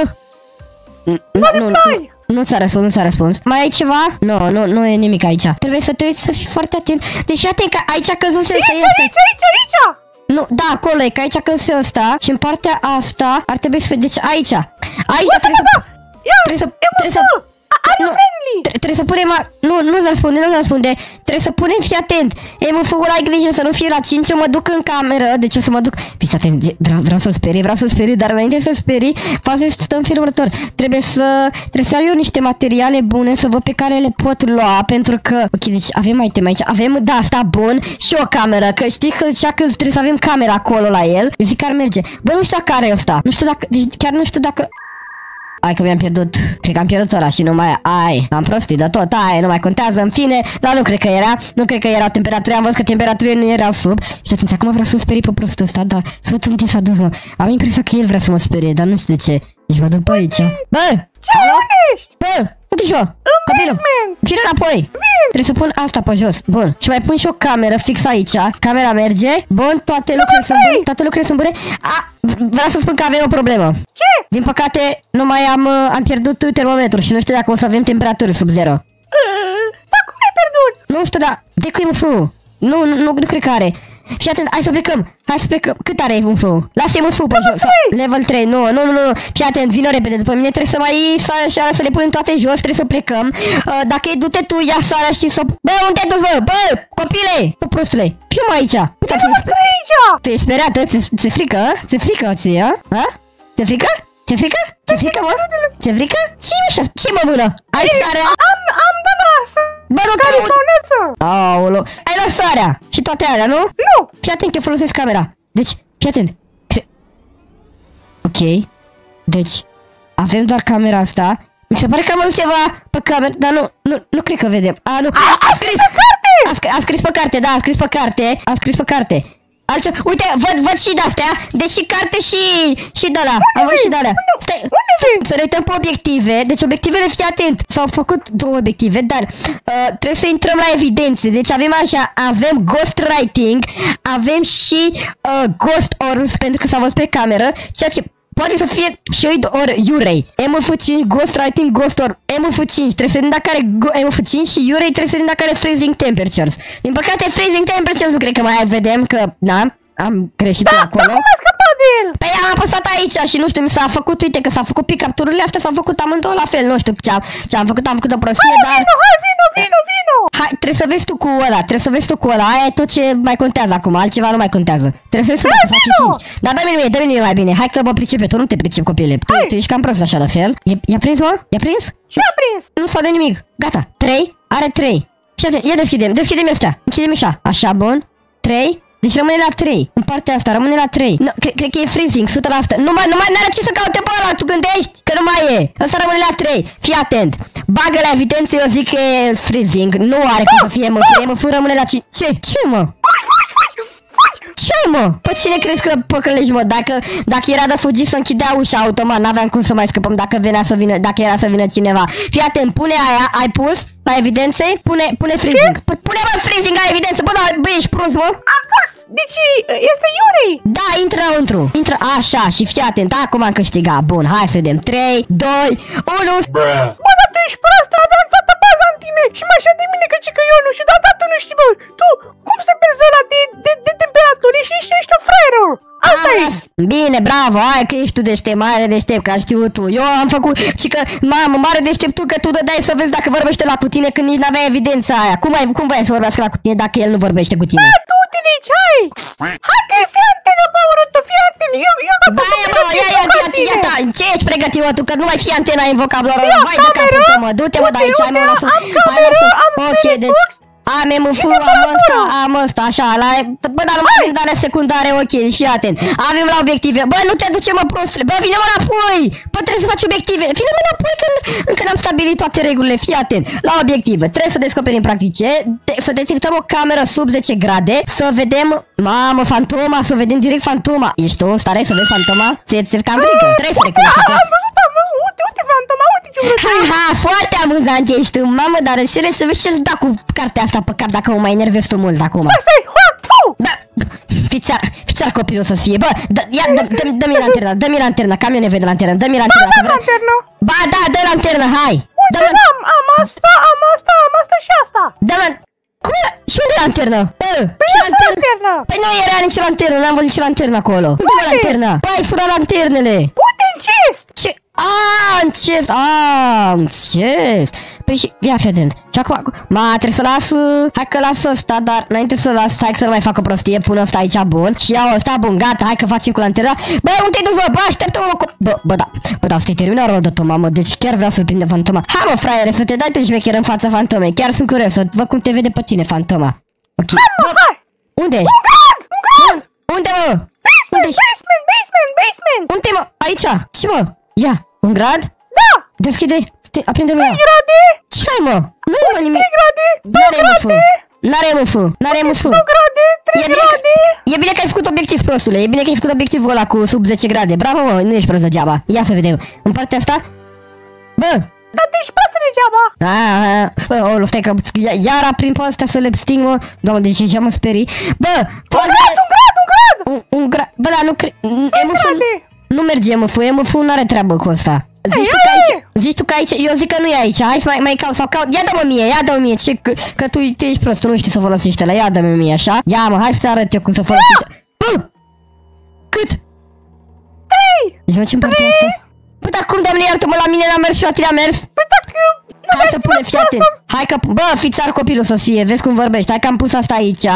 Nu ți-a răspuns. Mai ai ceva? Nu e nimic aici. Trebuie să te uiți, să fii foarte atent. Deci fii atent că aici a căzut ăsta este. Aici! Nu, da, acolo e, că aici a căzut ăsta. Și în partea asta ar trebui să fie, deci aici. Aici trebuie să... Trebuie să punem... Nu-ți răspunde. Trebuie să punem, fii atent. Mă făcut, ai grijă să nu fie la 5, eu mă duc în cameră. Deci o să mă duc... Fiți atent, vreau să-l sperii, dar înainte să-l sperii, faza stă în felul următor. Trebuie să am eu niște materiale bune să văd pe care le pot lua, pentru că... Ok, deci avem item aici, avem, da, asta bun, și o cameră, că știi că zicea că trebuie să avem camera acolo la el. Eu zic că ar merge. Bă, nu știu dacă are ăsta. Nu știu dacă... Deci chiar nu știu dacă... Hai că mi-am pierdut, cred că am pierdut ăla și nu mai, am prostit de tot, nu mai contează, în fine, dar nu cred că erau temperaturile, am văzut că temperaturile nu erau sub. Și atenție, acum vreau să-l sperii pe prostul ăsta, dar să văd unde s-a dus, mă. Am impresia că el vrea să mă sperie, dar nu știu de ce. Deci mă duc pe aici. Bă! Unde ești? Bă! Unde-și mă? Copilul! Vine înapoi! Trebuie să pun asta pe jos, bun. Și mai pun și o cameră fix aici. Camera merge, bun, toate lucrurile sunt bune. Vreau să spun că avem o problemă. Ce? Din păcate, nu mai am pierdut termometrul și nu știu dacă o să avem temperaturi sub 0. Dar cum ai pierdut? Nu știu, dar de cum e un flu? Nu cred că are. Fii atent, hai să plecăm. Cât are un flu? Lasă-i un flu pe jos. Level 3, nu. Fii atent, vină repede după mine, trebuie să mai sară și să le punem toate jos, trebuie să plecăm. Dacă e du-te tu, ia Sara și să... Bă, unde te-ai dus, bă, copile! Bă, prostule, fii mă aici. Tu ești speriată? Ți-e frică? Ți-e frică ție, ha? Ți-e frică? Ți-e frică? Ți-e frică, mă? Ți-e frică? Ce mă mână? Ai sarea? Am dat asta. Bă, nu te aud. Aolo. Ai luat sarea și toate alea, nu? Nu. Fii atent că folosesc camera. Deci, fii atent. Ok. Deci, avem doar camera asta. Mi se pare că am văzut ceva pe cameră, dar nu cred că vedem. Nu. A scris pe carte, da, a scris pe carte. Altceva. Uite, văd și de-astea. Deci și carte și de-ala. Am văzut și de-alea. Stai, să ne uităm pe obiective. Deci obiectivele, fii atent. S-au făcut 2 obiective, dar trebuie să intrăm la evidențe. Deci avem așa, avem ghostwriting, avem și ghost orbs, pentru că s-a văzut pe cameră, ceea ce poate să fie shade ori Urei. MF5, ghostwriting, ghost orb. MF5, trebuie să vedem dacă are MF5 și Urei trebuie să vedem dacă are freezing temperatures. Din păcate, freezing temperatures nu cred că mai vedem, că, da, am greșit acolo. Dar cum a scăpat de el? Păi am apăsat aici și nu știu, mi s-a făcut, uite că s-a făcut pick capturile astea, s-au făcut amândouă la fel, nu știu ce am făcut o prostie, dar... Hai, vino! Hai, trebuie să vezi tu cu ăla, aia e tot ce mai contează acum, altceva nu mai contează. Trebuie să vezi tu dacă faci 5. Dar dă-mi mie mai bine, hai că mă pricep, tu nu te pricep, copile, tu ești cam prost așa de fel. I-a prins, mă? I-a prins? Ce-a prins? Nu s-a de nimic, gata, 3, are 3. Ia deschidem ăstea, închidem așa, bun, 3. Deci rămâne la 3, în partea asta, rămâne la 3. No, cred că e freezing, 100%. Nu mai n-are ce să caute pe ăla, tu gândești că nu mai e. Ăsta rămâne la 3, fii atent. Bagă la evidență, eu zic că e freezing. Nu are cum să fie MF, rămâne la 5. Ce mă? Ce mă? Pe cine crezi că păcălești, mă? Dacă era de fugit să închidea ușa automat, n-aveam cum să mai scăpăm dacă era să vină cineva. Fii atent, pune aia, ai pus la evidențe, pune freezing. Pune mă freezing la evidență, bă, ești prost, mă? Am pus! Deci este Urei! Da, intră înăuntru. Intră așa și fii atent, acum am câștigat. Bun, hai să vedem. 3, 2, 1. Bă, dar tu ești prost, aveam toată baza în tine și mă așa de mine că eu nu știu, dar tu nu știi, bă. Tu, cum se pierzi ăla de temperaturi și ești o fraieră? Asta e! Bine, bravo, hai că ești tu deștept, mare deștept, că ai știut tu. Eu am făcut, și că, mamă, mare deștept tu, că tu dădeai să vezi dacă vorbește la cu tine când nici n-aveai evidența aia. Cum vrei să vorbească la cu tine dacă el nu vorbește cu tine? Da, tu te nici, hai! Hai că e fii antenă, bă, urâtă, fii antenă! Eu da, ia, ce ești pregătit, mă, tu, că nu mai fii antena în vocabularul ăla, vai de capul tău, mă, du-te, mă, de aici, hai, mă, lasă, ok, deci... Am MF, am ăsta, așa, bă, dar nu mai avem dane secundare, ok, deci fii atent. Avem la obiective, bă, nu te duce, mă, prostule, bă, vine-mă înapoi, bă, trebuie să faci obiective, vine-mă înapoi când încă n-am stabilit toate regulile, fii atent. La obiective, trebuie să descoperim practice, să detectăm o cameră sub 10 grade, să vedem, mamă, fantoma, să vedem direct fantoma. Ești tu, stare să vezi fantoma? Ți-e cam frică, trebuie să recunoști. Am văzut, uite fantoma, uite ce vrei. Ha, foarte amuzant ești tu, mamă, dar în serio să vezi ce-ți da cu cartea asta pe cap dacă mă mai enervezi tu mult acum. Stai, da, fițar copilul să fie, bă, dă-mi lanterna, că am eu nevoie de lanternă, dă-mi lanternă. Ba, da, dă lanternă, hai. Uite, am asta și asta. Cum e? Și unde e lanternă? Lanternă. Păi nu era nicio lanternă, n-am văzut nicio lanternă acolo. Unde e lanterna? Bă, ai furat lanternele. Uite în chest. Ce? În chest. Păi și, ia fi atent. Și acum, trebuie să las, hai că las ăsta, dar înainte să las, hai să nu mai fac o prostie, pun ăsta aici, bun. Și iau ăsta, bun, gata, hai că facem cu lanterna. Bă, unde te-ai dus, bă, așteaptă-mă, bă, da, să-i termină rău de tot, mamă, deci chiar vreau să-l prinde fantoma. Hai, mă, fraiere, să te dai tu șmecher în fața fantomei, chiar sunt curios, să văd cum te vede pe tine, fantoma. Ok, bă, unde ești? Unde, mă? Basement. Unde, mă? Aici, și mă, ia, un grad? Da. Deschide, aprinde-mi ea. 3 grade. Ce ai, mă? Nu mă nimic. 3 grade. 2 grade. N-are MF. 2 grade. 3 grade. E bine că ai făcut obiectiv, prostule. E bine că ai făcut obiectivul ăla cu sub 10 grade. Bravo, mă, nu ești prost degeaba. Ia să vedem. În partea asta? Bă. Dar tu ești prost degeaba. Bă, stai că iar aprin pe astea să le sting, mă. Doamne, de ce mă sperii? Bă, un grad. Bă, dar nu cred. Nu merge MF, MF n-are treabă cu asta. Zici tu că aici, eu zic că nu e aici, hai să mai caut sau caut, ia dă-mă mie, ce, că tu ești prost, tu nu știi să folosești ăla, ia dă-mă mie, așa, ia mă, hai să te arăt eu cum să folosești. Cât? 3! Deci mă, ce-mi partea asta? Bă, dar cum, doamne, iartă-mă, la mine n-a mers și la tine a mers? Păi dacă... Hai să punem, fii atent. Hai că, bă, fițar copilul să fie, vezi cum vorbești. Hai că am pus asta aici, 2,5.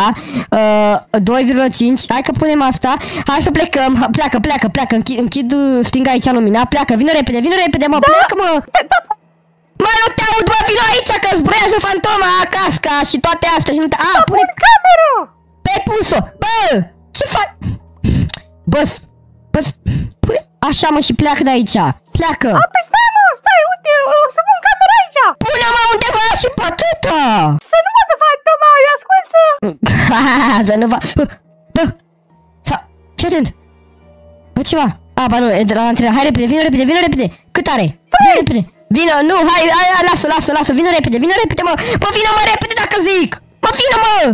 Hai că punem asta. Hai să plecăm, pleacă. Închid, sting aici lumina, pleacă. Vină repede, mă, pleacă, mă. Mă, nu te aud, bă, vină aici, că zburează fantoma, casca și toate astea și nu te... pune cameră. Pe pus-o, bă, ce faci? Bă, pune, așa, mă, și pleacă de aici. Pleacă. Păi stai, uite, o să pun camera aici. Pune-mă undeva și pe atâta. Să nu vadă fantoma, e ascunsă. Să nu vadă. Bă, fii atent. Bă, ceva. A, ba nu, e de la antrenă. Hai repede, vină repede. Cât are? Vină repede. Vină, nu, hai, lasă, vină repede, mă. Bă, vină, mă, repede dacă zic. Bă, vină, mă.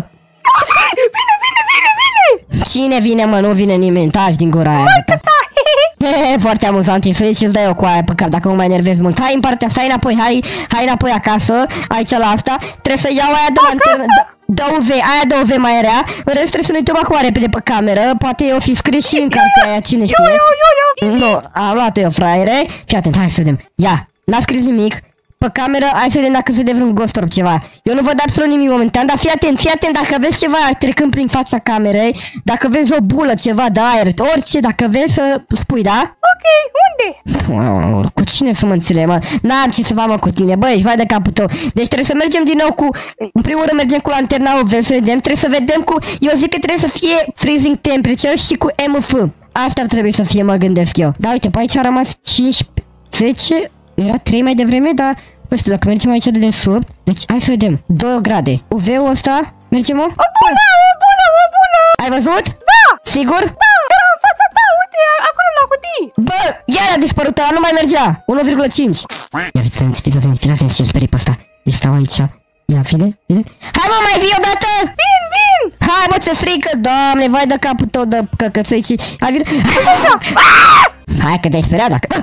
Vine. Cine vine, mă? Nu vine nimeni. Taci din gura aia. Foarte amuzant, să ieși și îți dai o coaie pe cap dacă mă mai enervez mult. Hai în partea asta, hai înapoi acasă, aici la asta. Trebuie să iau aia de la antrenă. Aia de UV mai rea. În rest trebuie să ne uităm acum repede pe cameră. Poate o fi scris și în cartea aia, cine știe. Nu, am luat eu, fraiere. Fii atent, hai să vedem. Ia, n-a scris nimic. Pe cameră, hai să vedem dacă se vede vreun ghost orb ceva. Eu nu văd absolut nimic momentan, dar fii atent dacă vezi ceva trecând prin fața camerei, dacă vezi o bulă, ceva de aer, orice, dacă vezi să spui, da? Ok, unde? Cu cine să mă înțeleg, mă? N-am ce să fac, cu tine, băi, ești vai de capul tău. Deci trebuie să mergem din nou cu, în primul rând mergem cu lanterna UV, să vedem, trebuie să vedem cu, eu zic că trebuie să fie freezing temperature și cu MF. Asta ar trebui să fie, mă gândesc eu. Da, uite, pe aici a rămas 15, era 3 mai devreme, dar nu știu, dacă mergem aici de desubt, deci hai să vedem, 2 grade. UV-ul ăsta, mergem, mă? O bulă! Ai văzut? Da! Sigur? Da, era în fața ta, uite, acolo la cutii. Bă, iar a dispărut, nu mai mergea, 1,5. Ia fiți atenți ce sperii pe ăsta. Deci stau aici. Ia, vine. Hai, mă, mai vii odată? Vin! Hai, mă, ți-e frică, doamne, vai de capul tău de căcățăici. Hai, vine. Hai că te-ai speriat dacă...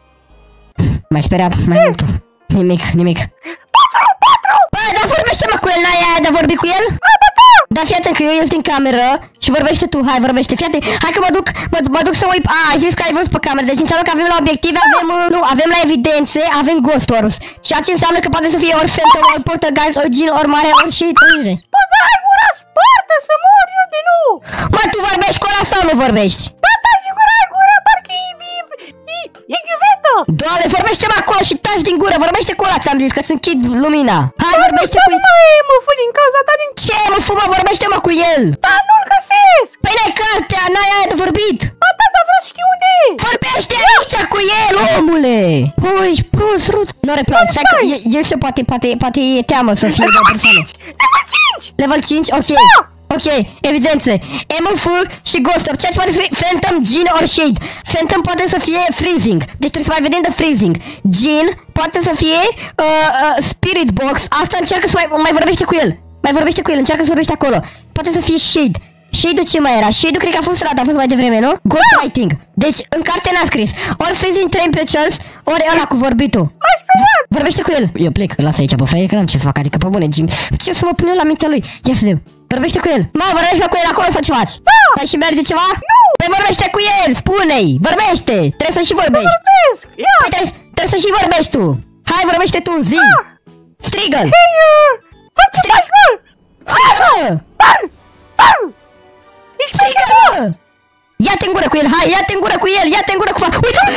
M-ai speriat mai mult. Nimic. 4! Bă, dar vorbește-mă cu el, n-ai aia de vorbi cu el? Da, fii atent că eu ies din cameră și vorbește tu, hai, vorbește, fii atent. Hai că mă duc să uit. Ai zis că ai văzut pe cameră, deci înseamnă că avem la obiective, avem la evidențe, avem ghost orbs. Ceea ce înseamnă că poate să fie ori phantom, ori poltergeist, ori gin, ori mare, ori și trânze. Bă, dar ai gura spartă să mor eu de nu! Mă, tu vorbești cu ăla sau nu vorbești? Da, sigur ai gura, parcă e ghiuvetă! Doamne, vorbește-mă acolo și taci din gură, vorbește cu ăla, ți-am zis că îți închid lumina. Hai, vorbește cu el. Mă fă din cauza ta din... Ce, mă fumă, vorbește-mă cu el. Da, nu-l găsesc! Păi n-ai cartea, n-ai aia de vorbit. Da, vreau să știu unde e! Vorbește aici cu el, omule! Ui, ești prost, Rut. Nu replan, stai că el se poate e teamă să fie de o persoană. Level 5! Level 5? Ok. Ok, evidențe. MF și Ghost Orb, ceea ce poate să fie Phantom, Gin or Shade. Phantom poate să fie Freezing, deci trebuie să mai vedem de Freezing. Gin poate să fie Spirit Box, asta încearcă să mai vorbește cu el. Încearcă să vorbește acolo. Poate să fie Shade. Shade-ul ce mai era? Shade-ul cred că a fost rat, a fost mai devreme, nu? Ghostwriting. Deci în carte n-a scris. Ori Freezing Temperatures, ori ăla cu vorbitul. Vorbește cu el. Eu plec, lasă aici, bă, frate, că n-am ce să fac, adică pe bune, Jim. Ce să mă pun eu la mintea lui? Ia să vedem. Vorbește cu el. Mă, vorbește cu el acolo sau ce faci? Da! Păi și merge ceva? Nu! Păi vorbește cu el, spune-i! Vorbește! Trebuie să și vorbești! Vorbesc! Ia! Păi trebuie să și vorbești tu! Hai, vorbește tu, zi! Da! Strigă-l! Strigă-l! Strigă-l! Ia-te în gură cu el, hai, ia-te în gură cu el, ia-te în gură cu...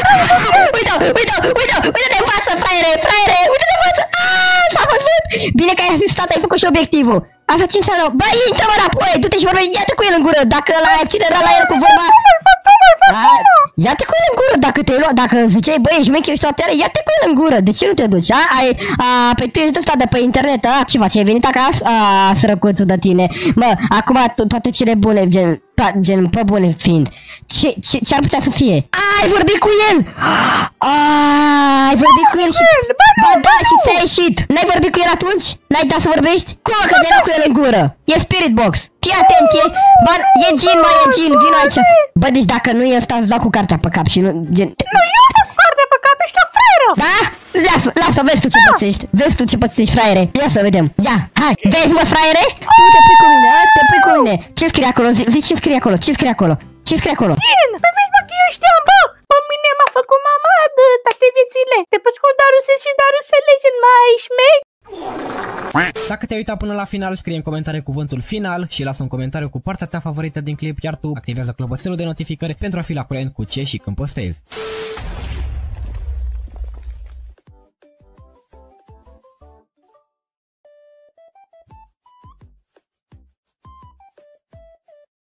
Uite-te în față, fraiere, uite-te în față! S-a văzut! Bine că ai asistat, ai făcut și obiectivul! Asta ce înseamnă? Bă, intră-mă înapoi, du-te și vorbește, ia-te cu el în gură, dacă ăla cine era la el cu vorba... Ia-te cu el în gură, dacă te-ai luat, dacă ziceai, băi, ești mecher, ești toată, ia-te cu el în gură, de ce nu te duci, Păi tu ești ăsta de pe internet, Ce faci, ai venit acasă? Sărăcuțul de tine, mă, acum toate cele bune, gen, pe bune fiind, ce ar putea să fie? Ai vorbit cu el! Ai vorbit cu el și... Ba da, și ți-a ieșit! N-ai vorbit cu el atunci? N-ai dat să vorbești? Cum că te cu el în gură? E Spirit Box! Fii atent, e Gin, mai e Gin, vino aici! Bă, deci dacă nu e ăsta, îți dau cu cartea pe cap și nu... Gen... Nu, eu dau cu cartea pe cap, ești o fraieră! Da? Lasă, vezi tu ce pățești! Vezi tu ce pățești, fraiere! Ia să vedem! Ia, hai! Vezi, mă, fraiere? Tu te pui cu mine, te pui cu mine! Ce scrie acolo? Zici ce scrie acolo? Ce scrie acolo? Gin! Păi vezi, mă, că eu știam, bă! Pe mine m-a făcut mama de toate viețile! Te puți cu darusel și darusele gen mai șmei! Dacă te-ai uitat până la final, scrie în comentarii cuvântul final și lasă un comentariu cu partea ta favorită din clip, iar tu activează clopoțelul de notificări pentru a fi la curent cu ce și când postezi.